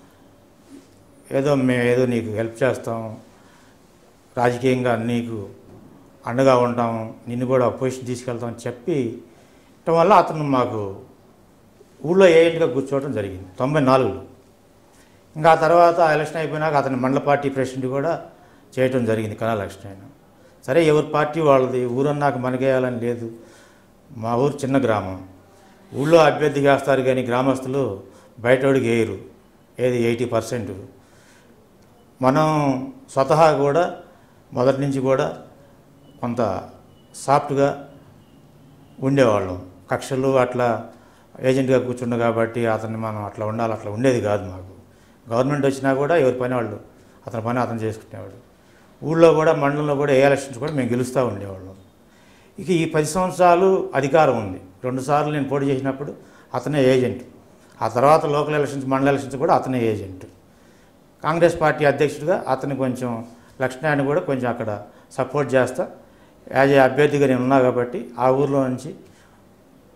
Speaker 2: మేము ఏదో నీకు హెల్ప్ చేస్తాం, రాజకీయంగా నీకు అండగా ఉంటాం, నిన్ను కూడా పొజిషన్ తీసుకెళ్తాం అని చెప్పి ఇవ్వటం వల్ల అతను మాకు ఊళ్ళో ఏజెంట్గా కూర్చోవడం జరిగింది 94లో. ఇంకా ఆ తర్వాత ఎలక్షన్ అయిపోయినాక అతని మండల పార్టీ ప్రెసిడెంట్ కూడా చేయటం జరిగింది కన్నా లక్ష్మీనారాయణ. సరే, ఎవరి పార్టీ వాళ్ళది, ఊరన్నాక మనకేయాలని లేదు. మా ఊరు చిన్న గ్రామం, ఊళ్ళో అభ్యర్థికి వేస్తారు కానీ గ్రామస్తులు బయటోడికి వేయరు. ఏది 80%. మనం స్వతహా కూడా మొదటి నుంచి కూడా కొంత సాఫ్ట్గా ఉండేవాళ్ళం. కక్షలు అట్లా ఏజెంట్గా కూర్చుండు కాబట్టి అతన్ని మనం అట్లా ఉండాలి, అట్లా ఉండేది కాదు మాకు. గవర్నమెంట్ వచ్చినా కూడా ఎవరి పని వాళ్ళు, అతని పని అతను చేసుకునేవాడు. ఊళ్ళో కూడా మండలంలో కూడా ఏ ఎలక్షన్స్ కూడా మేము గెలుస్తూ ఉండేవాళ్ళం. ఇక ఈ 10 సంవత్సరాలు అధికారం ఉంది. 2 సార్లు నేను పోటీ చేసినప్పుడు అతనే ఏజెంట్. ఆ తర్వాత లోకల్ ఎలక్షన్స్, మండల ఎలక్షన్స్ కూడా అతనే ఏజెంట్. కాంగ్రెస్ పార్టీ అధ్యక్షుడిగా అతను కొంచెం లక్ష్మీనారాయణ కూడా కొంచెం అక్కడ సపోర్ట్ చేస్తా యాజ్ ఏ అభ్యర్థిగా నేను ఉన్నా కాబట్టి ఆ ఊర్లో నుంచి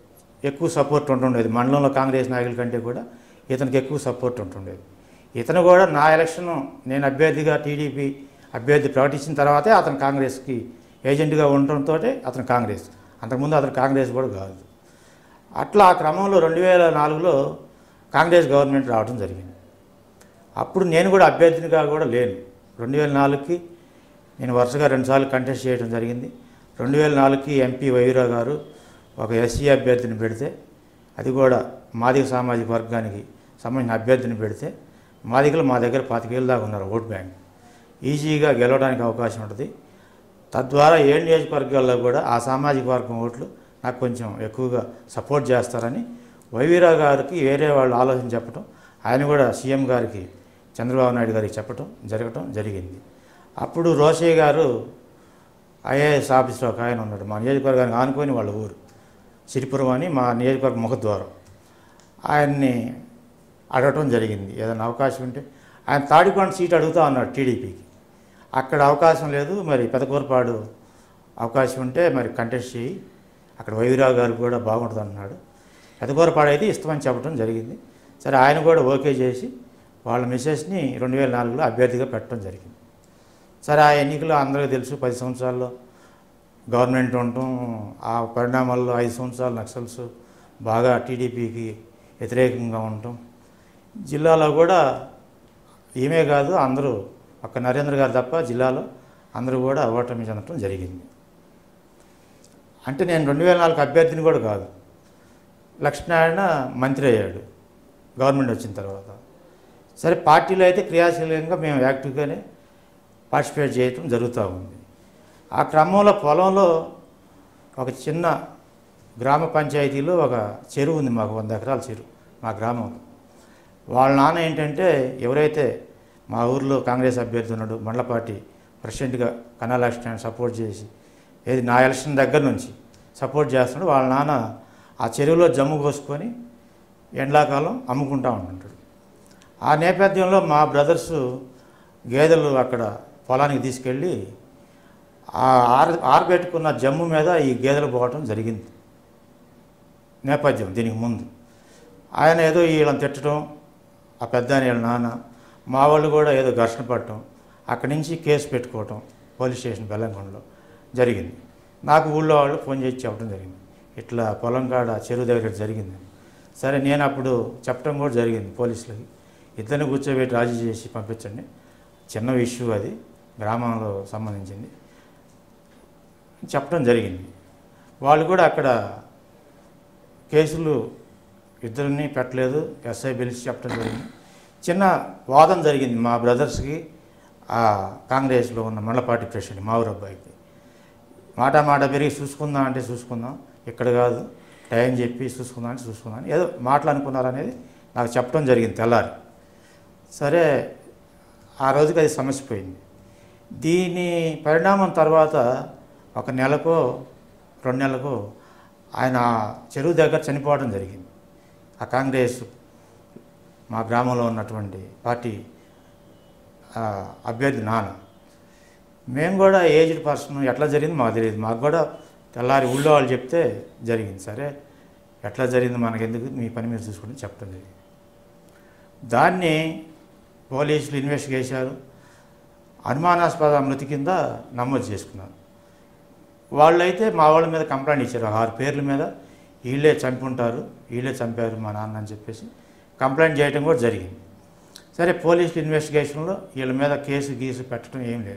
Speaker 2: ఎక్కువ సపోర్ట్ ఉంటుండేది. మండలంలో కాంగ్రెస్ నాయకుల కంటే కూడా ఇతనికి ఎక్కువ సపోర్ట్ ఉంటుండేది. ఇతను కూడా నా ఎలక్షన్ నేను అభ్యర్థిగా టీడీపీ అభ్యర్థి ప్రకటించిన తర్వాతే అతను కాంగ్రెస్కి ఏజెంట్గా ఉండటంతో అతను కాంగ్రెస్, అంతకుముందు అతను కాంగ్రెస్ కూడా కాదు. అట్లా ఆ క్రమంలో 2004లో కాంగ్రెస్ గవర్నమెంట్ రావడం జరిగింది. అప్పుడు నేను కూడా అభ్యర్థినిగా కూడా లేను. 2004కి నేను వరుసగా 2 సార్లు కంటెస్ట్ చేయడం జరిగింది. 2004కి ఎంపీ వైవీరావు గారు ఒక ఎస్సీ అభ్యర్థిని పెడితే, అది కూడా మాదిగ సామాజిక వర్గానికి సంబంధించిన అభ్యర్థిని పెడితే, మాదిగలు మా దగ్గర 25,000 దాకా ఉన్నారు ఓట్ బ్యాంక్, ఈజీగా గెలవడానికి అవకాశం ఉంటుంది. తద్వారా 7 నియోజకవర్గాల్లో కూడా ఆ సామాజిక వర్గం ఓట్లు నాకు కొంచెం ఎక్కువగా సపోర్ట్ చేస్తారని వైవీరావు గారికి వేరే వాళ్ళు ఆలోచన చెప్పడం, ఆయన కూడా సీఎం గారికి చంద్రబాబు నాయుడు గారికి చెప్పడం జరిగింది. అప్పుడు రోషయ్య గారు ఐఏఎస్ ఆఫీసర్ ఒక ఆయన ఉన్నాడు, మా నియోజకవర్గానికి ఆనుకొని వాళ్ళ ఊరు సిరిపురం అని, మా నియోజకవర్గ ముఖద్వారం, ఆయన్ని అడగటం జరిగింది. ఏదైనా అవకాశం ఉంటే ఆయన తాడికొండ సీట్ అడుగుతా ఉన్నాడు టీడీపీకి. అక్కడ అవకాశం లేదు, మరి పెదకూరపాడు అవకాశం ఉంటే మరి కంటెస్ట్ చేయి, అక్కడ వైవీరావు గారు కూడా బాగుంటుంది అన్నాడు. పెదకూరపాడు అయితే ఇష్టమని చెప్పడం జరిగింది. సరే, ఆయన కూడా ఓకే చేసి వాళ్ళ మిసెస్ని 2004లో అభ్యర్థిగా పెట్టడం జరిగింది. సరే, ఆ ఎన్నికలు అందరికీ తెలుసు, 10 సంవత్సరాల్లో గవర్నమెంట్ ఉండటం, ఆ పరిణామాల్లో 5 సంవత్సరాలు నక్సల్స్ బాగా టీడీపీకి వ్యతిరేకంగా ఉండటం, జిల్లాలో కూడా ఏమే కాదు అందరూ ఒక్క నరేంద్ర గారు తప్ప జిల్లాలో అందరూ కూడా ఓటమి చెందటం జరిగింది. అంటే నేను 2004 అభ్యర్థిని కూడా కాదు. లక్ష్మీనారాయణ మంత్రి అయ్యాడు గవర్నమెంట్ వచ్చిన తర్వాత. సరే, పార్టీలో అయితే క్రియాశీలంగా మేము యాక్టివ్గానే పార్టిసిపేట్ చేయటం జరుగుతూ ఉంది. ఆ క్రమంలో పొలంలో ఒక చిన్న గ్రామ పంచాయతీలో ఒక చెరువు ఉంది, మాకు 100 ఎకరాల చెరువు మా గ్రామంలో. వాళ్ళ నాన్న ఏంటంటే, ఎవరైతే మా ఊర్లో కాంగ్రెస్ అభ్యర్థి ఉన్నాడు, మండలపార్టీ ప్రెసిడెంట్గా కన్నా లక్ష్మణ్ సపోర్ట్ చేసి, ఏది నా ఎలక్షన్ దగ్గర నుంచి సపోర్ట్ చేస్తున్నాడు, వాళ్ళ నాన్న ఆ చెరువులో జమ్ము కోసుకొని ఎండాకాలం అమ్ముకుంటూ ఉంటుంటాడు. ఆ నేపథ్యంలో మా బ్రదర్సు గేదెలు అక్కడ పొలానికి తీసుకెళ్ళి ఆ ఆరబెట్టుకున్న జమ్ము మీద ఈ గేదెలు పోవటం జరిగింది. నేపథ్యం దీనికి ముందు ఆయన ఏదో వీళ్ళని తిట్టడం, ఆ పెద్ద వీళ్ళ నాన్న, మా వాళ్ళు కూడా ఏదో ఘర్షణ పడటం, అక్కడి నుంచి కేసు పెట్టుకోవటం పోలీస్ స్టేషన్ బెల్లంకొండలో జరిగింది. నాకు ఊళ్ళో వాళ్ళు ఫోన్ చేసి చెప్పడం జరిగింది, ఇట్లా పొలం కాడ చెరువు దగ్గర జరిగింది. సరే, నేను అప్పుడు చెప్పడం కూడా జరిగింది పోలీసులకి, ఇద్దరిని కూర్చోబెట్టి రాజీ చేసి పంపించండి, చిన్న ఇష్యూ అది, గ్రామంలో సంబంధించింది చెప్పడం జరిగింది. వాళ్ళు కూడా అక్కడ కేసులు ఇద్దరిని పెట్టలేదు, ఎస్ఐ పిలిచి చెప్పడం జరిగింది. చిన్న వాదన జరిగింది మా బ్రదర్స్కి ఆ కాంగ్రెస్లో ఉన్న మండలపార్టీ ప్రెసిడెంట్ మా ఊరు అబ్బాయికి. మాట పెరిగి చూసుకుందాం అంటే చూసుకుందాం, ఇక్కడ కాదు టైం చెప్పి చూసుకుందాం అంటే చూసుకుందాం అని ఏదో మాటలు అనుకున్నారనేది నాకు చెప్పడం జరిగింది తెల్లారి. సరే, ఆ రోజుకి అది సమస్య పోయింది. దీని పరిణామం తర్వాత 1 నెలకో 2 నెలలకో ఆయన చెరువు దగ్గర చనిపోవడం జరిగింది. ఆ కాంగ్రెస్ మా గ్రామంలో ఉన్నటువంటి పార్టీ అభ్యర్థి నాన్న. మేము కూడా ఏజ్డ్ పర్సన్, ఎట్లా జరిగింది మాకు తెలియదు, మాకు కూడా తెల్లారి ఊళ్ళో వాళ్ళు చెప్తే జరిగింది. సరే, ఎట్లా జరిగింది మనకెందుకు, మీ పని మీరు చూసుకుని చెప్పడం జరిగింది. దాన్ని పోలీసులు ఇన్వెస్టిగేట్ చేశారు, అనుమానాస్పద మృతి కింద నమోదు చేసుకున్నారు. వాళ్ళైతే మా వాళ్ళ మీద కంప్లైంట్ ఇచ్చారు, 6 పేర్ల మీద వీళ్ళే చంపుంటారు, వీళ్ళే చంపారు మా నాన్న అని చెప్పేసి కంప్లైంట్ చేయడం కూడా జరిగింది. సరే, పోలీసులు ఇన్వెస్టిగేషన్లో వీళ్ళ మీద కేసు పెట్టడం ఏం లేదు.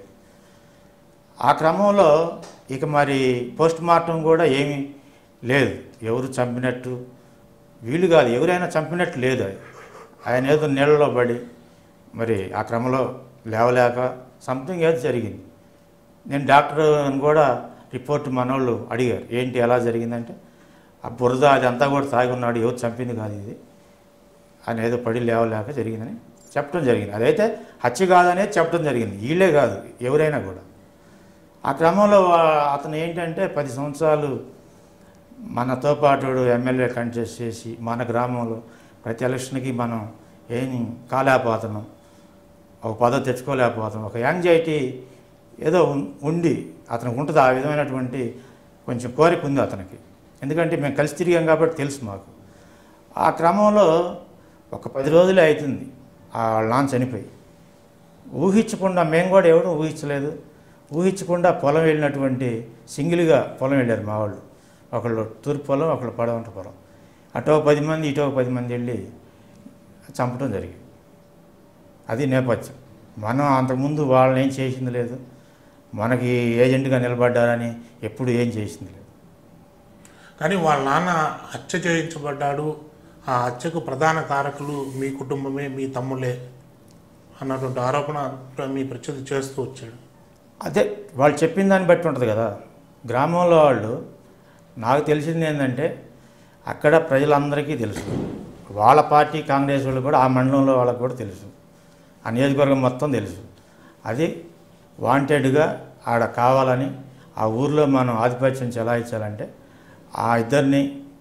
Speaker 2: ఆ క్రమంలో ఇక మరి పోస్ట్ మార్టం కూడా ఏమీ లేదు, ఎవరు చంపినట్టు వీళ్ళు కాదు, ఎవరైనా చంపినట్టు లేదు. ఆయన ఏదో నీళ్ళలో పడి మరి ఆ క్రమంలో లేవలేక సంథింగ్ ఏదో జరిగింది. నేను డాక్టర్ కూడా రిపోర్ట్ మనోళ్ళు అడిగారు, ఏంటి ఎలా జరిగిందంటే, ఆ బురద అదంతా కూడా తాగి ఉన్నాడు, ఎవరు చంపింది కాదు ఇది, ఆయన ఏదో పడి లేవలేక జరిగిందని చెప్పడం జరిగింది. అదైతే హత్య కాదనేది చెప్పడం జరిగింది, వీళ్ళే కాదు ఎవరైనా కూడా. ఆ క్రమంలో అతను ఏంటంటే 10 సంవత్సరాలు మనతో పాటు ఎమ్మెల్యే కంటెస్ట్ చేసి మన గ్రామంలో ప్రతి ఎలక్షన్కి మనం ఏమి కాలేకపోతున్నాం, ఒక పదవి తెచ్చుకోలేకపోతున్నాం, ఒక యాంగ్జైటీ ఏదో ఉండి అతనికి ఉంటుంది, ఆ విధమైనటువంటి కొంచెం కోరిక ఉంది అతనికి. ఎందుకంటే మేము కలిసి తిరిగాం కాబట్టి తెలుసు మాకు. ఆ క్రమంలో ఒక 10 రోజులే అవుతుంది వాళ్ళ నాన్న చనిపోయి. ఊహించకుండా, మేము కూడా ఎవరు ఊహించలేదు, ఊహించకుండా పొలం వెళ్ళినటువంటి సింగిల్గా పొలం వెళ్ళారు మా వాళ్ళు. ఒకళ్ళు తూర్పు పొలం, ఒకళ్ళు పడవంట పొలం. అటో 10 మంది, ఇటో 10 మంది వెళ్ళి చంపడం జరిగింది. అది నేపథ్యం. మనం అంతకుముందు వాళ్ళని ఏం చేసింది లేదు, మనకి ఏజెంట్గా నిలబడ్డారని ఎప్పుడు ఏం చేసింది లేదు.
Speaker 1: కానీ వాళ్ళ నాన్న హత్య చేయించబడ్డాడు, ఆ హత్యకు ప్రధాన కారకులు మీ కుటుంబమే, మీ తమ్ముళ్ళే అన్నటువంటి ఆరోపణ మీ ప్రత్యర్థి చేస్తూ వచ్చాడు.
Speaker 2: అదే వాళ్ళు చెప్పిన దాన్ని బట్టి ఉంటుంది కదా. గ్రామంలో వాళ్ళు, నాకు తెలిసింది ఏంటంటే అక్కడ ప్రజలందరికీ తెలుసు, వాళ్ళ పార్టీ కాంగ్రెస్ వాళ్ళు కూడా, ఆ మండలంలో వాళ్ళకు కూడా తెలుసు, ఆ నియోజకవర్గం మొత్తం తెలుసు. అది వాంటెడ్గా ఆడ కావాలని ఆ ఊర్లో మనం ఆధిపత్యం చెలాయించాలంటే ఆ ఇద్దరిని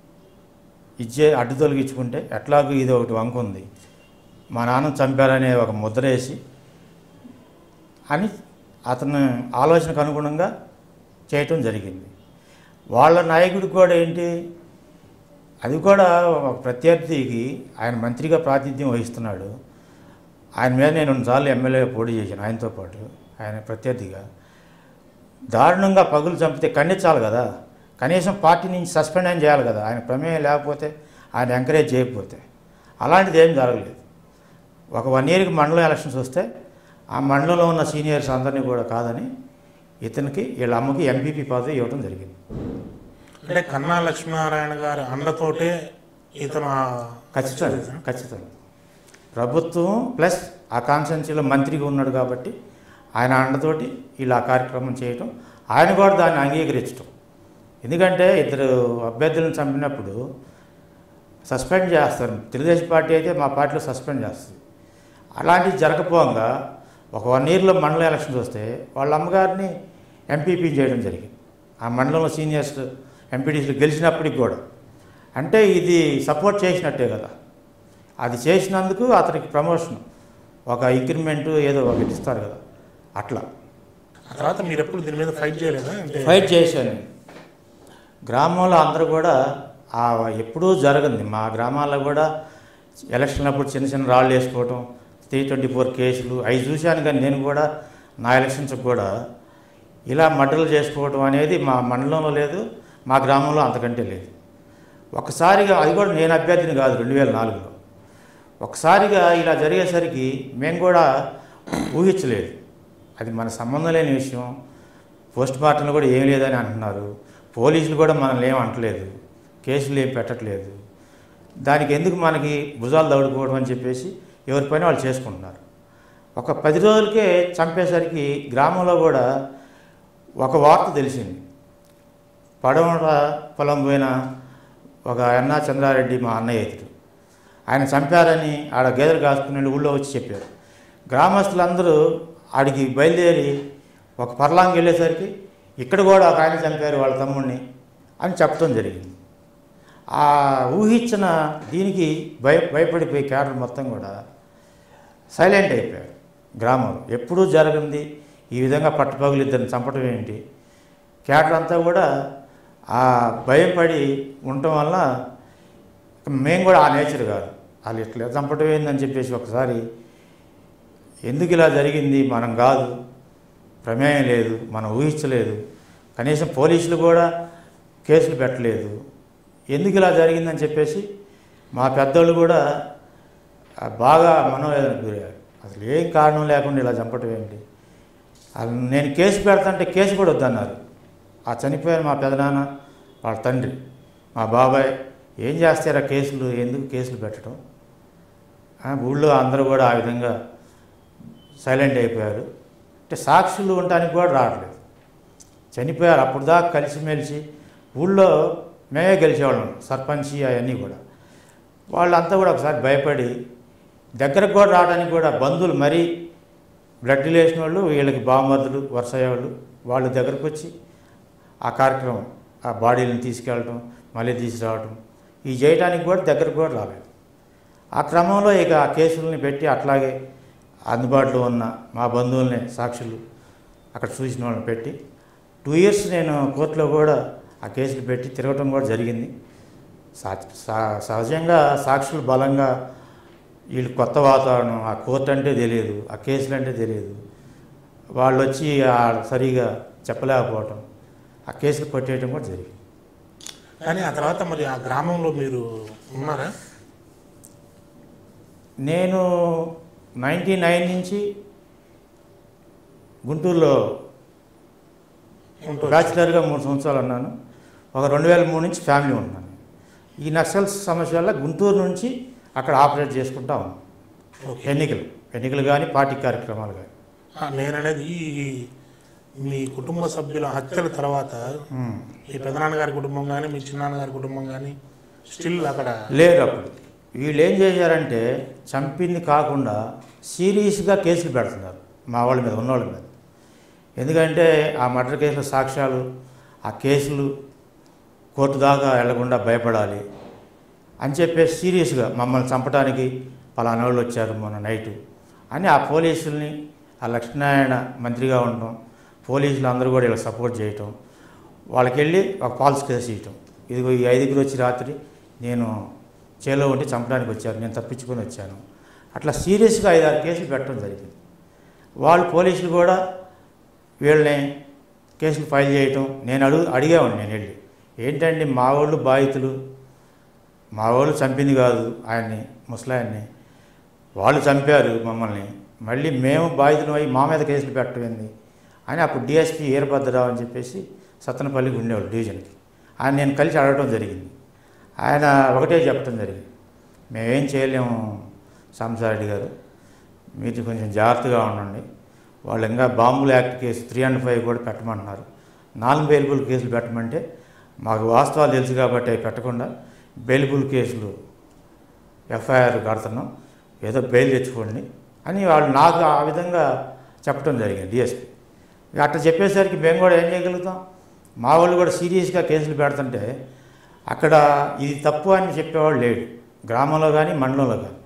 Speaker 2: అడ్డు తొలగించుకుంటే ఎట్లాగూ ఇది ఒకటి వంక ఉంది, మా నాన్న చంపారనే ఒక ముద్ర వేసి అని అతను ఆలోచనకు అనుగుణంగా చేయటం జరిగింది. వాళ్ళ నాయకుడికి కూడా ఏంటి, అది కూడా ఒక ప్రత్యర్థికి, ఆయన మంత్రిగా ప్రాతినిధ్యం వహిస్తున్నాడు, ఆయన మీద నేను 2 సార్లు ఎమ్మెల్యేగా పోటీ చేశాను ఆయనతో పాటు, ఆయన ప్రత్యర్థిగా. దారుణంగా పగులు చంపితే ఖండించాలి కదా, కనీసం పార్టీ నుంచి సస్పెండ్ అయిన చేయాలి కదా, ఆయన ప్రమేయం లేకపోతే, ఆయన ఎంకరేజ్ చేయకపోతే. అలాంటిది ఏం జరగలేదు. ఒక 1 ఇయర్కి మండలం ఎలక్షన్స్ వస్తే ఆ మండలంలో ఉన్న సీనియర్స్ అందరినీ కూడా కాదని ఇతనికి, వీళ్ళ అమ్మకి ఎంపీపీ పదవి ఇవ్వడం జరిగింది.
Speaker 1: అంటే కన్నా లక్ష్మీనారాయణ గారి అండతోటే ఇతను
Speaker 2: ఖచ్చితంగా ప్రభుత్వం ప్లస్ ఆ కాన్స్టిట్యున్సీలో మంత్రిగా ఉన్నాడు కాబట్టి ఆయన అండతోటి ఇలా కార్యక్రమం చేయటం, ఆయన కూడా దాన్ని అంగీకరించడం. ఎందుకంటే ఇద్దరు అభ్యర్థులను చంపినప్పుడు సస్పెండ్ చేస్తారు, తెలుగుదేశం పార్టీ అయితే మా పార్టీలో సస్పెండ్ చేస్తుంది. అలాంటివి జరగపోగా ఒక 1 ఇయర్లో మండల ఎలక్షన్స్ వస్తే వాళ్ళ అమ్మగారిని ఎంపీపీ చేయడం జరిగింది. ఆ మండలంలో సీనియర్స్ ఎంపీటీసీలు గెలిచినప్పటికి కూడా, అంటే ఇది సపోర్ట్ చేసినట్టే కదా. అది చేసినందుకు అతనికి ప్రమోషన్, ఒక ఇంక్రిమెంటు ఏదో ఒకటి ఇస్తారు కదా, అట్లా.
Speaker 1: ఆ తర్వాత మీరు ఎప్పుడు దీని మీద ఫైట్ చేయలేదా? అంటే
Speaker 2: ఫైట్ చేశాను. గ్రామంలో అందరూ కూడా ఎప్పుడూ జరగంది. మా గ్రామాల్లో కూడా ఎలక్షన్ అప్పుడు చిన్న చిన్న రాళ్ళు వేసుకోవటం, 324 కేసులు అవి చూశాను. కానీ నేను కూడా నా ఎలక్షన్స్కి కూడా ఇలా మర్డర్లు చేసుకోవటం అనేది మా మండలంలో లేదు, మా గ్రామంలో అంతకంటే లేదు. ఒకసారిగా, అది కూడా నేను అభ్యర్థిని కాదు, 2004లో ఒకసారిగా ఇలా జరిగేసరికి మేము కూడా ఊహించలేదు. అది మన సంబంధం లేని విషయం. పోస్ట్ మార్టంలో కూడా ఏం లేదని అంటున్నారు, పోలీసులు కూడా మనల్ని ఏం అంటలేదు, కేసులు ఏం పెట్టట్లేదు. దానికి ఎందుకు మనకి భుజాలు దౌడుకోవడం అని చెప్పేసి ఎవరి పైన వాళ్ళు చేసుకుంటున్నారు. ఒక 10 రోజులకే చంపేసరికి గ్రామంలో కూడా ఒక వార్త తెలిసింది. పడమట పొలం పోయిన ఒక ఎన్నా చంద్రారెడ్డి, మా అన్నయ్య ఇతడు, ఆయన చంపారని ఆడ గేదెలు కాసుకుని ఊళ్ళో వచ్చి చెప్పారు. గ్రామస్తులందరూ ఆడికి బయలుదేరి ఒక పర్లాంగ్ వెళ్ళేసరికి ఇక్కడ కూడా ఒక ఆయన చంపారు వాళ్ళ తమ్ముడిని అని చెప్పడం జరిగింది. ఆ ఊహించిన దీనికి భయపడిపోయి క్యాడర్ మొత్తం కూడా సైలెంట్ అయిపోయారు. గ్రామంలో ఎప్పుడూ జరగంది ఈ విధంగా పట్టుపగులు ఇద్దరిని చంపడం ఏంటి, క్యాడర్ అంతా కూడా ఆ భయపడి ఉండటం వల్ల మేము కూడా ఆ నేచర్ కాదు, వాళ్ళు ఇట్లా చంపడం ఏందని చెప్పేసి ఒకసారి ఎందుకు ఇలా జరిగింది, మనం కాదు, ప్రమేయం లేదు, మనం ఊహించలేదు, కనీసం పోలీసులు కూడా కేసులు పెట్టలేదు, ఎందుకు ఇలా జరిగిందని చెప్పేసి మా పెద్దోళ్ళు కూడా బాగా మనోవేదనకు గురయ్యారు. అసలు ఏం కారణం లేకుండా ఇలా చంపటం ఏంటి, నేను కేసు పెడతాంటే కేసు కూడా వద్దన్నారు. ఆ చనిపోయిన మా పెదనాన్న వాళ్ళ తండ్రి, మా బాబాయ్, ఏం చేస్తారా కేసులు, ఎందుకు కేసులు పెట్టడం. ఊళ్ళో అందరూ కూడా ఆ విధంగా సైలెంట్ అయిపోయారు. అంటే సాక్షులు ఉండటానికి కూడా రావట్లేదు, చనిపోయారు. అప్పుడు దాకా కలిసిమెలిసి ఊళ్ళో మేమే గెలిచేవాళ్ళం, సర్పంచి అవన్నీ కూడా. వాళ్ళంతా కూడా ఒకసారి భయపడి దగ్గరకు కూడా రావడానికి కూడా బంధువులు, మరీ బ్లడ్ రిలేషన్ వాళ్ళు, వీళ్ళకి బావమరుదులు, వరుసయ్యేవాళ్ళు, వాళ్ళు దగ్గరకు వచ్చి ఆ కార్యక్రమం, ఆ బాడీలను తీసుకెళ్ళటం, మళ్ళీ తీసుకురావటం, ఇవి చేయడానికి కూడా దగ్గరకు కూడా రాలేదు. ఆ క్రమంలో ఇక ఆ కేసులని పెట్టి అట్లాగే అందుబాటులో ఉన్న మా బంధువులనే సాక్షులు అక్కడ చూసిన వాళ్ళని పెట్టి 2 ఇయర్స్ నేను కోర్టులో కూడా ఆ కేసులు పెట్టి తిరగటం కూడా జరిగింది. సహజంగా సాక్షులు బలంగా వీళ్ళు కొత్త వాతావరణం, ఆ కోర్టు అంటే తెలియదు, ఆ కేసులు అంటే తెలియదు, వాళ్ళు వచ్చి సరిగా చెప్పలేకపోవటం, ఆ కేసులు కొట్టేయటం కూడా జరిగింది.
Speaker 1: కానీ ఆ తర్వాత మరి ఆ గ్రామంలో మీరు ఉన్నారా?
Speaker 2: నేను 99 నుంచి గుంటూరులో బ్యాచిలర్గా 3 సంవత్సరాలు ఉన్నాను. ఒక 2003 నుంచి ఫ్యామిలీ ఉన్నాను. ఈ నక్సల్ సమస్య వల్ల గుంటూరు నుంచి అక్కడ ఆపరేట్ చేసుకుంటా ఉన్నాం. ఎన్నికలు కానీ పార్టీ కార్యక్రమాలు కానీ.
Speaker 1: నేను అనేది మీ కుటుంబ సభ్యుల హత్యల తర్వాత మీ పెదనాన్నగారి కుటుంబం కానీ మీ చిన్నాన్నగారి కుటుంబం కానీ స్టిల్ అక్కడ
Speaker 2: లేరు. అప్పుడు వీళ్ళు ఏం చేశారంటే చంపింది కాకుండా సీరియస్గా కేసులు పెడుతున్నారు మా వాళ్ళ మీద, ఉన్నవాళ్ళ మీద. ఎందుకంటే ఆ మర్డర్ కేసుల సాక్ష్యాలు, ఆ కేసులు కోర్టు దాకా వెళ్లకుండా భయపడాలి అని చెప్పేసి సీరియస్గా మమ్మల్ని చంపడానికి పలానా వాళ్ళు వచ్చారు మొన్న నైటు అని ఆ పోలీసుల్ని, ఆ లక్ష్మీనారాయణ మంత్రిగా ఉండటం, పోలీసులు అందరూ కూడా ఇలా సపోర్ట్ చేయటం, వాళ్ళకి వెళ్ళి ఒక ఫాల్స్ కేసు ఇవ్వటం. ఇదిగో ఈ 5గురు వచ్చి రాత్రి నేను చేలో ఉండి చంపడానికి వచ్చారు, నేను తప్పించుకొని వచ్చాను, అట్లా సీరియస్గా 5-6 కేసులు పెట్టడం జరిగింది. వాళ్ళు పోలీసులు కూడా వీళ్ళని కేసులు ఫైల్ చేయటం. నేను అడిగేవాడిని, నేను వెళ్ళి ఏంటండి మా వాళ్ళు బాధితులు, మా వాళ్ళు చంపింది కాదు ఆయన్ని, ముసలాయన్ని, వాళ్ళు చంపారు మమ్మల్ని, మళ్ళీ మేము బాధితులు అయ్యి మా మీద కేసులు పెట్టమైంది అని అప్పుడు డిఎస్పీ ఈరభద్రరావు అని చెప్పేసి సత్తనపల్లికి ఉండేవాళ్ళు డివిజన్కి. ఆయన నేను కలిసి అడగడం జరిగింది. ఆయన ఒకటే చెప్పడం జరిగింది, మేమేం చేయలేము సాంబశివరెడ్డి గారు, మీరు కొంచెం జాగ్రత్తగా ఉండండి, వాళ్ళు ఇంకా బాంబుల యాక్ట్ కేసు 305 కూడా పెట్టమంటున్నారు, నాన్ బెయిలబుల్ కేసులు పెట్టమంటే మాకు వాస్తవాలు తెలుసు కాబట్టి అవి పెట్టకుండా బెయిలబుల్ కేసులు ఎఫ్ఐఆర్ కడుతున్నాం, ఏదో బెయిల్ తెచ్చుకోండి అని వాళ్ళు నాకు ఆ విధంగా చెప్పడం జరిగింది డిఎస్పీ. అట్లా చెప్పేసరికి మేము కూడా ఏం చేయగలుగుతాం, మా వాళ్ళు కూడా సీరియస్గా కేసులు పెడుతుంటే అక్కడ ఇది తప్పు అని చెప్పేవాళ్ళు లేడు, గ్రామంలో కానీ మండలంలో కానీ.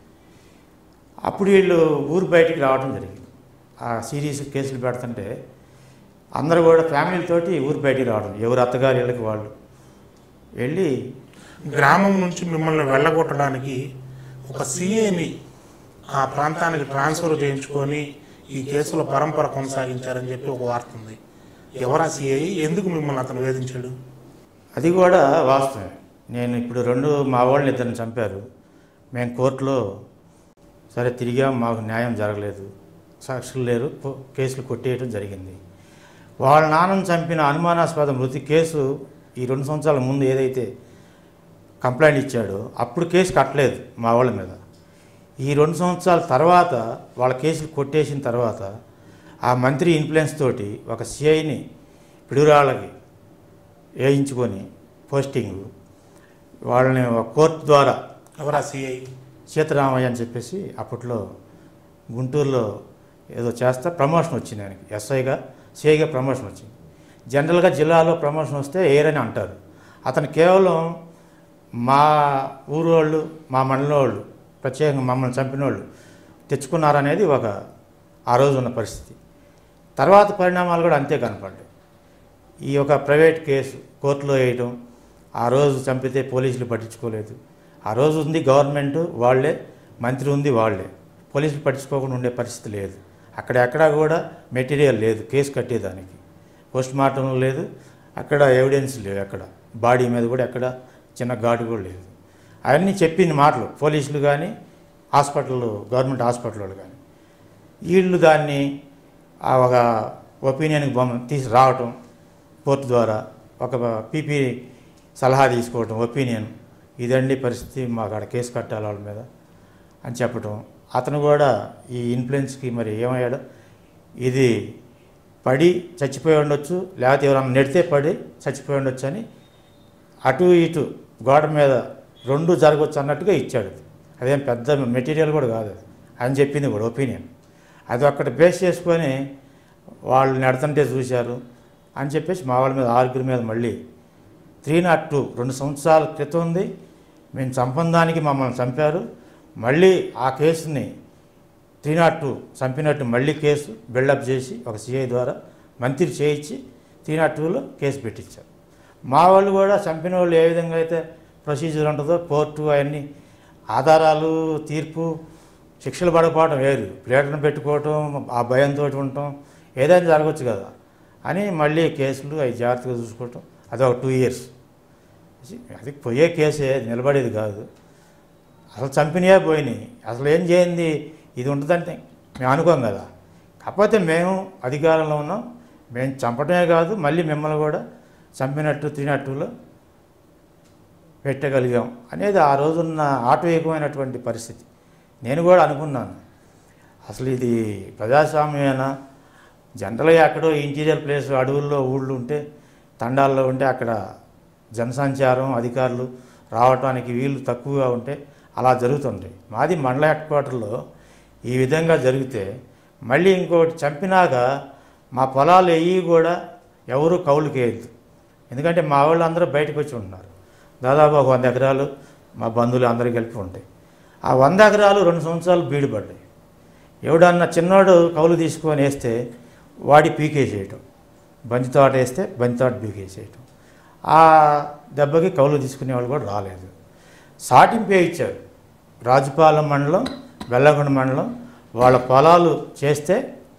Speaker 2: అప్పుడు వీళ్ళు ఊరు బయటికి రావడం జరిగింది. ఆ సీరియస్ కేసులు పెడుతుంటే అందరూ కూడా ఫ్యామిలీతోటి ఊరు బయటికి రావడం, ఎవరు అత్తగారి ఇళ్ళకి వాళ్ళు వెళ్ళి
Speaker 1: గ్రామం నుంచి మిమ్మల్ని వెళ్ళగొట్టడానికి ఒక సీఏని ఆ ప్రాంతానికి ట్రాన్స్ఫర్ చేయించుకొని ఈ కేసుల పరంపర కొనసాగించారని చెప్పి ఒక వార్త ఉంది. ఎవరా సీఐ, ఎందుకు మిమ్మల్ని అతను వేధించాడు?
Speaker 2: అది కూడా వాస్తవమే. నేను ఇప్పుడు మా వాళ్ళని ఇద్దరిని చంపారు, మేము కోర్టులో సరే తిరిగాం, మాకు న్యాయం జరగలేదు, సాక్షులు లేరు, కేసులు కొట్టేయడం జరిగింది. వాళ్ళ నాన్నను చంపిన అనుమానాస్పద మృతి కేసు ఈ 2 సంవత్సరాల ముందు ఏదైతే కంప్లైంట్ ఇచ్చాడో అప్పుడు కేసు కట్టలేదు మా వాళ్ళ మీద. ఈ 2 సంవత్సరాల తర్వాత వాళ్ళ కేసులు కొట్టేసిన తర్వాత ఆ మంత్రి ఇన్ఫ్లుయెన్స్ తోటి ఒక సిఐని పిడుగురాళ్ళకి వేయించుకొని పోస్టింగు వాళ్ళని కోర్టు ద్వారా.
Speaker 1: ఎవరా సిఐ?
Speaker 2: సీతారామయ్య అని చెప్పేసి అప్పట్లో గుంటూరులో ఏదో చేస్తా ప్రమోషన్ వచ్చింది ఆయనకి, ఎస్ఐగా సిఐగా ప్రమోషన్ వచ్చింది. జనరల్గా జిల్లాలో ప్రమోషన్ వస్తే ఏరని అంటారు, అతను కేవలం మా ఊరు వాళ్ళు, మా మండలం వాళ్ళు, ప్రత్యేకంగా మమ్మల్ని చంపిన వాళ్ళు తెచ్చుకున్నారనేది ఆ రోజు ఉన్న పరిస్థితి. తర్వాత పరిణామాలు కూడా అంతే కనపడ్డాయి. ఈ ప్రైవేట్ కేసు కోర్టులో వేయటం, ఆ రోజు చంపితే పోలీసులు పట్టించుకోలేదు, ఆ రోజు ఉంది గవర్నమెంట్ వాళ్ళే, మంత్రి ఉంది వాళ్ళే, పోలీసులు పట్టించుకోకుండా ఉండే పరిస్థితి లేదు. అక్కడెక్కడా కూడా మెటీరియల్ లేదు కేసు కట్టేదానికి, పోస్ట్ మార్టం లేదు, అక్కడ ఎవిడెన్స్ లేవు, ఎక్కడ బాడీ మీద కూడా ఎక్కడ చిన్న ఘాటు కూడా లేదు. అవన్నీ చెప్పిన మాటలు పోలీసులు కానీ గవర్నమెంట్ హాస్పిటల్ వాళ్ళు కానీ. వీళ్ళు దాన్ని ఒక ఒపీనియన్కి తీసి రావటం, కోర్టు ద్వారా ఒక పీపీ సలహా తీసుకోవటం, ఒపీనియన్ ఇదండి పరిస్థితి, మాకు అక్కడ కేసు కట్టాలి వాళ్ళ మీద అని చెప్పటం. అతను కూడా ఈ ఇన్ఫ్లుయెన్స్కి మరి ఏమయ్యాడో, ఇది పడి చచ్చిపోయి ఉండొచ్చు, లేకపోతే ఎవరన్నా నెడితే పడి చచ్చిపోయి ఉండొచ్చు అని అటు ఇటు గోడ మీద 2 జరగవచ్చు అన్నట్టుగా ఇచ్చాడు. అదేం పెద్ద మెటీరియల్ కూడా కాదు అది, అని చెప్పింది కూడా ఒపీనియన్. అది అక్కడ బేస్ చేసుకొని వాళ్ళు నెడుతుంటే చూశారు అని చెప్పేసి మా వాళ్ళ మీద 6 మీద మళ్ళీ 302 2 సంవత్సరాల క్రితం ఉంది, మేము చంపందానికి మమ్మల్ని చంపారు, మళ్ళీ ఆ కేసుని 302 చంపినట్టు మళ్ళీ కేసు బిల్డప్ చేసి ఒక సిఐ ద్వారా మంత్రి చేయించి 302లో కేసు పెట్టించారు. మా వాళ్ళు కూడా చంపిన వాళ్ళు ఏ విధంగా అయితే ప్రొసీజర్ ఉంటుందో కోర్టు అవన్నీ ఆధారాలు తీర్పు శిక్షలు పడకపోవటం వేరు, ప్లేట్లను పెట్టుకోవటం, ఆ భయంతో ఉండటం ఏదైనా జరగవచ్చు కదా అని మళ్ళీ కేసులు అవి జాగ్రత్తగా చూసుకోవటం. అది ఒక 2 years. అది పోయే కేసే, నిలబడేది కాదు. అసలు చంపినయే పోయినాయి, అసలు ఏం చేయింది ఇది ఉంటుందంటే మేము అనుకోం కదా. కాకపోతే మేము అధికారంలో ఉన్నాం, మేము చంపటమే కాదు మళ్ళీ మిమ్మల్ని కూడా చంపినట్టు తినట్టులో పెట్టగలిగాం అనేది ఆ రోజున్న ఆటవికమైనటువంటి పరిస్థితి. నేను కూడా అనుకున్నాను, అసలు ఇది ప్రజాస్వామ్యమేనా? జనరల్గా ఎక్కడో ఇంటీరియర్ ప్లేస్ అడవుల్లో ఊళ్ళు ఉంటే తండాల్లో ఉంటే అక్కడ జనసంచారం అధికారులు రావటానికి వీళ్ళు తక్కువగా ఉంటే అలా జరుగుతుంటాయి. మాది మండల హెడ్ క్వార్టర్లో ఈ విధంగా జరిగితే మళ్ళీ ఇంకోటి చంపినాక మా పొలాలు ఎయ్యి కూడా ఎవరు కౌలుకి వేయద్దు. ఎందుకంటే మా వాళ్ళు అందరూ బయటకు వచ్చి ఉంటున్నారు. దాదాపు ఒక 100 ఎకరాలు మా బంధువులు అందరూ కలిపి ఉంటాయి. ఆ 100 ఎకరాలు 2 సంవత్సరాలు బీడుపడ్డాయి. ఎవడన్నా చిన్నవాడు కౌలు తీసుకొని వేస్తే వాడి పీకేసేయటం, బంతి తోట వేస్తే బంతి తోట పీకేసేయటం. ఆ దెబ్బకి కౌలు తీసుకునే వాళ్ళు కూడా రాలేదు. సాటింపే ఇచ్చారు. రాజుపాలెం మండలం, బెల్లగొండ మండలం వాళ్ళ పొలాలు చేస్తే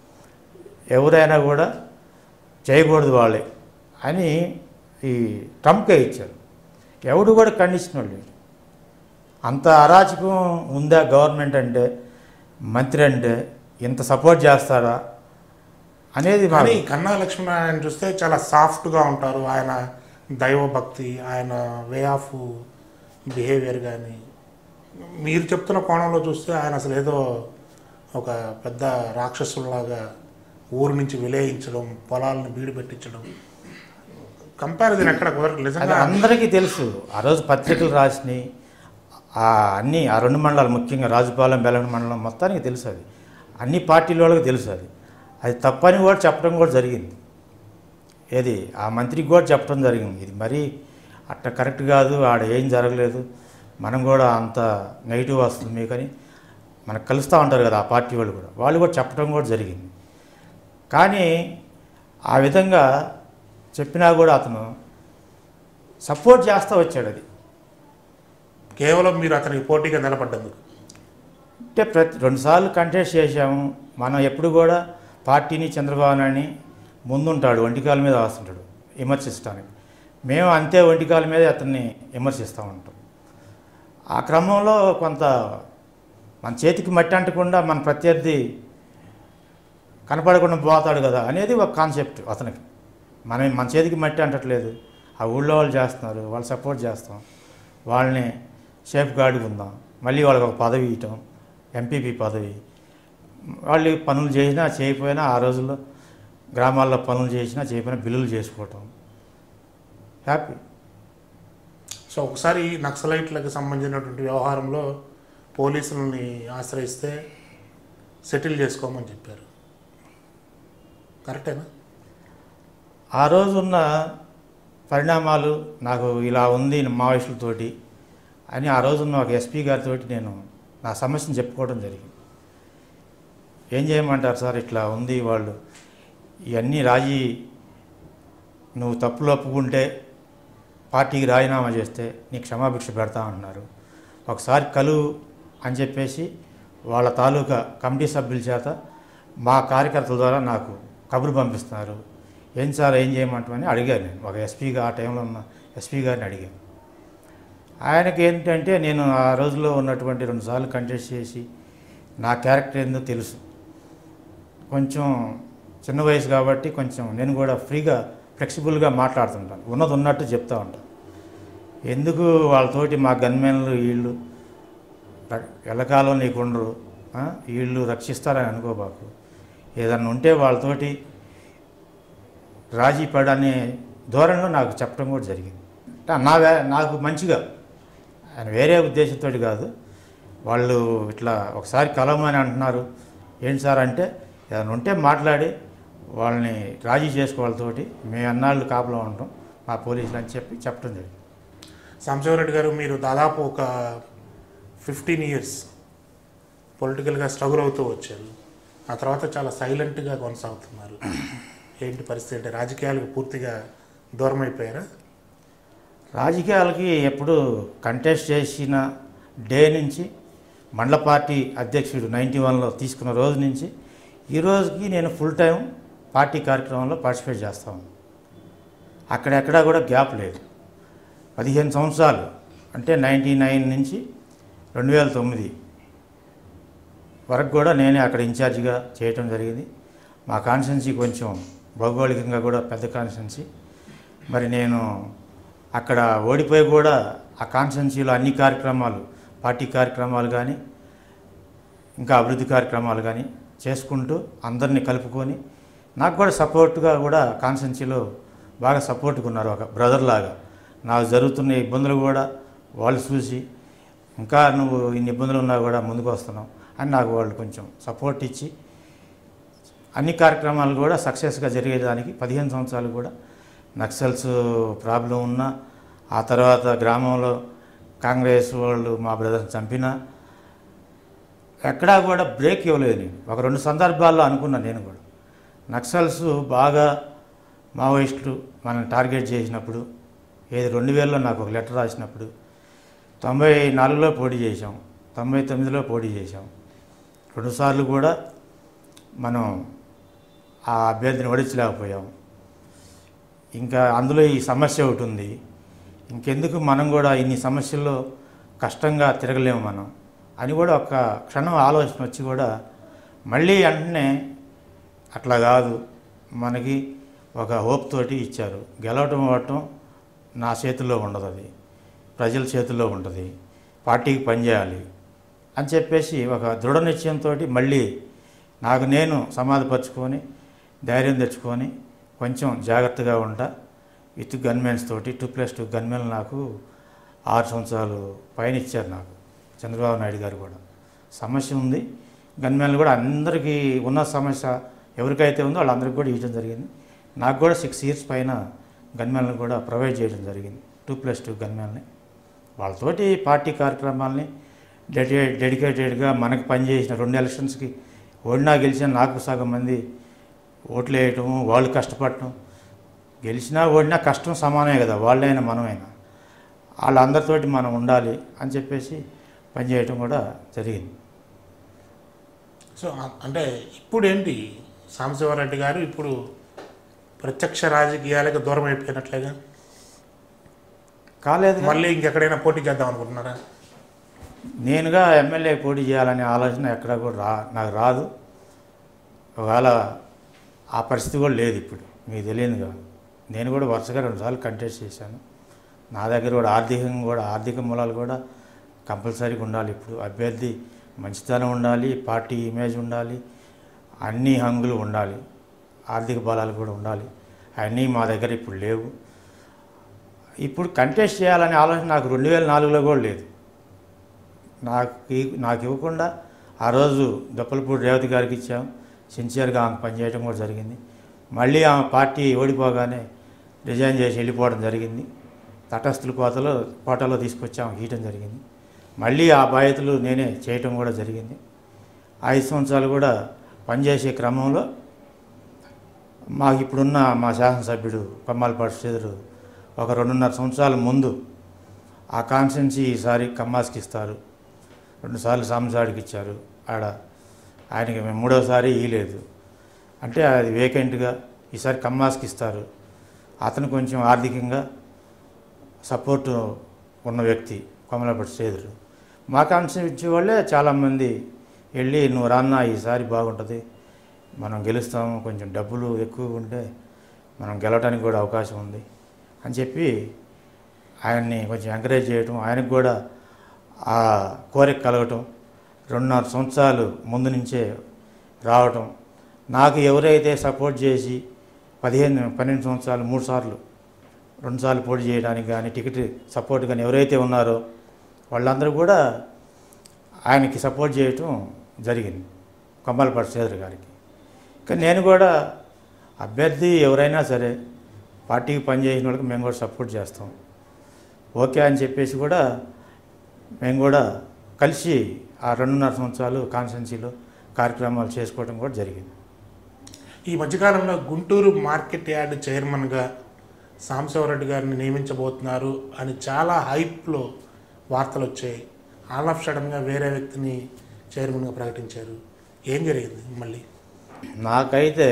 Speaker 2: ఎవరైనా కూడా చేయకూడదు వాళ్ళే అని ఈ ట్రంప్కే ఇచ్చారు. ఎవడు కూడా ఖండించిన వాళ్ళు. అంత అరాచకం ఉందా గవర్నమెంట్ అంటే, మంత్రి అంటే ఇంత సపోర్ట్ చేస్తారా అనేది.
Speaker 1: కానీ కన్నా లక్ష్మీనారాయణ చూస్తే చాలా సాఫ్ట్గా ఉంటారు. ఆయన దైవభక్తి, ఆయన వే ఆఫ్ బిహేవియర్ కానీ మీరు చెప్తున్న కోణంలో చూస్తే ఆయన అసలు ఏదో ఒక పెద్ద రాక్షసుల్లాగా ఊరు నుంచి విలేయించడం, పొలాలను బీడు పెట్టించడం, కంపారిజన్ ఎక్కడ కుదరదు. నిజంగా
Speaker 2: అందరికీ తెలుసు. ఆ రోజు పత్రికలు రాసినాయి అన్నీ, ఆ 2 మండలాలు ముఖ్యంగా రాజుపాలెం బెల్లగొండ మండలం మొత్తానికి తెలుసు. అది అన్ని పార్టీల వాళ్ళకి తెలుసు. అది తప్పని కూడా చెప్పడం కూడా జరిగింది. ఏది ఆ మంత్రికి కూడా చెప్పడం జరిగింది, ఇది మరీ అట్లా కరెక్ట్ కాదు, ఆడ ఏం జరగలేదు, మనం కూడా అంత నెగిటివ్ వస్తుంది మీకని మనకు కలుస్తూ ఉంటారు కదా ఆ పార్టీ వాళ్ళు కూడా చెప్పడం కూడా జరిగింది. కానీ ఆ విధంగా చెప్పినా కూడా అతను సపోర్ట్ చేస్తూ వచ్చాడు. అది
Speaker 1: కేవలం మీరు అతనికి పోటీగా నిలబడ్డందుకు
Speaker 2: అంటే 2 సార్లు కంటెస్ట్ చేశాము. మనం ఎప్పుడు కూడా పార్టీని చంద్రబాబు నాయుడిని ముందుంటాడు, ఒంటికాల మీద వస్తుంటాడు విమర్శించడానికి. మేము అంతే ఒంటికాల మీద అతన్ని విమర్శిస్తూ ఉంటాం. ఆ క్రమంలో కొంత మన చేతికి మట్టి అంటకుండా మన ప్రత్యర్థి కనపడకుండా పోతాడు కదా అనేది ఒక కాన్సెప్ట్ అతనికి. మన చేతికి మట్టి అంటట్లేదు, ఆ ఊళ్ళో వాళ్ళు చేస్తున్నారు, వాళ్ళు సపోర్ట్ చేస్తాం, వాళ్ళని సేఫ్ గార్డ్గా ఉందాం, మళ్ళీ వాళ్ళకి ఒక పదవి ఇవ్వటం, ఎంపీపీ పదవి. వాళ్ళు పనులు చేసినా చేయకపోయినా ఆ రోజుల్లో గ్రామాల్లో పనులు చేసినా చేయకపోయినా బిల్లులు చేసుకోవటం హ్యాపీ.
Speaker 1: సో ఒకసారి నక్సలైట్లకు సంబంధించినటువంటి వ్యవహారంలో పోలీసులని ఆశ్రయిస్తే సెటిల్ చేసుకోమని చెప్పారు, కరెక్టేనా?
Speaker 2: ఆ రోజున్న పరిణామాలు నాకు ఇలా ఉంది మావోయిస్టులతోటి అని ఆ రోజున్న ఒక ఎస్పీ గారితో నేను నా సమస్యను చెప్పుకోవడం జరిగింది. ఏం చేయమంటారు సార్, ఇట్లా ఉంది, వాళ్ళు ఇవన్నీ రాజీ, నువ్వు తప్పులు ఒప్పుకుంటే పార్టీకి రాజీనామా చేస్తే నీకు క్షమాభిక్ష పెడతా అంటున్నారు, ఒకసారి కలువు అని చెప్పేసి వాళ్ళ తాలూకా కమిటీ సభ్యుల చేత మా కార్యకర్తల ద్వారా నాకు కబురు పంపిస్తున్నారు. ఏం సార్ ఏం చేయమంటామని అడిగాను. నేను ఒక ఎస్పీగా ఆ టైంలో ఉన్న ఎస్పీ గారిని అడిగాను. ఆయనకి ఏంటంటే నేను ఆ రోజుల్లో ఉన్నటువంటి 2 సార్లు కంటెస్ట్ చేసి నా క్యారెక్టర్ ఏందో తెలుసు, కొంచెం చిన్న వయసు కాబట్టి కొంచెం నేను కూడా ఫ్రీగా ఫ్లెక్సిబుల్గా మాట్లాడుతుంటాను, ఉన్నది ఉన్నట్టు చెప్తూ ఉంటాను. ఎందుకు వాళ్ళతోటి మా గన్మెన్లు వీళ్ళు ఎల్లకాలం నీకు ఉండరు, వీళ్ళు రక్షిస్తారని అనుకోబాకు, ఏదన్నా ఉంటే వాళ్ళతోటి రాజీ పడనే ధోరణిలో నాకు చెప్పడం కూడా జరిగింది. నాకు మంచిగా, ఆయన వేరే ఉద్దేశంతో కాదు, వాళ్ళు ఇట్లా ఒకసారి కలవమని అంటున్నారు, ఏంటి సార్ అంటే ఏదైనా ఉంటే మాట్లాడి వాళ్ళని రాజీ చేసుకోవాళ్ళతోటి మేము అన్నాళ్ళు కాపలా ఉంటాం మా పోలీసులు అని చెప్పడం జరిగింది.
Speaker 1: సాంబశివరెడ్డి గారు, మీరు దాదాపు ఒక 15 years పొలిటికల్గా స్ట్రగుల్ అవుతూ వచ్చారు. ఆ తర్వాత చాలా సైలెంట్గా కొనసాగుతున్నారు. ఏంటి పరిస్థితి అంటే రాజకీయాలకు పూర్తిగా దూరం అయిపోయారా?
Speaker 2: రాజకీయాలకి ఎప్పుడు కంటెస్ట్ చేసిన డే నుంచి మండల పార్టీ అధ్యక్షుడు 91లో తీసుకున్న రోజు నుంచి ఈ రోజుకి నేను ఫుల్ టైం పార్టీ కార్యక్రమంలో పార్టిసిపేట్ చేస్తాను. అక్కడెక్కడా కూడా గ్యాప్ లేదు. 15 సంవత్సరాలు అంటే 99 నుంచి 2009 వరకు కూడా నేనే అక్కడ ఇన్ఛార్జిగా చేయటం జరిగింది. మా కాన్స్టిట్యున్సీ కొంచెం భౌగోళికంగా కూడా పెద్ద కాన్స్టిట్యున్సీ. మరి నేను అక్కడ ఓడిపోయి కూడా ఆ కాన్స్టిట్యున్సీలో అన్ని కార్యక్రమాలు, పార్టీ కార్యక్రమాలు కానీ ఇంకా అభివృద్ధి కార్యక్రమాలు కానీ చేసుకుంటూ అందరినీ కలుపుకొని నాకు కూడా సపోర్ట్గా కూడా కాన్స్టిట్యున్సీలో బాగా సపోర్ట్గా ఉన్నారు. ఒక బ్రదర్ లాగా నాకు జరుగుతున్న ఇబ్బందులు కూడా వాళ్ళు చూసి ఇంకా నువ్వు ఇన్ని ఇబ్బందులు ఉన్నా కూడా ముందుకు వస్తున్నావు అని నాకు వాళ్ళు కొంచెం సపోర్ట్ ఇచ్చి అన్ని కార్యక్రమాలు కూడా సక్సెస్గా జరిగేదానికి 15 సంవత్సరాలు కూడా నక్సల్స్ ప్రాబ్లం ఉన్నా, ఆ తర్వాత గ్రామంలో కాంగ్రెస్ వాళ్ళు మా బ్రదర్ని చంపినా ఎక్కడా కూడా బ్రేక్ ఇవ్వలేదు. నేను ఒక 2 సందర్భాల్లో అనుకున్నాను. నేను కూడా నక్సల్స్ బాగా మావోయిస్టులు మనల్ని టార్గెట్ చేసినప్పుడు, ఏది 2000లో నాకు ఒక లెటర్ రాసినప్పుడు 94లో పోటీ చేశాం, 99లో పోటీ చేశాం. 2 సార్లు కూడా మనం ఆ అభ్యర్థిని ఓడించలేకపోయాం. ఇంకా అందులో ఈ సమస్య ఒకటి ఉంది. ఇంకెందుకు మనం కూడా ఇన్ని సమస్యల్లో కష్టంగా తిరగలేము మనం అని కూడా ఒక క్షణం ఆలోచన వచ్చి కూడా మళ్ళీ వెంటనే అట్లా కాదు, మనకి ఒక హోప్ తోటి ఇచ్చారు. గెలవటం అవ్వటం నా చేతుల్లో ఉండదు, అది ప్రజల చేతుల్లో ఉంటుంది, పార్టీకి పనిచేయాలి అని చెప్పేసి ఒక దృఢ నిశ్చయంతో మళ్ళీ నాకు నేను సమాధపరుచుకొని ధైర్యం తెచ్చుకొని కొంచెం జాగ్రత్తగా ఉంటా. విత్ గన్మెన్స్ తోటి 2+2 గన్మెన్ నాకు 6 సంవత్సరాలు పైన ఇచ్చారు. నాకు చంద్రబాబు నాయుడు గారు కూడా సమస్య ఉంది, గన్మెన్లు కూడా అందరికీ ఉన్న సమస్య ఎవరికైతే ఉందో వాళ్ళందరికీ కూడా ఇవ్వడం జరిగింది. నాకు కూడా 6 ఇయర్స్ పైన గన్మెన్లు కూడా ప్రొవైడ్ చేయడం జరిగింది, 2+2 గన్మెన్ని. వాళ్ళతోటి పార్టీ కార్యక్రమాలని డెడికేటెడ్గా మనకు పనిచేసిన 2 ఎలక్షన్స్కి ఓడినా గెలిచినా నాకు సగం మంది ఓట్లు వేయటము, వాళ్ళు కష్టపడటం, గెలిచినా ఓడినా కష్టం సమానమే కదా, వాళ్ళైనా మనమైనా, వాళ్ళందరితోటి మనం ఉండాలి అని చెప్పేసి పనిచేయటం కూడా జరిగింది.
Speaker 1: సో అంటే ఇప్పుడు ఏంటి సాంబశివరెడ్డి గారు ఇప్పుడు ప్రత్యక్ష రాజకీయాలకు దూరం అయిపోయినట్లేగా?
Speaker 2: కాలేదు.
Speaker 1: మళ్ళీ ఇంకెక్కడైనా పోటీ చేద్దాం అనుకుంటున్నారా?
Speaker 2: నేనుగా ఎమ్మెల్యే పోటీ చేయాలనే ఆలోచన ఎక్కడ కూడా నాకు రాదు. ఒకవేళ ఆ పరిస్థితి కూడా లేదు ఇప్పుడు, మీకు తెలియదుగా. నేను కూడా వరుసగా 2 సార్లు కంటెస్ట్ చేశాను. నా దగ్గర కూడా ఆర్థిక మూలాలు కూడా కంపల్సరీగా ఉండాలి. ఇప్పుడు అభ్యర్థి మంచితనం ఉండాలి, పార్టీ ఇమేజ్ ఉండాలి, అన్ని హంగులు ఉండాలి, ఆర్థిక బలాలు కూడా ఉండాలి. అన్నీ మా దగ్గర ఇప్పుడు లేవు. ఇప్పుడు కంటెస్ట్ చేయాలనే ఆలోచన నాకు 2004లో కూడా లేదు. నాకు ఇవ్వకుండా ఆ రోజు దొప్పలపూడి రేవతి గారికి ఇచ్చాం. సిన్సియర్గా ఆమె పనిచేయడం కూడా జరిగింది. మళ్ళీ ఆమె పార్టీ ఓడిపోగానే రిజైన్ చేసి వెళ్ళిపోవడం జరిగింది. తటస్థుల కోటలో తీసుకొచ్చి ఆమె గీయటం జరిగింది. మళ్ళీ ఆ బాధ్యతలు నేనే చేయటం కూడా జరిగింది. 5 సంవత్సరాలు కూడా పనిచేసే క్రమంలో మాకు ఇప్పుడున్న మా శాసనసభ్యుడు కొమ్మాలపాటి శ్రీధరు ఒక 2.5 సంవత్సరాల ముందు ఆ కాన్స్టిట్యున్సీ ఈసారి కమ్మాస్కి ఇస్తారు, 2 సార్లు సాంబసాడికి ఇచ్చారు, ఆడ ఆయనకి మేము 3వసారి ఇవ్వలేదు అంటే అది వేకెంట్గా ఈసారి కమ్మాస్కి ఇస్తారు. అతను కొంచెం ఆర్థికంగా సపోర్టు ఉన్న వ్యక్తి కొమ్మలపాటి శ్రీధరు. మా కాన్స్టిట్యున్సీ వాళ్ళే చాలామంది వెళ్ళి నువ్వు రాన్నా ఈసారి బాగుంటుంది, మనం గెలుస్తాము, కొంచెం డబ్బులు ఎక్కువ ఉంటే మనం గెలవడానికి కూడా అవకాశం ఉంది అని చెప్పి ఆయన్ని కొంచెం ఎంకరేజ్ చేయటం, ఆయనకు కూడా ఆ కోరిక కలగటం, 2.5 సంవత్సరాలు ముందు నుంచే రావటం. నాకు ఎవరైతే సపోర్ట్ చేసి 12 సంవత్సరాలు 3 సార్లు 2 సార్లు పోటీ చేయడానికి కానీ టికెట్ సపోర్ట్ కానీ ఎవరైతే ఉన్నారో వాళ్ళందరూ కూడా ఆయనకి సపోర్ట్ చేయటం జరిగింది, కొమ్మలపాటి శ్రీధర్ గారికి. కానీ నేను కూడా అభ్యర్థి ఎవరైనా సరే పార్టీకి పనిచేసిన వాళ్ళకి మేము కూడా సపోర్ట్ చేస్తాం ఓకే అని చెప్పేసి కూడా మేము కూడా కలిసి ఆ 2.5 సంవత్సరాలు కాన్స్టిట్యున్సీలో కార్యక్రమాలు చేసుకోవడం కూడా జరిగింది.
Speaker 1: ఈ మధ్యకాలంలో గుంటూరు మార్కెట్ యార్డ్ చైర్మన్గా సాంబశివరెడ్డి గారిని నియమించబోతున్నారు అని చాలా హైప్లో వార్తలు వచ్చాయి. ఆల్ ఆఫ్ సడన్గా వేరే వ్యక్తిని చైర్మన్గా ప్రకటించారు. ఏం జరిగింది మళ్ళీ?
Speaker 2: నాకైతే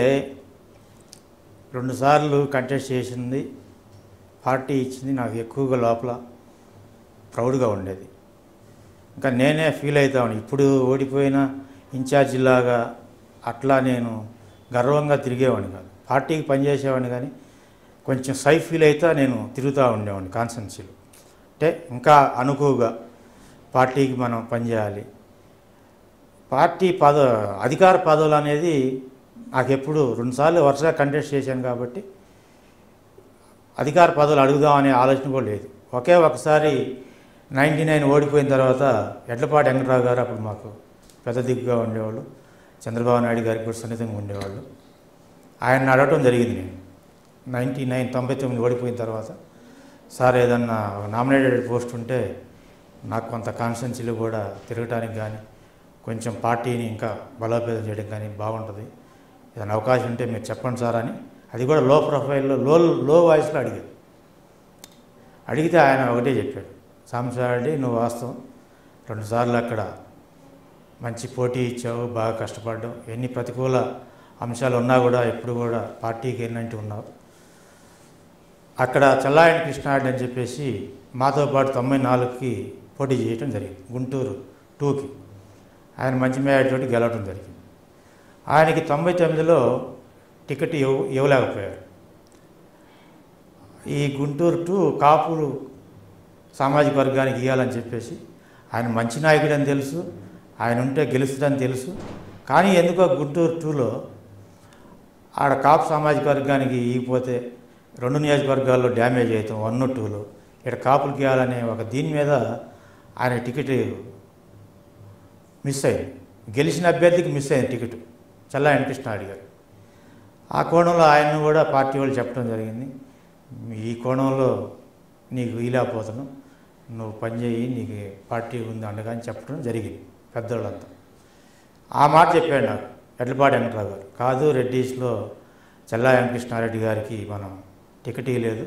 Speaker 2: 2 సార్లు కంటెస్ట్ చేసింది, పార్టీ ఇచ్చింది, నాకు ఎక్కువగా లోపల ప్రౌడ్గా ఉండేది. ఇంకా నేనే ఫీల్ అవుతాను, ఇప్పుడు ఓడిపోయిన ఇన్ఛార్జిలాగా అట్లా నేను గర్వంగా తిరిగేవాడిని కాదు. పార్టీకి పనిచేసేవాడిని, కానీ కొంచెం సై ఫీల్ అయితే నేను తిరుగుతూ ఉండేవాడిని కాన్స్టిట్యున్సీలో. అంటే ఇంకా అనుకువగా పార్టీకి మనం పనిచేయాలి. పార్టీ అధికార పదవులు అనేది నాకు ఎప్పుడు 2 సార్లు వరుసగా కంటెస్ట్ చేశాను కాబట్టి అధికార పదవులు అడుగుదామనే ఆలోచన కూడా లేదు. ఒకసారి 99 ఓడిపోయిన తర్వాత ఎడ్లపాటి వెంకటరావు గారు అప్పుడు మాకు పెద్ద దిక్కుగా ఉండేవాళ్ళు, చంద్రబాబు నాయుడు గారికి కూడా సన్నిహితంగా ఉండేవాళ్ళు. ఆయన అడగటం జరిగింది. నేను 99 ఓడిపోయిన తర్వాత, సార్ ఏదన్నా నామినేటెడ్ పోస్ట్ ఉంటే నాకు కొంత కాన్స్టిట్యున్సీలో కూడా తిరగటానికి కానీ కొంచెం పార్టీని ఇంకా బలోపేతం చేయడం కానీ బాగుంటుంది, ఏదైనా అవకాశం ఉంటే మీరు చెప్పండి సార్ అని, అది కూడా లో ప్రొఫైల్లో లో వాయిస్లో అడిగితే ఆయన ఒకటే చెప్పాడు, సాంబశివరెడ్డి నువ్వు వాస్తవం 2 సార్లు అక్కడ మంచి పోటీ ఇచ్చావు, బాగా కష్టపడ్డావు, ఎన్ని ప్రతికూల అంశాలు ఉన్నా కూడా ఎప్పుడు కూడా పార్టీకి ఎన్నంటి ఉన్నావు. అక్కడ చల్లాయని కృష్ణారెడ్డి అని చెప్పేసి మాతో పాటు 94కి పోటీ చేయడం జరిగింది, గుంటూరు 2కి. ఆయన మంచి మేయతోటి గెలవడం జరిగింది. ఆయనకి 99లో టికెట్ ఇవ్వలేకపోయారు. ఈ గుంటూరు 2 కాపులు సామాజిక వర్గానికి ఇవ్వాలని చెప్పేసి, ఆయన మంచి నాయకుడు అని తెలుసు, ఆయన ఉంటే గెలుస్తుందని తెలుసు, కానీ ఎందుకో గుంటూరు 2లో ఆడ కాపు సామాజిక వర్గానికి ఇవ్వకపోతే 2 నియోజకవర్గాల్లో డ్యామేజ్ అవుతాం 1, 2లో, ఇక్కడ కాపులకి ఇవ్వాలనే ఒక దీని మీద ఆయన టికెట్ మిస్ అయింది. గెలిచిన అభ్యర్థికి మిస్ అయింది టికెట్, చల్లాయని కృష్ణారెడ్డి గారు. ఆ కోణంలో ఆయన్ని కూడా పార్టీ వాళ్ళు చెప్పడం జరిగింది, ఈ కోణంలో నీకు వీలేకపోతున్నావు, నువ్వు పనిచేయి, నీకు పార్టీ ఉంది అండగా అని చెప్పడం జరిగింది పెద్దోళ్ళంతా. ఆ మాట చెప్పాడు నాకు ఎడ్లపాటి వెంకటరావు గారు, కాదు రెడ్డిస్లో చల్లాయని కృష్ణారెడ్డి గారికి మనం టికెట్ ఇవ్వలేదు,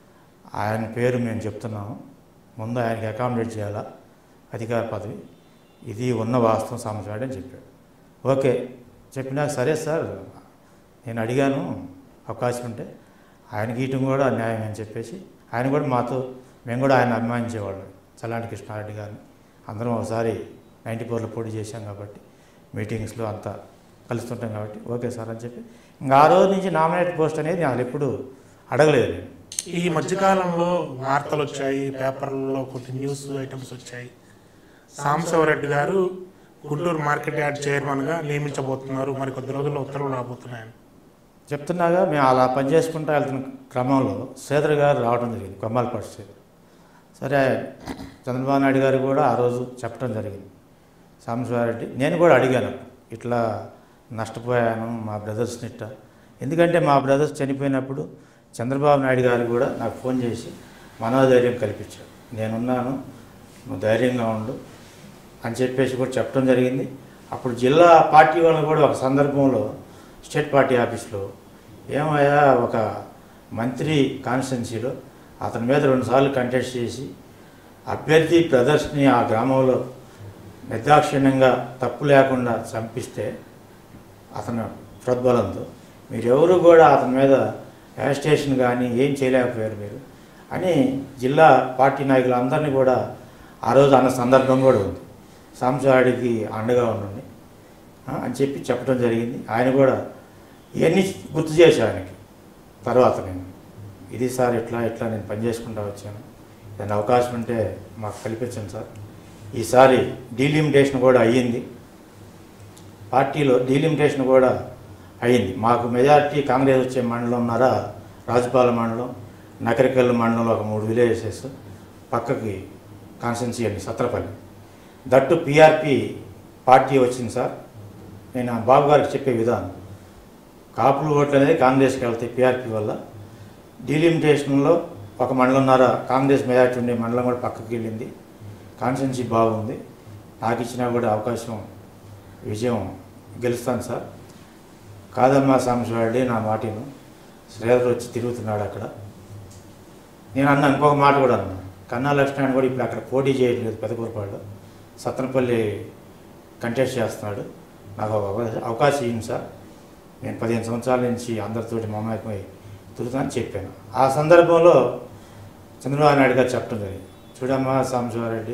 Speaker 2: ఆయన పేరు మేము చెప్తున్నాము, ముందు ఆయనకి అకామిడేట్ చేయాలా అధికార పదవి, ఇది ఉన్న వాస్తవం సాంబశివరెడ్డి అని చెప్పాడు. ఓకే చెప్పినాక సరే సార్ నేను అడిగాను అవకాశం ఉంటే, ఆయన గీయటం కూడా న్యాయం అని చెప్పేసి ఆయన కూడా మేము కూడా ఆయన అభిమానించేవాళ్ళం, చల్లాని కృష్ణారెడ్డి గారిని. అందరం ఒకసారి 94లో పోటీ చేశాం కాబట్టి మీటింగ్స్లో అంతా కలుస్తుంటాం కాబట్టి ఓకే సార్ అని చెప్పి, ఇంకా ఆ రోజు నుంచి నామినేట్ పోస్ట్ అనేది నాకు ఎప్పుడు అడగలేదు.
Speaker 1: ఈ మధ్యకాలంలో వార్తలు వచ్చాయి, పేపర్లలో కొన్ని న్యూస్ ఐటమ్స్ వచ్చాయి, సాంబశివరెడ్డి గారు గుంటూరు మార్కెట్ యార్డ్ చైర్మన్గా నియమించబోతున్నారు, మరి కొద్ది రోజుల్లో ఉత్తర్వులు రాబోతున్నాయని
Speaker 2: చెప్తున్నాగా. మేము అలా పనిచేసుకుంటూ వెళ్తున్న క్రమంలో శ్రీధర్ గారు రావడం జరిగింది, కొమ్మాలపాటి శ్రీధర్. సరే చంద్రబాబు నాయుడు గారు కూడా ఆ రోజు చెప్పడం జరిగింది సాంబశివరెడ్డి. నేను కూడా అడిగాను, ఇట్లా నష్టపోయాను మా బ్రదర్స్ని ఇట్లా, ఎందుకంటే మా బ్రదర్స్ చనిపోయినప్పుడు చంద్రబాబు నాయుడు గారు కూడా నాకు ఫోన్ చేసి మనోధైర్యం కల్పించాడు, నేనున్నాను నువ్వు ధైర్యంగా ఉండు అని చెప్పేసి కూడా చెప్పడం జరిగింది. అప్పుడు జిల్లా పార్టీ వాళ్ళు కూడా ఒక సందర్భంలో స్టేట్ పార్టీ ఆఫీస్లో, ఏమయ్యా ఒక మంత్రి కాన్స్టిట్యున్సీలో అతని మీద 2 సార్లు కంటెస్ట్ చేసి అభ్యర్థి బ్రదర్స్ని ఆ గ్రామంలో నిర్దాక్షిణ్యంగా తప్పు లేకుండా చంపిస్తే అతను ప్రోద్బలంతో మీరెవరు కూడా అతని మీద అరెస్టేషన్ కానీ ఏం చేయలేకపోయారు మీరు అని జిల్లా పార్టీ నాయకులు అందరినీ కూడా ఆ రోజు అన్న సందర్భం కూడా ఉంది. సాంబశివరెడ్డికి అండగా ఉండండి అని చెప్పి చెప్పడం జరిగింది. ఆయన కూడా ఇవన్నీ గుర్తు చేశాను ఆయనకి. తర్వాత నేను ఇది సార్ ఇట్లా నేను పనిచేసుకుంటూ వచ్చాను, దాని అవకాశం ఉంటే మాకు కల్పించండి సార్. ఈసారి డీలిమిటేషన్ కూడా అయ్యింది, పార్టీలో డీలిమిటేషన్ కూడా అయ్యింది. మాకు మెజారిటీ కాంగ్రెస్ వచ్చే మండలం ఉన్నారా, రాజుపాలెం మండలం, నకరికల్లు మండలంలో ఒక 3 విలేజెస్ పక్కకి కాన్స్టిట్యున్సీ అండి సత్రపల్లి, దట్టు పిఆర్పి పార్టీ వచ్చింది సార్. నేను బాబు గారికి చెప్పే విధానం, కాపులు ఓట్లు అనేది కాంగ్రెస్కి వెళ్తాయి పిఆర్పి వల్ల, డీలిమిటేషన్లో ఒక మండలంన్నర కాంగ్రెస్ మెజారిటీ ఉండే మండలం కూడా పక్కకి వెళ్ళింది, కాన్స్టిట్యున్సీ బాగుంది, నాకు ఇచ్చినా కూడా అవకాశం విజయం గెలుస్తాను సార్. కాదమ్మా సాంబశివరెడ్డి నా మాటను, శ్రీధర్ వచ్చి తిరుగుతున్నాడు అక్కడ, నేను అన్న ఇంకొక మాట కూడా అన్నా, కన్నా లక్ష్మణ్ కూడా ఇప్పుడు అక్కడ పోటీ చేయట్లేదు, పెదకూరపాడులో సత్తనపల్లి కంటెస్ట్ చేస్తున్నాడు, నాకు అవకాశం ఇవ్వండి సార్, నేను 15 సంవత్సరాల నుంచి అందరితోటి మమేకమై తిరుగుతానని చెప్పాను. ఆ సందర్భంలో చంద్రబాబు నాయుడు గారు చెప్పడం జరిగింది, చూడమ్మా సాంబశివారెడ్డి,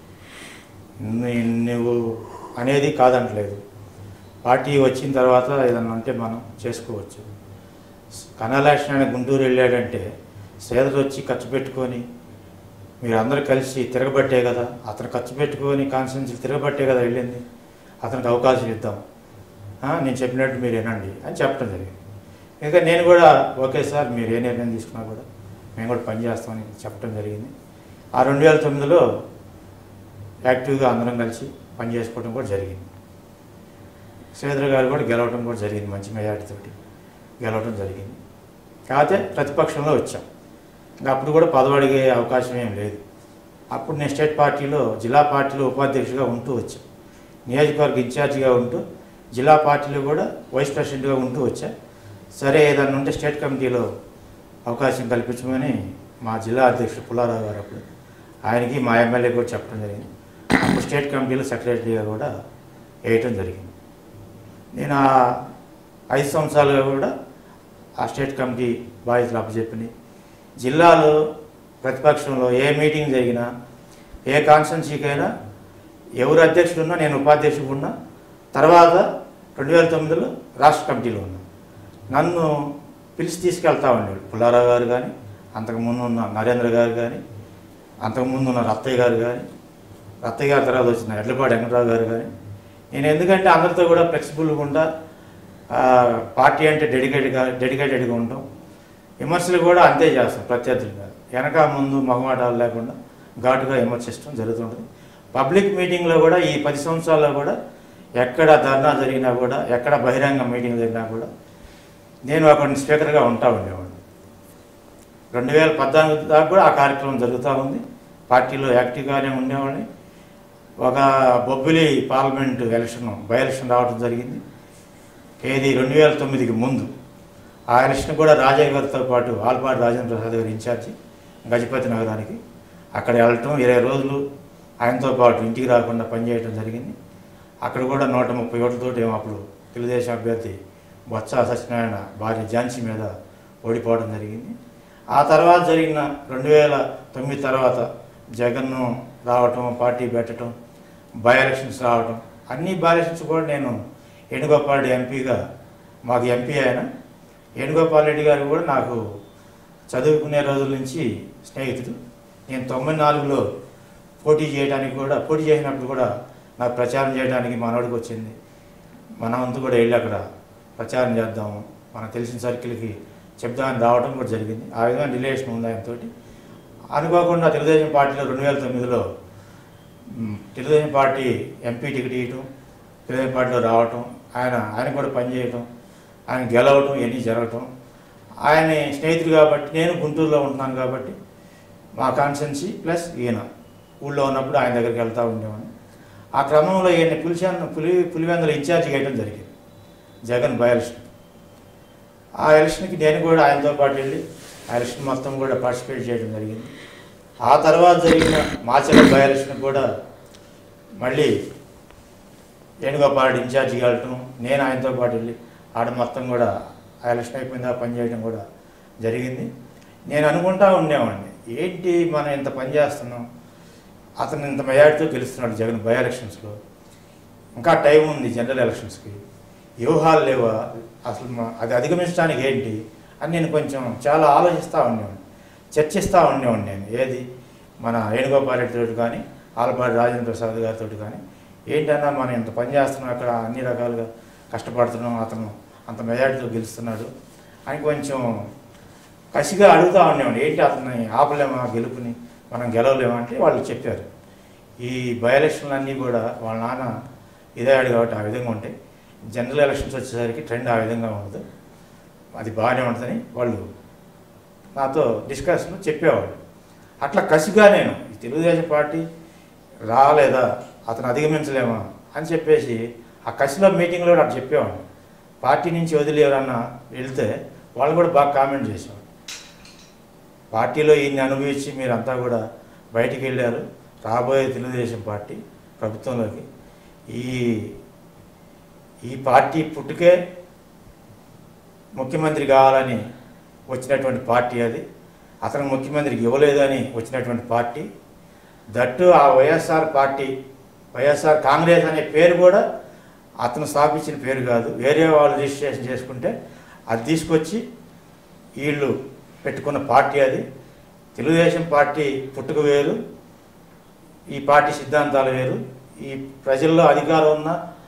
Speaker 2: నువ్వు అనేది కాదంటలేదు, పార్టీ వచ్చిన తర్వాత ఏదన్నా ఉంటే మనం చేసుకోవచ్చు. కన్నాలక్ష్మణ్ గుంటూరు వెళ్ళాడంటే శ్రీధర్ వచ్చి ఖర్చు పెట్టుకొని మీరు అందరూ కలిసి తిరగబట్టే కదా, అతను ఖర్చు పెట్టుకొని కాన్స్టిట్యున్సీ తిరగబట్టే కదా వెళ్ళింది, అతనికి అవకాశం ఇద్దాం, నేను చెప్పినట్టు మీరు వినండి అని చెప్పడం జరిగింది. ఇంకా నేను కూడా ఓకే సార్, మీరు ఏ నిర్ణయం తీసుకున్నా కూడా మేము కూడా పనిచేస్తామని చెప్పడం జరిగింది. ఆ 2009లో యాక్టివ్గా అందరం కలిసి పని చేసుకోవడం కూడా జరిగింది. శ్రీధర్ గారు కూడా గెలవడం కూడా జరిగింది, మంచి మెజార్టీతోటి గెలవడం జరిగింది. కాకపోతే ప్రతిపక్షంలో వచ్చాం, ఇంకా అప్పుడు కూడా పదవి అడిగే అవకాశం ఏం లేదు. అప్పుడు నేను స్టేట్ పార్టీలో జిల్లా పార్టీలో ఉపాధ్యక్షుడిగా ఉంటూ వచ్చాను, నియోజకవర్గ ఇన్ఛార్జిగా ఉంటూ జిల్లా పార్టీలో కూడా వైస్ ప్రెసిడెంట్గా ఉంటూ వచ్చా. సరే ఏదన్నా ఉంటే స్టేట్ కమిటీలో అవకాశం కల్పించమని మా జిల్లా అధ్యక్షుడు పుల్లారావు గారు అప్పుడు ఆయనకి మా ఎమ్మెల్యే కూడా చెప్పడం జరిగింది. అప్పుడు స్టేట్ కమిటీలో సెక్రటరీగా కూడా వేయటం జరిగింది. నేను ఆ 5 సంవత్సరాలుగా కూడా ఆ స్టేట్ కమిటీ బాధ్యతలు అప్పచెప్పింది. జిల్లాలో ప్రతిపక్షంలో ఏ మీటింగ్ జరిగినా, ఏ కాన్స్టిట్యున్సీకైనా ఎవరు అధ్యక్షుడు ఉన్నా నేను ఉపాధ్యక్షుడు ఉన్నా, తర్వాత 2009లో రాష్ట్ర కమిటీలో ఉన్నా. నన్ను పిలిచి తీసుకెళ్తా ఉండేవాడు పుల్లారావు గారు కానీ, అంతకుముందు ఉన్న నరేంద్ర గారు కానీ, అంతకుముందు ఉన్న రత్తయ్య గారు కానీ, రత్తయ్య గారి తర్వాత వచ్చిన ఎడ్లపాటి వెంకటరావు గారు కానీ. నేను ఎందుకంటే అందరితో కూడా ఫ్లెక్సిబుల్గా ఉంటా, పార్టీ అంటే డెడికేటెడ్గా ఉంటాం, విమర్శలు కూడా అంతే చేస్తాం, ప్రత్యర్థులు కాదు, వెనక ముందు మగమాటాలు లేకుండా ఘాటుగా విమర్శించడం జరుగుతుంటుంది. పబ్లిక్ మీటింగ్లో కూడా ఈ 10 సంవత్సరాల్లో కూడా ఎక్కడ ధర్నా జరిగినా కూడా, ఎక్కడ బహిరంగ మీటింగ్ జరిగినా కూడా నేను అక్కడ స్పీకర్గా ఉంటా ఉండేవాడిని. 2014 దాకా కూడా ఆ కార్యక్రమం జరుగుతూ ఉంది, పార్టీలో యాక్టివ్గానే ఉండేవాడిని. ఒక బొబ్బిలి పార్లమెంటు బై ఎలక్షన్ రావడం జరిగింది, ఏది 2009కి ముందు. ఆ ఎలక్షన్ కూడా రాజయ్య గారితో పాటు ఆల్పాటి రాజేంద్ర ప్రసాద్ గారు ఇన్ఛార్జి గజపతి నగరానికి, అక్కడ వెళ్ళటం 20 రోజులు ఆయనతో పాటు ఇంటికి రాకుండా పనిచేయడం జరిగింది. అక్కడ కూడా 130 ఓట్లతోటి అప్పుడు తెలుగుదేశం అభ్యర్థి బొత్స సత్యనారాయణ భార్య ఝాన్సీ మీద ఓడిపోవడం జరిగింది. ఆ తర్వాత జరిగిన 2009 తర్వాత జగన్ను రావటం, పార్టీ పెట్టడం, బై ఎలక్షన్స్ రావటం, అన్ని బై ఎలక్షన్స్ కూడా నేను వేణుగోపాల్ రెడ్డి ఎంపీగా, మాకు ఎంపీ ఆయన వేణుగోపాల్ రెడ్డి గారు కూడా నాకు చదువుకునే రోజుల నుంచి స్నేహితుడు. నేను 94లో పోటీ చేసినప్పుడు కూడా నాకు ప్రచారం చేయడానికి మనోడికి వచ్చింది, మన వంతు కూడా వెళ్ళి అక్కడ ప్రచారం చేద్దాము, మనకు తెలిసిన సర్కిల్కి చెప్దామని రావడం కూడా జరిగింది. ఆ విధంగా రిలేషన్ ఉంది ఆయనతో. అనుకోకుండా తెలుగుదేశం పార్టీలో 2009లో తెలుగుదేశం పార్టీ ఎంపీ టికెట్ ఇవ్వటం, తెలుగుదేశం పార్టీలో రావటం, ఆయన కూడా పనిచేయటం, ఆయన గెలవటం, ఇవన్నీ జరగటం. ఆయన స్నేహితుడు కాబట్టి, నేను గుంటూరులో ఉంటున్నాను కాబట్టి మా కాన్స్టిట్యున్సీ ప్లస్ ఈయన ఊళ్ళో ఉన్నప్పుడు ఆయన దగ్గరికి వెళ్తూ ఉండేవాడిని. ఆ క్రమంలో ఈయన పులివెందుల ఇన్ఛార్జ్ చేయడం జరిగింది జగన్ బై ఎలక్షన్. ఆ ఎలక్షన్కి నేను కూడా ఆయనతో పాటు వెళ్ళి ఆ ఎలక్షన్ మొత్తం కూడా పార్టిసిపేట్ చేయడం జరిగింది. ఆ తర్వాత జరిగిన మాచల బై ఎలక్షన్ కూడా మళ్ళీ వేణుగోపాల్ రెడ్డి ఇన్ఛార్జిగా వెళ్ళటం, నేను ఆయనతో పాటు వెళ్ళి ఆడ మొత్తం కూడా ఆ ఎలక్షన్ అయిపోయిందా పనిచేయడం కూడా జరిగింది. నేను అనుకుంటా ఉండేవాడిని, ఏంటి మనం ఇంత పని చేస్తున్నాం, అతను ఇంత మెజార్టీతో గెలుస్తున్నాడు జగన్ బై ఎలక్షన్స్లో, ఇంకా టైం ఉంది జనరల్ ఎలక్షన్స్కి, వ్యూహాలు లేవా, అసలు అది అధిగమించడానికి ఏంటి అని నేను కొంచెం చాలా ఆలోచిస్తూ ఉండేవాడిని, చర్చిస్తూ ఉండేవాడిని. నేను ఏది మన వేణుగోపాల్ రెడ్డితో కానీ, ఆలపాటి రాజేంద్ర ప్రసాద్ గారితో కానీ, ఏంటన్నా మనం ఇంత పని చేస్తున్నాం, అక్కడ అన్ని రకాలుగా కష్టపడుతున్నాం, అతను అంత మెజార్టీతో గెలుస్తున్నాడు అని కొంచెం కసిగా అడుగుతూ ఉండేవాడిని. ఏంటి అతన్ని ఆపలేమా, గెలుపుని మనం గెలవలేమా అంటే వాళ్ళు చెప్పారు, ఈ బై ఎలక్షన్లు అన్నీ కూడా వాళ్ళ నాన్న ఇదే కాబట్టి ఆ విధంగా ఉంటాయి, జనరల్ ఎలక్షన్స్ వచ్చేసరికి ట్రెండ్ ఆ విధంగా ఉండదు, అది బాగానే ఉంటుందని వాళ్ళు నాతో డిస్కషన్లో చెప్పేవాళ్ళు. అట్లా కసిగా నేను తెలుగుదేశం పార్టీ రాలేదా, అతను అధిగమించలేమా అని చెప్పేసి ఆ కసిలో మీటింగ్లో అట్లా చెప్పేవాడిని. పార్టీ నుంచి వదిలి ఎవరన్నా వెళ్తే వాళ్ళు కూడా బాగా కామెంట్ చేసేవాడు, పార్టీలో ఈయన్ని అనుభవించి మీరంతా కూడా బయటికి వెళ్ళారు. రాబోయే తెలుగుదేశం పార్టీ ప్రభుత్వంలోకి ఈ పార్టీ పుట్టుకే ముఖ్యమంత్రి కావాలని వచ్చినటువంటి పార్టీ అది. అతను ముఖ్యమంత్రికి ఇవ్వలేదని వచ్చినటువంటి పార్టీ. దట్టు ఆ వైఎస్ఆర్ పార్టీ, వైఎస్ఆర్ కాంగ్రెస్ అనే పేరు కూడా అతను స్థాపించిన పేరు కాదు, వేరే వాళ్ళు రిజిస్ట్రేషన్ చేసుకుంటే అది తీసుకొచ్చి వీళ్ళు పెట్టుకున్న పార్టీ అది. తెలుగుదేశం పార్టీ పుట్టుక వేరు, ఈ పార్టీ సిద్ధాంతాలు వేరు. ఈ ప్రజల్లో అధికారం ఉన్న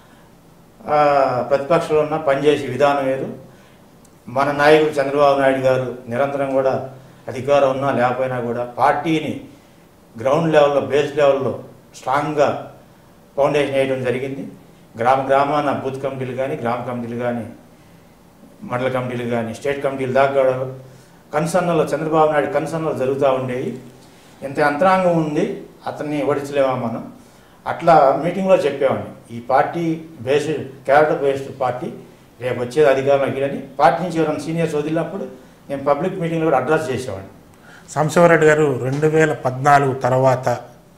Speaker 2: ప్రతిపక్షంలో ఉన్న పనిచేసే విధానం వేరు. మన నాయకుడు చంద్రబాబు నాయుడు గారు నిరంతరం కూడా అధికారం ఉన్నా లేకపోయినా కూడా పార్టీని గ్రౌండ్ లెవెల్లో, బేస్ లెవెల్లో స్ట్రాంగ్గా ఫౌండేషన్ వేయడం జరిగింది. గ్రామాన బూత్ కమిటీలు కానీ, గ్రామ కమిటీలు కానీ, మండల కమిటీలు కానీ, స్టేట్ కమిటీలు దాకా కన్సర్న్లో చంద్రబాబు నాయుడు కన్సర్న్లో జరుగుతూ ఉండేవి. ఇంత యంత్రాంగం ఉంది, అతన్ని ఓడించలేమా మనం. అట్లా మీటింగ్లో చెప్పేవాడిని, ఈ party based, character based party, రేపు వచ్చేది అధికారంలోకి అని. పార్టీ నుంచి ఎవరైనా సీనియర్స్ వదిలినప్పుడు నేను పబ్లిక్ మీటింగ్లో కూడా అడ్రస్ చేసేవాడిని.
Speaker 1: సాంబశివరెడ్డి గారు 2014 తర్వాత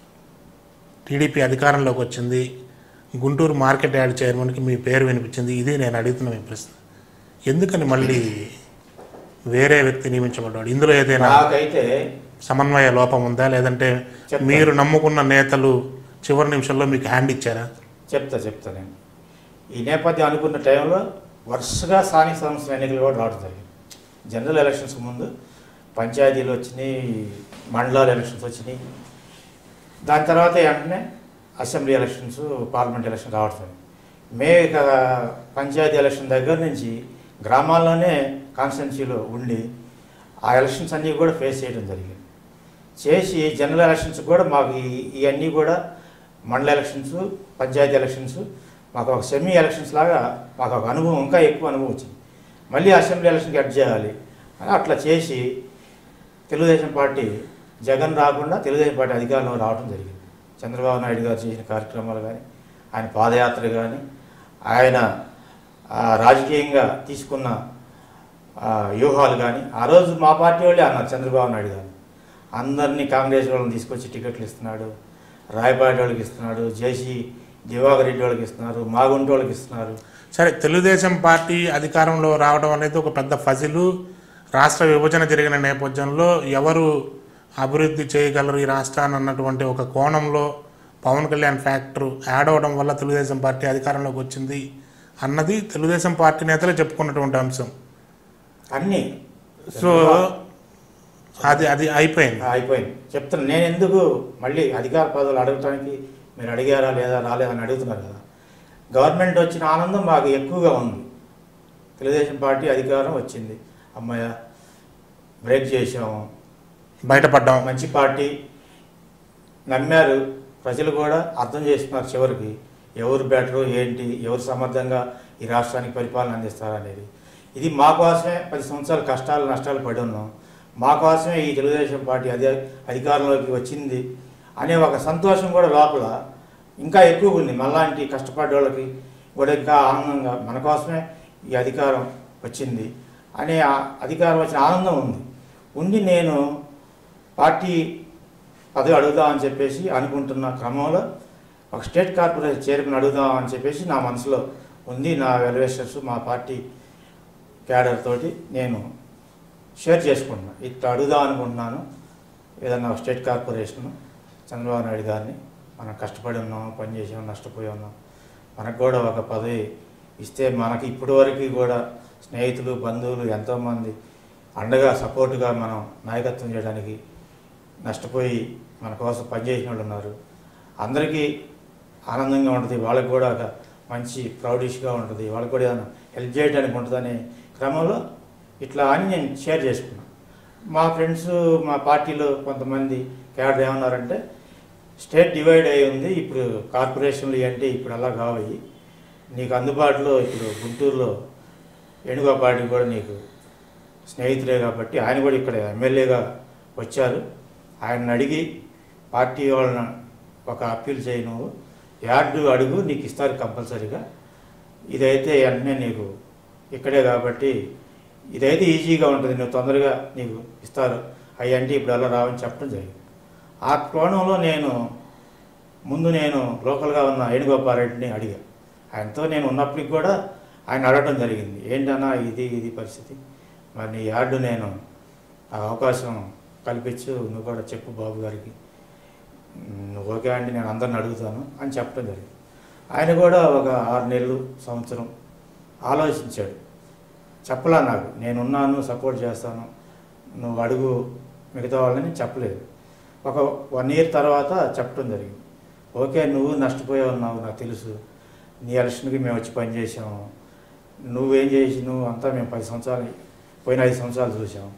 Speaker 1: టీడీపీ అధికారంలోకి వచ్చింది, గుంటూరు మార్కెట్ యార్డ్ చైర్మన్కి మీ పేరు వినిపించింది. ఇది నేను అడుగుతున్న మీ ప్రశ్న, ఎందుకని మళ్ళీ వేరే వ్యక్తి నియమించబడ్డాడు? ఇందులో ఏదైనా
Speaker 2: నాకైతే
Speaker 1: సమన్వయ లోపం ఉందా, లేదంటే మీరు నమ్ముకున్న నేతలు చివరి నిమిషంలో మీకు హ్యాండ్ ఇచ్చారా?
Speaker 2: చెప్తా నేను. ఈ నేపథ్యం అనుకున్న టైంలో వరుసగా స్థానిక సంస్థల ఎన్నికలు కూడా రావడం జరిగింది. జనరల్ ఎలక్షన్స్కి ముందు పంచాయతీలు వచ్చినాయి, మండలాల ఎలక్షన్స్ వచ్చినాయి. దాని తర్వాత వెంటనే అసెంబ్లీ ఎలక్షన్స్, పార్లమెంట్ ఎలక్షన్ రావడం. ఇక పంచాయతీ ఎలక్షన్ దగ్గర నుంచి గ్రామాల్లోనే కాన్స్టిట్యున్సీలో ఉండి ఆ ఎలక్షన్స్ అన్నీ కూడా ఫేస్ చేయడం జరిగింది. చేసి జనరల్ ఎలక్షన్స్ కూడా మాకు ఇవన్నీ కూడా మండల ఎలక్షన్స్, పంచాయతీ ఎలక్షన్స్ మాకు ఒక సెమీ ఎలక్షన్స్ లాగా మాకు ఒక అనుభవం, ఇంకా ఎక్కువ అనుభవం వచ్చింది. మళ్ళీ అసెంబ్లీ ఎలక్షన్కి అడ్ చేయాలి అని అట్లా చేసి తెలుగుదేశం పార్టీ, జగన్ రాకుండా తెలుగుదేశం పార్టీ అధికారంలో రావడం జరిగింది. చంద్రబాబు నాయుడు గారు చేసిన కార్యక్రమాలు కానీ, ఆయన పాదయాత్ర కానీ, ఆయన రాజకీయంగా తీసుకున్న వ్యూహాలు కానీ, ఆ రోజు మా పార్టీ వాళ్ళే అన్నారు చంద్రబాబు నాయుడు గారు, అందరినీ కాంగ్రెస్ వాళ్ళని తీసుకొచ్చి టికెట్లు ఇస్తున్నాడు, రాయపాటి వాళ్ళకి ఇస్తున్నాడు, జేసీ దివాకర్ రెడ్డి వాళ్ళకి ఇస్తున్నారు, మాగుంటి వాళ్ళకి ఇస్తున్నారు.
Speaker 1: సరే, తెలుగుదేశం పార్టీ అధికారంలో రావడం అనేది ఒక పెద్ద ఫజిలు. రాష్ట్ర విభజన జరిగిన నేపథ్యంలో ఎవరు అభివృద్ధి చేయగలరు ఈ రాష్ట్రాన్ని అన్నటువంటి ఒక కోణంలో పవన్ కళ్యాణ్ ఫ్యాక్టర్ యాడ్ అవడం వల్ల తెలుగుదేశం పార్టీ అధికారంలోకి వచ్చింది అన్నది తెలుగుదేశం పార్టీ నేతలే చెప్పుకున్నటువంటి అంశం
Speaker 2: అన్నీ.
Speaker 1: సో అది అయిపోయింది.
Speaker 2: చెప్తాను నేను ఎందుకు మళ్ళీ అధికార పదవులు అడగటానికి మీరు అడిగారా లేదా రాలేదని అడుగుతున్నారు కదా. గవర్నమెంట్ వచ్చిన ఆనందం మాకు ఎక్కువగా ఉంది. తెలుగుదేశం పార్టీ అధికారం వచ్చింది, అమ్మాయ బ్రేక్ చేసాము,
Speaker 1: బయటపడ్డాం,
Speaker 2: మంచి పార్టీ నమ్మారు, ప్రజలు కూడా అర్థం చేసుకున్నారు చివరికి ఎవరు బెటరు ఏంటి, ఎవరు సమర్థంగా ఈ రాష్ట్రానికి పరిపాలన అందిస్తారనేది. ఇది మా కోసమే 10 సంవత్సరాలు కష్టాలు నష్టాలు పడి ఉన్నాం, మా కోసమే ఈ తెలుగుదేశం పార్టీ అధికారంలోకి వచ్చింది అనే ఒక సంతోషం కూడా లోపల ఇంకా ఎక్కువగా ఉంది. మళ్ళాంటి కష్టపడ్డ వాళ్ళకి కూడా ఇంకా ఆనందంగా మన కోసమే ఈ అధికారం వచ్చింది అనే అధికారం వచ్చిన ఆనందం ఉంది. నేను పార్టీ పదవి అడుగుదామని చెప్పేసి అనుకుంటున్న క్రమంలో ఒక స్టేట్ కార్పొరేషన్ చైర్మన్ అడుగుదామని చెప్పేసి నా మనసులో ఉంది. నా వెల్విషర్స్, మా పార్టీ క్యాడర్ తోటి నేను షేర్ చేసుకుంటున్నాను. ఇట్లా అడుగుదాం అనుకుంటున్నాను, ఏదన్నా స్టేట్ కార్పొరేషన్ చంద్రబాబు నాయుడు గారిని, మనం కష్టపడి ఉన్నాం, పనిచేసాం, నష్టపోయి ఉన్నాం, మనకు కూడా ఒక పదవి ఇస్తే మనకి ఇప్పటి వరకు కూడా స్నేహితులు, బంధువులు ఎంతోమంది అండగా సపోర్టుగా మనం నాయకత్వం చేయడానికి నష్టపోయి మన కోసం పనిచేసిన వాళ్ళు ఉన్నారు. అందరికీ ఆనందంగా ఉంటుంది, వాళ్ళకి కూడా ఒక మంచి ప్రౌడిష్గా ఉంటుంది, వాళ్ళకి కూడా ఏదైనా హెల్ప్ చేయడానికి ఉంటుందనే క్రమంలో ఇట్లా అని నేను షేర్ చేసుకున్నాను. మా ఫ్రెండ్స్, మా పార్టీలో కొంతమంది క్యాడర్ ఏమన్నారంటే, స్టేట్ డివైడ్ అయి ఉంది, ఇప్పుడు కార్పొరేషన్లు అంటే ఇప్పుడు అలా కావాలి, నీకు అందుబాటులో ఇప్పుడు గుంటూరులో వేణుగోపాల్ కూడా నీకు స్నేహితులే కాబట్టి ఆయన కూడా ఇక్కడ ఎమ్మెల్యేగా వచ్చారు, ఆయన్ని అడిగి పార్టీ వాళ్ళని ఒక అప్పీల్ చేయి, నువ్వు యార్డు అడుగు, నీకు ఇస్తారు కంపల్సరీగా, ఇదైతే వెంటనే నీకు ఇక్కడే కాబట్టి ఇదైతే ఈజీగా ఉంటుంది, నువ్వు తొందరగా నీకు ఇస్తారు అవి అంటే ఇప్పుడు అలా రావని చెప్పడం జరిగింది. ఆ కోణంలో ముందు నేను లోకల్గా ఉన్న వేణుగోపాలరెడ్డిని అడిగా. ఆయనతో నేను ఉన్నప్పటికి కూడా ఆయన అడగడం జరిగింది, ఏంటన్నా ఇది పరిస్థితి, మరి నీ యార్డు నేను ఆ అవకాశం కల్పించు, నువ్వు కూడా చెప్పు బాబు గారికి, నువ్వు ఓకే అంటే నేను అందరిని అడుగుతాను అని చెప్పడం జరిగింది. ఆయన కూడా ఒక 6 నెలలు సంవత్సరం ఆలోచించాడు. చెప్పలా నాకు, నేనున్నాను, సపోర్ట్ చేస్తాను, నువ్వు అడుగు మిగతా వాళ్ళని చెప్పలేదు. ఒక 1 ఇయర్ తర్వాత చెప్పడం జరిగింది, ఓకే నువ్వు నష్టపోయే ఉన్నావు నాకు తెలుసు, నీ ఎలక్షన్కి మేము వచ్చి పనిచేసాము, నువ్వేం చేసి నువ్వు అంతా మేము 10 సంవత్సరాలు పోయిన 5 సంవత్సరాలు చూసాం,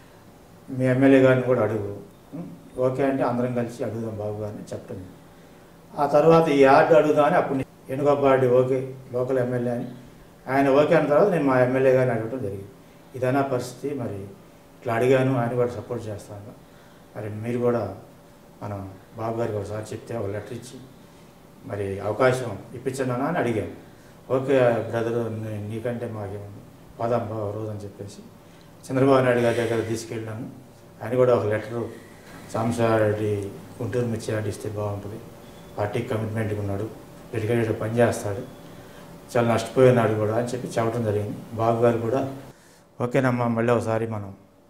Speaker 2: మీ ఎమ్మెల్యే గారిని కూడా అడుగు, ఓకే అంటే అందరం కలిసి అడుగుదాం బాబు గారిని చెప్పడం. ఆ తర్వాత ఈ యార్డు అడుగుదామని అప్పుడు వేణుగోపాల్ ఓకే లోకల్ ఎమ్మెల్యే అని ఆయన ఓకే అన్న తర్వాత నేను మా ఎమ్మెల్యే గారిని అడగడం జరిగింది, ఇదైనా పరిస్థితి, మరి ఇట్లా అడిగాను, ఆయన కూడా సపోర్ట్ చేస్తాను, మరి మీరు కూడా మనం బాబు గారికి ఒకసారి చెప్తే ఒక లెటర్ ఇచ్చి మరి అవకాశం ఇప్పించండి అని అడిగాను. ఓకే బ్రదర్, నీకంటే మాకేముంది, పోదాం బాబు రోజు అని చెప్పేసి చంద్రబాబు నాయుడు గారి దగ్గర తీసుకెళ్ళాను. ఆయన కూడా ఒక లెటరు సాంబశివరెడ్డి గుంటూరు మిర్చి యార్డు ఇస్తే బాగుంటుంది, పార్టీకి కమిట్మెంట్గా ఉన్నాడు, డెడికేటెడ్ పని చేస్తాడు, చాలా నష్టపోయినాడు కూడా అని చెప్పి చెప్పడం జరిగింది. బాబు గారు కూడా ఓకేనమ్మా మళ్ళీ ఒకసారి మనం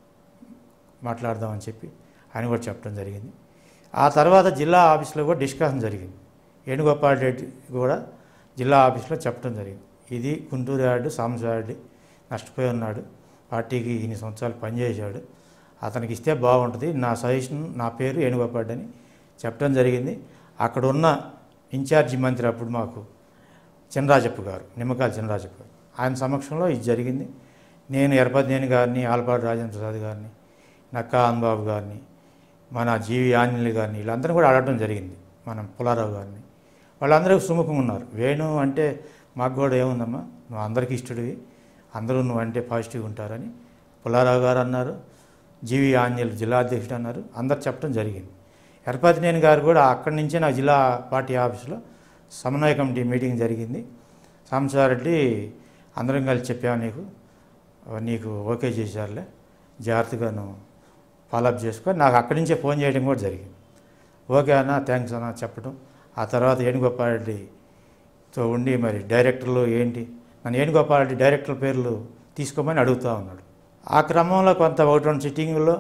Speaker 2: మాట్లాడదామని చెప్పి ఆయన కూడా చెప్పడం జరిగింది. ఆ తర్వాత జిల్లా ఆఫీస్లో కూడా డిస్కషన్ జరిగింది. వేణుగోపాల్ రెడ్డి కూడా జిల్లా ఆఫీస్లో చెప్పడం జరిగింది, ఇది గుంటూరు యార్డు సాంబశివరెడ్డి నష్టపోయి ఉన్నాడు, పార్టీకి ఇన్ని సంవత్సరాలు పనిచేశాడు, అతనికి ఇస్తే బాగుంటుంది, నా సజెషన్, నా పేరు వేణుగోపాల్ అని చెప్పడం జరిగింది. అక్కడ ఉన్న ఇన్ఛార్జి మంత్రి అప్పుడు మాకు చినరాజప్ప గారు, నిమ్మకాయల చినరాజప్ప గారు, ఆయన సమక్షంలో ఇది జరిగింది. నేను ఎరపతినేని గారిని, ఆలపాటి రాజేంద్ర ప్రసాద్ గారిని, నక్కా ఆంబాబు గారిని, మన జీవి ఆంజనేయులు గారిని, వీళ్ళందరూ కూడా అడగడం జరిగింది. మనం పుల్లారావు గారిని, వాళ్ళందరూ సుముఖంగా ఉన్నారు. వేణు అంటే మాకు కూడా ఏముందమ్మా, నువ్వు అందరికీ ఇష్టడివి, అందరూ నువ్వు అంటే పాజిటివ్గా ఉంటారని పుల్లారావు గారు అన్నారు, జీవి ఆంజనేయులు జిల్లా అధ్యక్షుడు అన్నారు, అందరు చెప్పడం జరిగింది. ఎరపతినేని గారు కూడా అక్కడి నుంచే నా జిల్లా పార్టీ ఆఫీసులో సమన్వయ కమిటీ మీటింగ్ జరిగింది. సాంబశివరెడ్డి అందరం కలిసి చెప్పాము, నీకు ఓకే చేశారులే, జాగ్రత్తగా నువ్వు ఫాలోఅప్ చేసుకో, నాకు అక్కడి నుంచే ఫోన్ చేయడం కూడా జరిగింది. ఓకే అన్న, థ్యాంక్స్ అన్న చెప్పడం. ఆ తర్వాత వేణుగోపాల్ రెడ్డితో ఉండి మరి డైరెక్టర్లు ఏంటి, నన్ను వేణుగోపాల్ రెడ్డి డైరెక్టర్ పేర్లు తీసుకోమని అడుగుతూ ఉన్నాడు. ఆ క్రమంలో కొంత 1-2 సిట్టింగుల్లో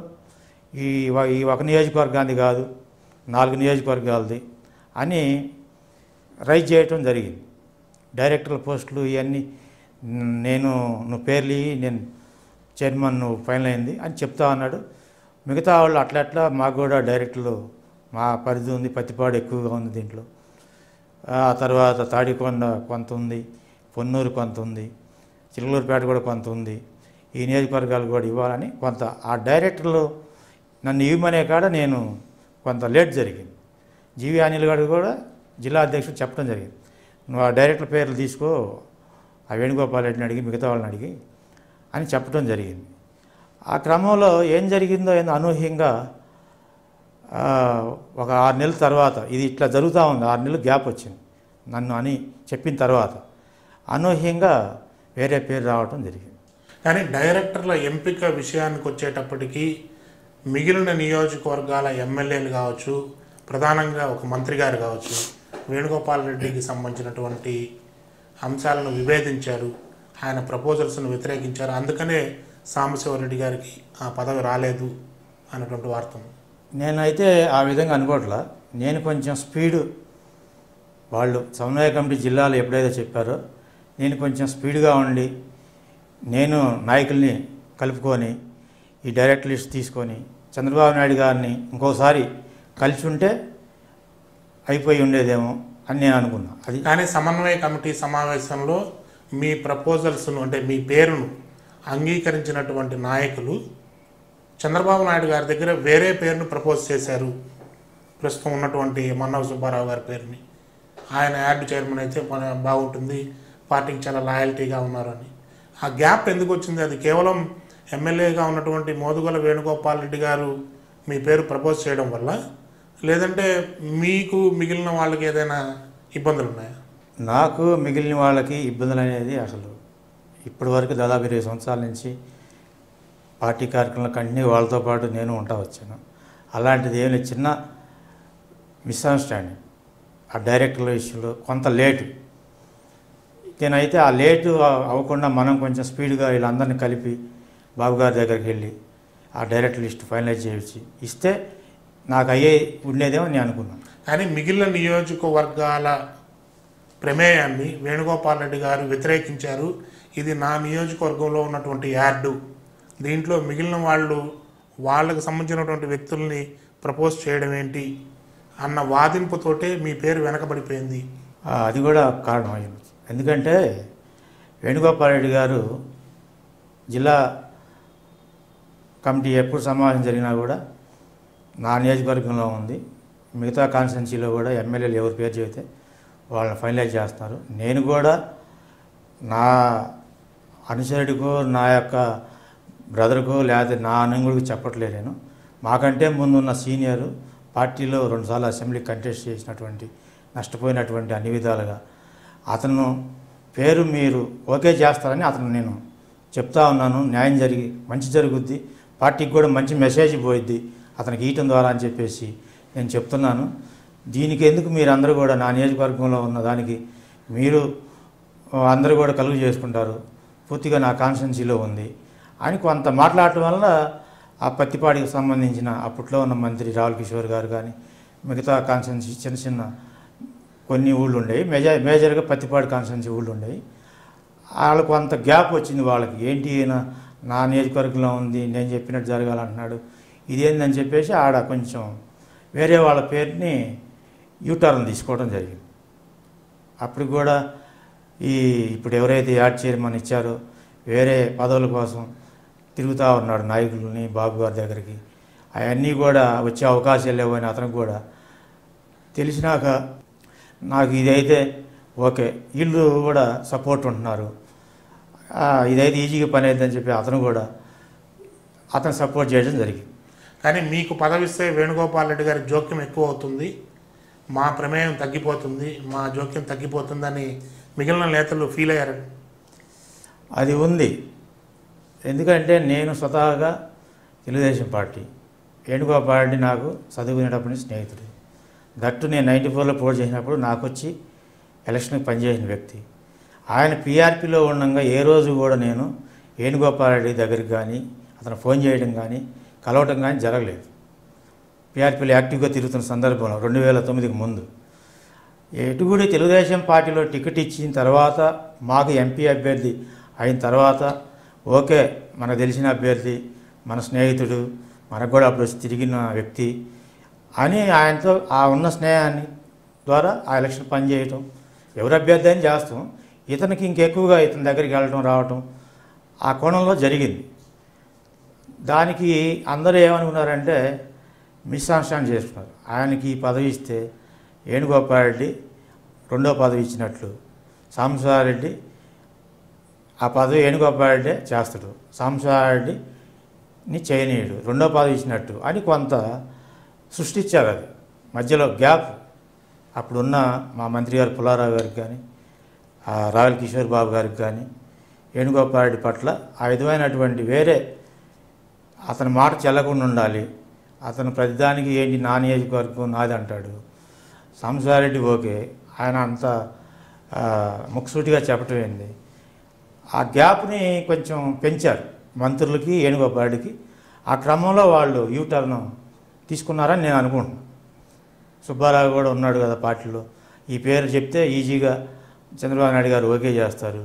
Speaker 2: ఈ ఒక నియోజకవర్గాన్ని కాదు 4 నియోజకవర్గాలది అని రైజ్ చేయటం జరిగింది. డైరెక్టర్ల పోస్టులు ఇవన్నీ నువ్వు పేర్లు నేను చైర్మన్ నువ్వు ఫైనల్ అయింది అని చెప్తా ఉన్నాడు. మిగతా వాళ్ళు అట్లా మాకు కూడా డైరెక్టర్లు మా పరిధి ఉంది, పత్తిపాడు ఎక్కువగా ఉంది దీంట్లో, ఆ తర్వాత తాడికొండ కొంత ఉంది, పొన్నూరు కొంత ఉంది, చిలుకూరుపేట కూడా కొంత ఉంది, ఈ నియోజకవర్గాలు కూడా ఇవ్వాలని కొంత ఆ డైరెక్టర్లు నన్ను ఇవ్వమనే కాడ నేను కొంత లేట్ జరిగింది. జీవి అనిల్ గారు కూడా జిల్లా అధ్యక్షుడు చెప్పడం జరిగింది, నువ్వు ఆ డైరెక్టర్ పేర్లు తీసుకో, ఆ వేణుగోపాల్ రెడ్డిని అడిగి మిగతా వాళ్ళని అడిగి అని చెప్పడం జరిగింది. ఆ క్రమంలో ఏం జరిగిందో అనూహ్యంగా ఒక 6 నెలల తర్వాత ఇది ఇట్లా జరుగుతూ ఉంది, 6 నెలలు గ్యాప్ వచ్చింది నన్ను అని చెప్పిన తర్వాత అనూహ్యంగా వేరే పేరు రావటం జరిగింది.
Speaker 1: కానీ డైరెక్టర్ల ఎంపిక విషయానికి వచ్చేటప్పటికీ మిగిలిన నియోజకవర్గాల ఎమ్మెల్యేలు కావచ్చు, ప్రధానంగా ఒక మంత్రి గారు కావచ్చు, వేణుగోపాల్ రెడ్డికి సంబంధించినటువంటి అంశాలను విభేదించారు, ఆయన ప్రపోజల్స్ను వ్యతిరేకించారు, అందుకనే సాంబశివరెడ్డి గారికి ఆ పదవి రాలేదు అన్నటువంటి వార్త.
Speaker 2: నేనైతే ఆ విధంగా అనుకోవట్లా. నేను కొంచెం స్పీడు, వాళ్ళు సమన్వయ కమిటీ జిల్లాలు ఎప్పుడైతే చెప్పారో నేను కొంచెం స్పీడ్గా ఉండి నేను నాయకుల్ని కలుపుకొని ఈ డైరెక్ట్ లిస్ట్ తీసుకొని చంద్రబాబు నాయుడు గారిని ఇంకోసారి కలిసి ఉంటే అయిపోయి ఉండేదేమో అని నేను అనుకున్నా. అది
Speaker 1: కానీ సమన్వయ కమిటీ సమావేశంలో మీ ప్రపోజల్స్ను అంటే మీ పేరును అంగీకరించినటువంటి నాయకులు చంద్రబాబు నాయుడు గారి దగ్గర వేరే పేరును ప్రపోజ్ చేశారు, ప్రస్తుతం ఉన్నటువంటి మన్నవ సుబ్బారావు గారి పేరుని. ఆయన యార్డు చైర్మన్ అయితే బాగుంటుంది, పార్టీకి చాలా లాయల్టీగా ఉన్నారని. ఆ గ్యాప్ ఎందుకు వచ్చింది? అది కేవలం ఎమ్మెల్యేగా ఉన్నటువంటి మోదుగల వేణుగోపాల్ రెడ్డి గారు మీ పేరు ప్రపోజ్ చేయడం వల్ల, లేదంటే మీకు మిగిలిన వాళ్ళకి ఏదైనా ఇబ్బందులు ఉన్నాయా?
Speaker 2: నాకు మిగిలిన వాళ్ళకి ఇబ్బందులు అనేది అసలు ఇప్పటి వరకు దాదాపు 20 సంవత్సరాల నుంచి పార్టీ కార్యక్రమాలు కంటిన్యూ వాళ్ళతో పాటు నేను ఉంటా వచ్చాను. అలాంటిది ఏమి చిన్న మిస్అండర్స్టాండింగ్ ఆ డైరెక్టర్ల విషయంలో కొంత లేటు. నేనైతే ఆ లేటు అవ్వకుండా మనం కొంచెం స్పీడ్గా వీళ్ళందరినీ కలిపి బాబు గారి దగ్గరికి వెళ్ళి ఆ డైరెక్టర్ లిస్ట్ ఫైనలైజ్ చేయించి ఇస్తే నాకు అయ్యే ఉండేదేమో నేను అనుకున్నాను.
Speaker 1: కానీ మిగిలిన నియోజకవర్గాల ప్రమేయాన్ని వేణుగోపాల్ రెడ్డి గారు వ్యతిరేకించారు. ఇది నా నియోజకవర్గంలో ఉన్నటువంటి యార్డు, దీంట్లో మిగిలిన వాళ్ళకు సంబంధించినటువంటి వ్యక్తుల్ని ప్రపోజ్ చేయడం ఏంటి అన్న వాదింపుతోటే మీ పేరు వెనకబడిపోయింది.
Speaker 2: అది కూడా కారణం అయింది. ఎందుకంటే వేణుగోపాల్ రెడ్డి గారు జిల్లా కమిటీ ఎప్పుడు సమావేశం జరిగినా కూడా నా నియోజకవర్గంలో ఉంది, మిగతా కాన్స్టిట్యున్సీలో కూడా ఎమ్మెల్యేలు ఎవరి పేరు చెబితే వాళ్ళని ఫైనలైజ్ చేస్తున్నారు. నేను కూడా నా అనుచరుడికో నా యొక్క బ్రదర్కో లేకపోతే నా అనుగుడికి చెప్పట్లేదు. నేను మాకంటే ముందున్న సీనియరు పార్టీలో 2 సార్లు అసెంబ్లీ కంటెస్ట్ చేసినటువంటి నష్టపోయినటువంటి అన్ని విధాలుగా అతను పేరు మీరు ఓకే చేస్తారని అతను నేను చెప్తా ఉన్నాను. న్యాయం జరిగి మంచి జరుగుద్ది, పార్టీకి కూడా మంచి మెసేజ్ పోయిద్ది అతనికి ఇయటం ద్వారా అని చెప్పేసి నేను చెప్తున్నాను. దీనికి ఎందుకు మీరు అందరూ కూడా నా నియోజకవర్గంలో ఉన్న దానికి మీరు అందరూ కూడా కలుగు చేసుకుంటారు, పూర్తిగా నా కాన్స్టిట్యున్సీలో ఉంది అని కొంత మాట్లాడటం వల్ల ఆ పత్తిపాడికి సంబంధించిన అప్పట్లో ఉన్న మంత్రి రావుల్ కిషోర్ గారు కానీ మిగతా కాన్స్టిట్యున్సీ చిన్న చిన్న కొన్ని ఊళ్ళు ఉండేవి, మేజర్గా పత్తిపాడు కాన్స్టిట్యున్సీ ఊళ్ళు ఉండేవి. వాళ్ళకు కొంత గ్యాప్ వచ్చింది. వాళ్ళకి ఏంటి నా నియోజకవర్గంలో ఉంది, నేను చెప్పినట్టు జరగాలంటున్నాడు, ఇదేందని చెప్పేసి ఆడ కొంచెం వేరే వాళ్ళ పేరుని యూటర్న్ తీసుకోవడం జరిగింది. అప్పుడు కూడా ఇప్పుడు ఎవరైతే యాడ్ చైర్మన్ ఇచ్చారో వేరే పదవుల కోసం తిరుగుతూ ఉన్నాడు నాయకులని బాబు గారి దగ్గరికి. అవన్నీ కూడా వచ్చే అవకాశాలు లేవని అతనికి కూడా తెలిసినాక నాకు ఇదైతే ఓకే, వీళ్ళు కూడా సపోర్ట్ ఉంటున్నారు, ఇదైతే ఈజీగా పని అవుతుందని చెప్పి అతను సపోర్ట్ చేయడం జరిగింది.
Speaker 1: కానీ మీకు పదవిస్తే వేణుగోపాల్ రెడ్డి గారి జోక్యం ఎక్కువ అవుతుంది, మా ప్రమేయం తగ్గిపోతుంది, మా జోక్యం తగ్గిపోతుందని మిగిలిన నేతలు ఫీల్ అయ్యారు.
Speaker 2: అది ఉంది. ఎందుకంటే నేను స్వతహాగా తెలుగుదేశం పార్టీ, వేణుగోపాల్ రెడ్డి నాకు చదువుకునేటప్పటి స్నేహితుడు. దట్టు నేను 94లో పోటీ చేసినప్పుడు నాకు వచ్చి ఎలక్షన్కి పనిచేసిన వ్యక్తి. ఆయన పీఆర్పీలో ఉండగా ఏ రోజు కూడా నేను వేణుగోపాల్ రెడ్డి దగ్గరికి కానీ అతను ఫోన్ చేయడం కానీ కలవటం కానీ జరగలేదు. పీఆర్పీలో యాక్టివ్గా తిరుగుతున్న సందర్భంలో 2009కి ముందు ఎటుగుడి తెలుగుదేశం పార్టీలో టికెట్ ఇచ్చిన తర్వాత మాకు ఎంపీ అభ్యర్థి అయిన తర్వాత ఓకే, మనకు తెలిసిన అభ్యర్థి, మన స్నేహితుడు, మనకు కూడా అప్పుడు వచ్చి తిరిగిన వ్యక్తి అని ఆయనతో ఆ ఉన్న స్నేహాన్ని ద్వారా ఆ ఎలక్షన్ పనిచేయటం, ఎవరు అభ్యర్థి అని చేస్తాం, ఇతనికి ఇంకెక్కువగా ఇతని దగ్గరికి వెళ్ళటం రావటం ఆ కోణంలో జరిగింది. దానికి అందరూ ఏమనుకున్నారంటే మిస్అండర్స్టాండ్ చేసుకున్నారు. ఆయనకి ఈ పదవి ఇస్తే వేణుగోపాల్ రెడ్డి 2వ పదవి ఇచ్చినట్లు, సాంబశివారెడ్డి ఆ పదవి వేణుగోపాల్ రెడ్డి చేస్తాడు, సాంబశివారెడ్డిని చేయనీయుడు, 2వ పదవి ఇచ్చినట్టు అని కొంత సృష్టించారు. అది మధ్యలో గ్యాప్. అప్పుడున్న మా మంత్రి గారు పుల్లారావు గారికి కానీ రావుల్ కిషోర్ బాబు గారికి కానీ వేణుగోపాల్ రెడ్డి పట్ల ఆ విధమైనటువంటి వేరే అతని మాట చెల్లకుండా ఉండాలి, అతను ప్రతిదానికి ఏంటి నా నియోజకవర్గం నాది అంటాడు, సాంబశివారెడ్డి ఓకే, ఆయన అంత ముక్సూటిగా చెప్పటం ఏంది, ఆ గ్యాప్ని కొంచెం పెంచారు మంత్రులకి వేణుగోపాల్ రెడ్డికి. ఆ క్రమంలో వాళ్ళు యూటర్న్ తీసుకున్నారని నేను అనుకుంటున్నాను. సుబ్బారావు కూడా ఉన్నాడు కదా పార్టీలో, ఈ పేరు చెప్తే ఈజీగా చంద్రబాబు నాయుడు గారు ఓకే చేస్తారు,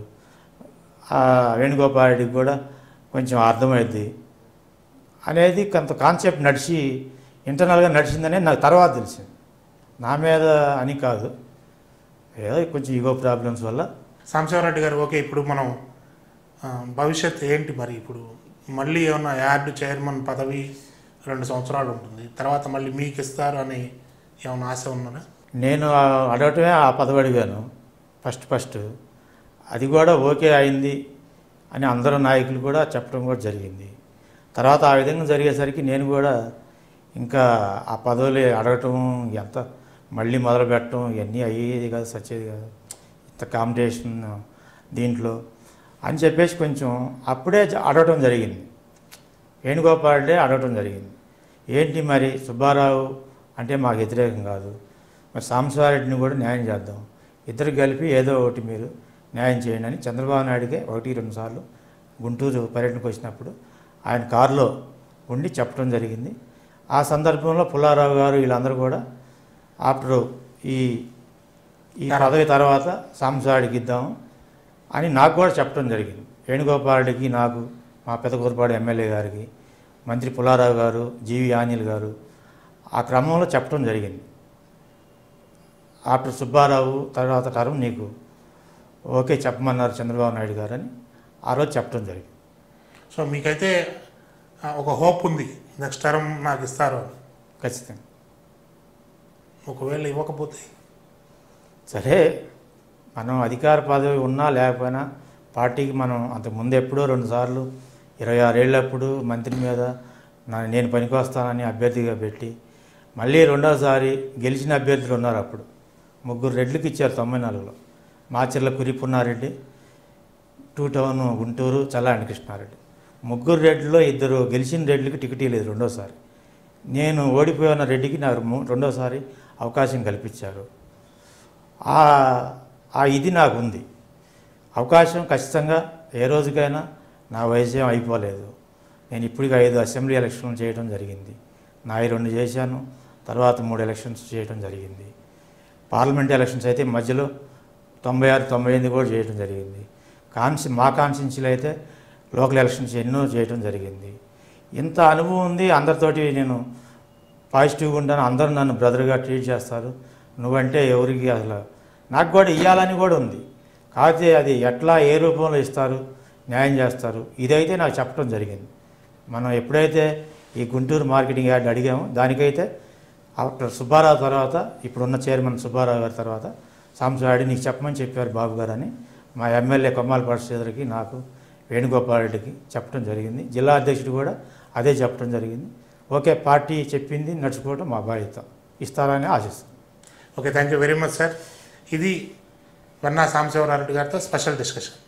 Speaker 2: వేణుగోపాల్ రెడ్డికి కూడా కొంచెం అర్థమైద్ది అనేది కొంత కాన్సెప్ట్ నడిచి ఇంటర్నల్గా నడిచిందనే నాకు తర్వాత తెలిసింది. నా మీద అని కాదు, ఏదో కొంచెం ఈగో ప్రాబ్లమ్స్ వల్ల.
Speaker 1: సాంబశివరెడ్డి గారు ఓకే, ఇప్పుడు మనం భవిష్యత్ ఏంటి మరి? ఇప్పుడు మళ్ళీ ఏమన్నా యార్డ్ చైర్మన్ పదవి 2 సంవత్సరాలు ఉంటుంది, తర్వాత మళ్ళీ మీకు ఇస్తారు అని ఏమైనా ఆశ ఉన్నదా?
Speaker 2: నేను అడగటమే ఆ పదవి అడిగాను ఫస్ట్. అది కూడా ఓకే అయింది అని అందరూ నాయకులు కూడా చెప్పడం కూడా జరిగింది. తర్వాత ఆ విధంగా జరిగేసరికి నేను కూడా ఇంకా ఆ పదవులు అడగటం ఎంత మళ్ళీ మొదలు పెట్టడం ఇవన్నీ అయ్యేది కాదు, సచ్చేది కాదు, ఇంత కాంపిటీషన్ దీంట్లో అని చెప్పేసి కొంచెం అప్పుడే అడగటం జరిగింది. వేణుగోపాల్ రెడ్డి అడగటం జరిగింది, ఏంటి మరి సుబ్బారావు అంటే మాకు వ్యతిరేకం కాదు, మరి సాంబశివారెడ్డిని కూడా న్యాయం చేద్దాం, ఇద్దరు కలిపి ఏదో ఒకటి మీరు న్యాయం చేయండి అని చంద్రబాబు నాయుడికే 1-2 సార్లు గుంటూరు పర్యటనకు వచ్చినప్పుడు ఆయన కారులో ఉండి చెప్పడం జరిగింది. ఆ సందర్భంలో పుల్లారావు గారు వీళ్ళందరూ కూడా ఆఫ్టర్ ఈ పదవి తర్వాత సాంబశివారెడ్డికి ఇద్దాము అని నాకు కూడా చెప్పడం జరిగింది. వేణుగోపాల్ రెడ్డికి, నాకు, మా పెదకూరుపాడు ఎమ్మెల్యే గారికి, మంత్రి పుల్లారావు గారు, జీవి ఆంజనేయులు గారు ఆ క్రమంలో చెప్పడం జరిగింది. ఆఫ్టర్ సుబ్బారావు తర్వాత తరం నీకు ఓకే చెప్పమన్నారు చంద్రబాబు నాయుడు గారు అని ఆ రోజు చెప్పడం జరిగింది.
Speaker 1: సో మీకైతే ఒక హోప్ ఉంది, నెక్స్ట్ టర్మ్ నాకు ఇస్తారు
Speaker 2: ఖచ్చితంగా.
Speaker 1: ఒకవేళ ఇవ్వకపోతే
Speaker 2: సరే, మనం అధికార పదవి ఉన్నా లేకపోయినా పార్టీకి మనం అంతకుముందు ఎప్పుడో 2 సార్లు 26 ఏళ్ళప్పుడు మంత్రి మీద నేను పనికొస్తానని అభ్యర్థిగా పెట్టి మళ్ళీ రెండోసారి గెలిచిన అభ్యర్థులు ఉన్నారు. అప్పుడు 3 రెడ్లకు ఇచ్చారు 94లో. మాచర్ల కురిపున్నారెడ్డి, 2 టౌన్ గుంటూరు చల్లాని కృష్ణారెడ్డి. 3 రెడ్లలో 2 గెలిచిన రెడ్లకి టికెట్ లేదు రెండోసారి. నేను ఓడిపోయిన రెడ్డికి నాకు రెండోసారి అవకాశం కల్పించారు. ఇది నాకు ఉంది అవకాశం. ఖచ్చితంగా ఏ రోజుకైనా నా వయసు అయిపోలేదు. నేను ఇప్పటికి 5 అసెంబ్లీ ఎలక్షన్లు చేయడం జరిగింది. నాయి 2 చేశాను, తర్వాత 3 ఎలక్షన్స్ చేయడం జరిగింది. పార్లమెంట్ ఎలక్షన్స్ అయితే మధ్యలో 96-98 కూడా చేయడం జరిగింది. మా కాన్స్టిట్యున్సీలో అయితే లోకల్ ఎలక్షన్స్ ఎన్నో చేయడం జరిగింది. ఇంత అనుభవం ఉంది. అందరితోటి నేను పాజిటివ్గా ఉంటాను. అందరూ నన్ను బ్రదర్గా ట్రీట్ చేస్తారు. నువ్వంటే ఎవరికి అసలు నాకు కూడా ఇవ్వాలని కూడా ఉంది. కాకపోతే అది ఎట్లా ఏ రూపంలో ఇస్తారు, న్యాయం చేస్తారు, ఇదైతే నాకు చెప్పడం జరిగింది. మనం ఎప్పుడైతే ఈ గుంటూరు మార్కెటింగ్ యార్డ్ అడిగామో దానికైతే ఆఫ్టర్ సుబ్బారావు తర్వాత ఇప్పుడున్న చైర్మన్ సుబ్బారావు గారి తర్వాత సాంబశివారెడ్డి నీకు చెప్పమని చెప్పారు బాబు గారు అని మా ఎమ్మెల్యే కొమ్మాలపాటి శ్రీధర్కి, నాకు, వేణుగోపాల్ రెడ్డికి చెప్పడం జరిగింది. జిల్లా అధ్యక్షుడు కూడా అదే చెప్పడం జరిగింది. ఓకే, పార్టీ చెప్పింది నడుచుకోవడం మా బాధ్యత, ఇస్తారని ఆశిస్తాం.
Speaker 1: Okay, thank you very much sir. ఇది వెన్నా సాంబశివరావు రెడ్డి గారితో స్పెషల్ డిస్కషన్.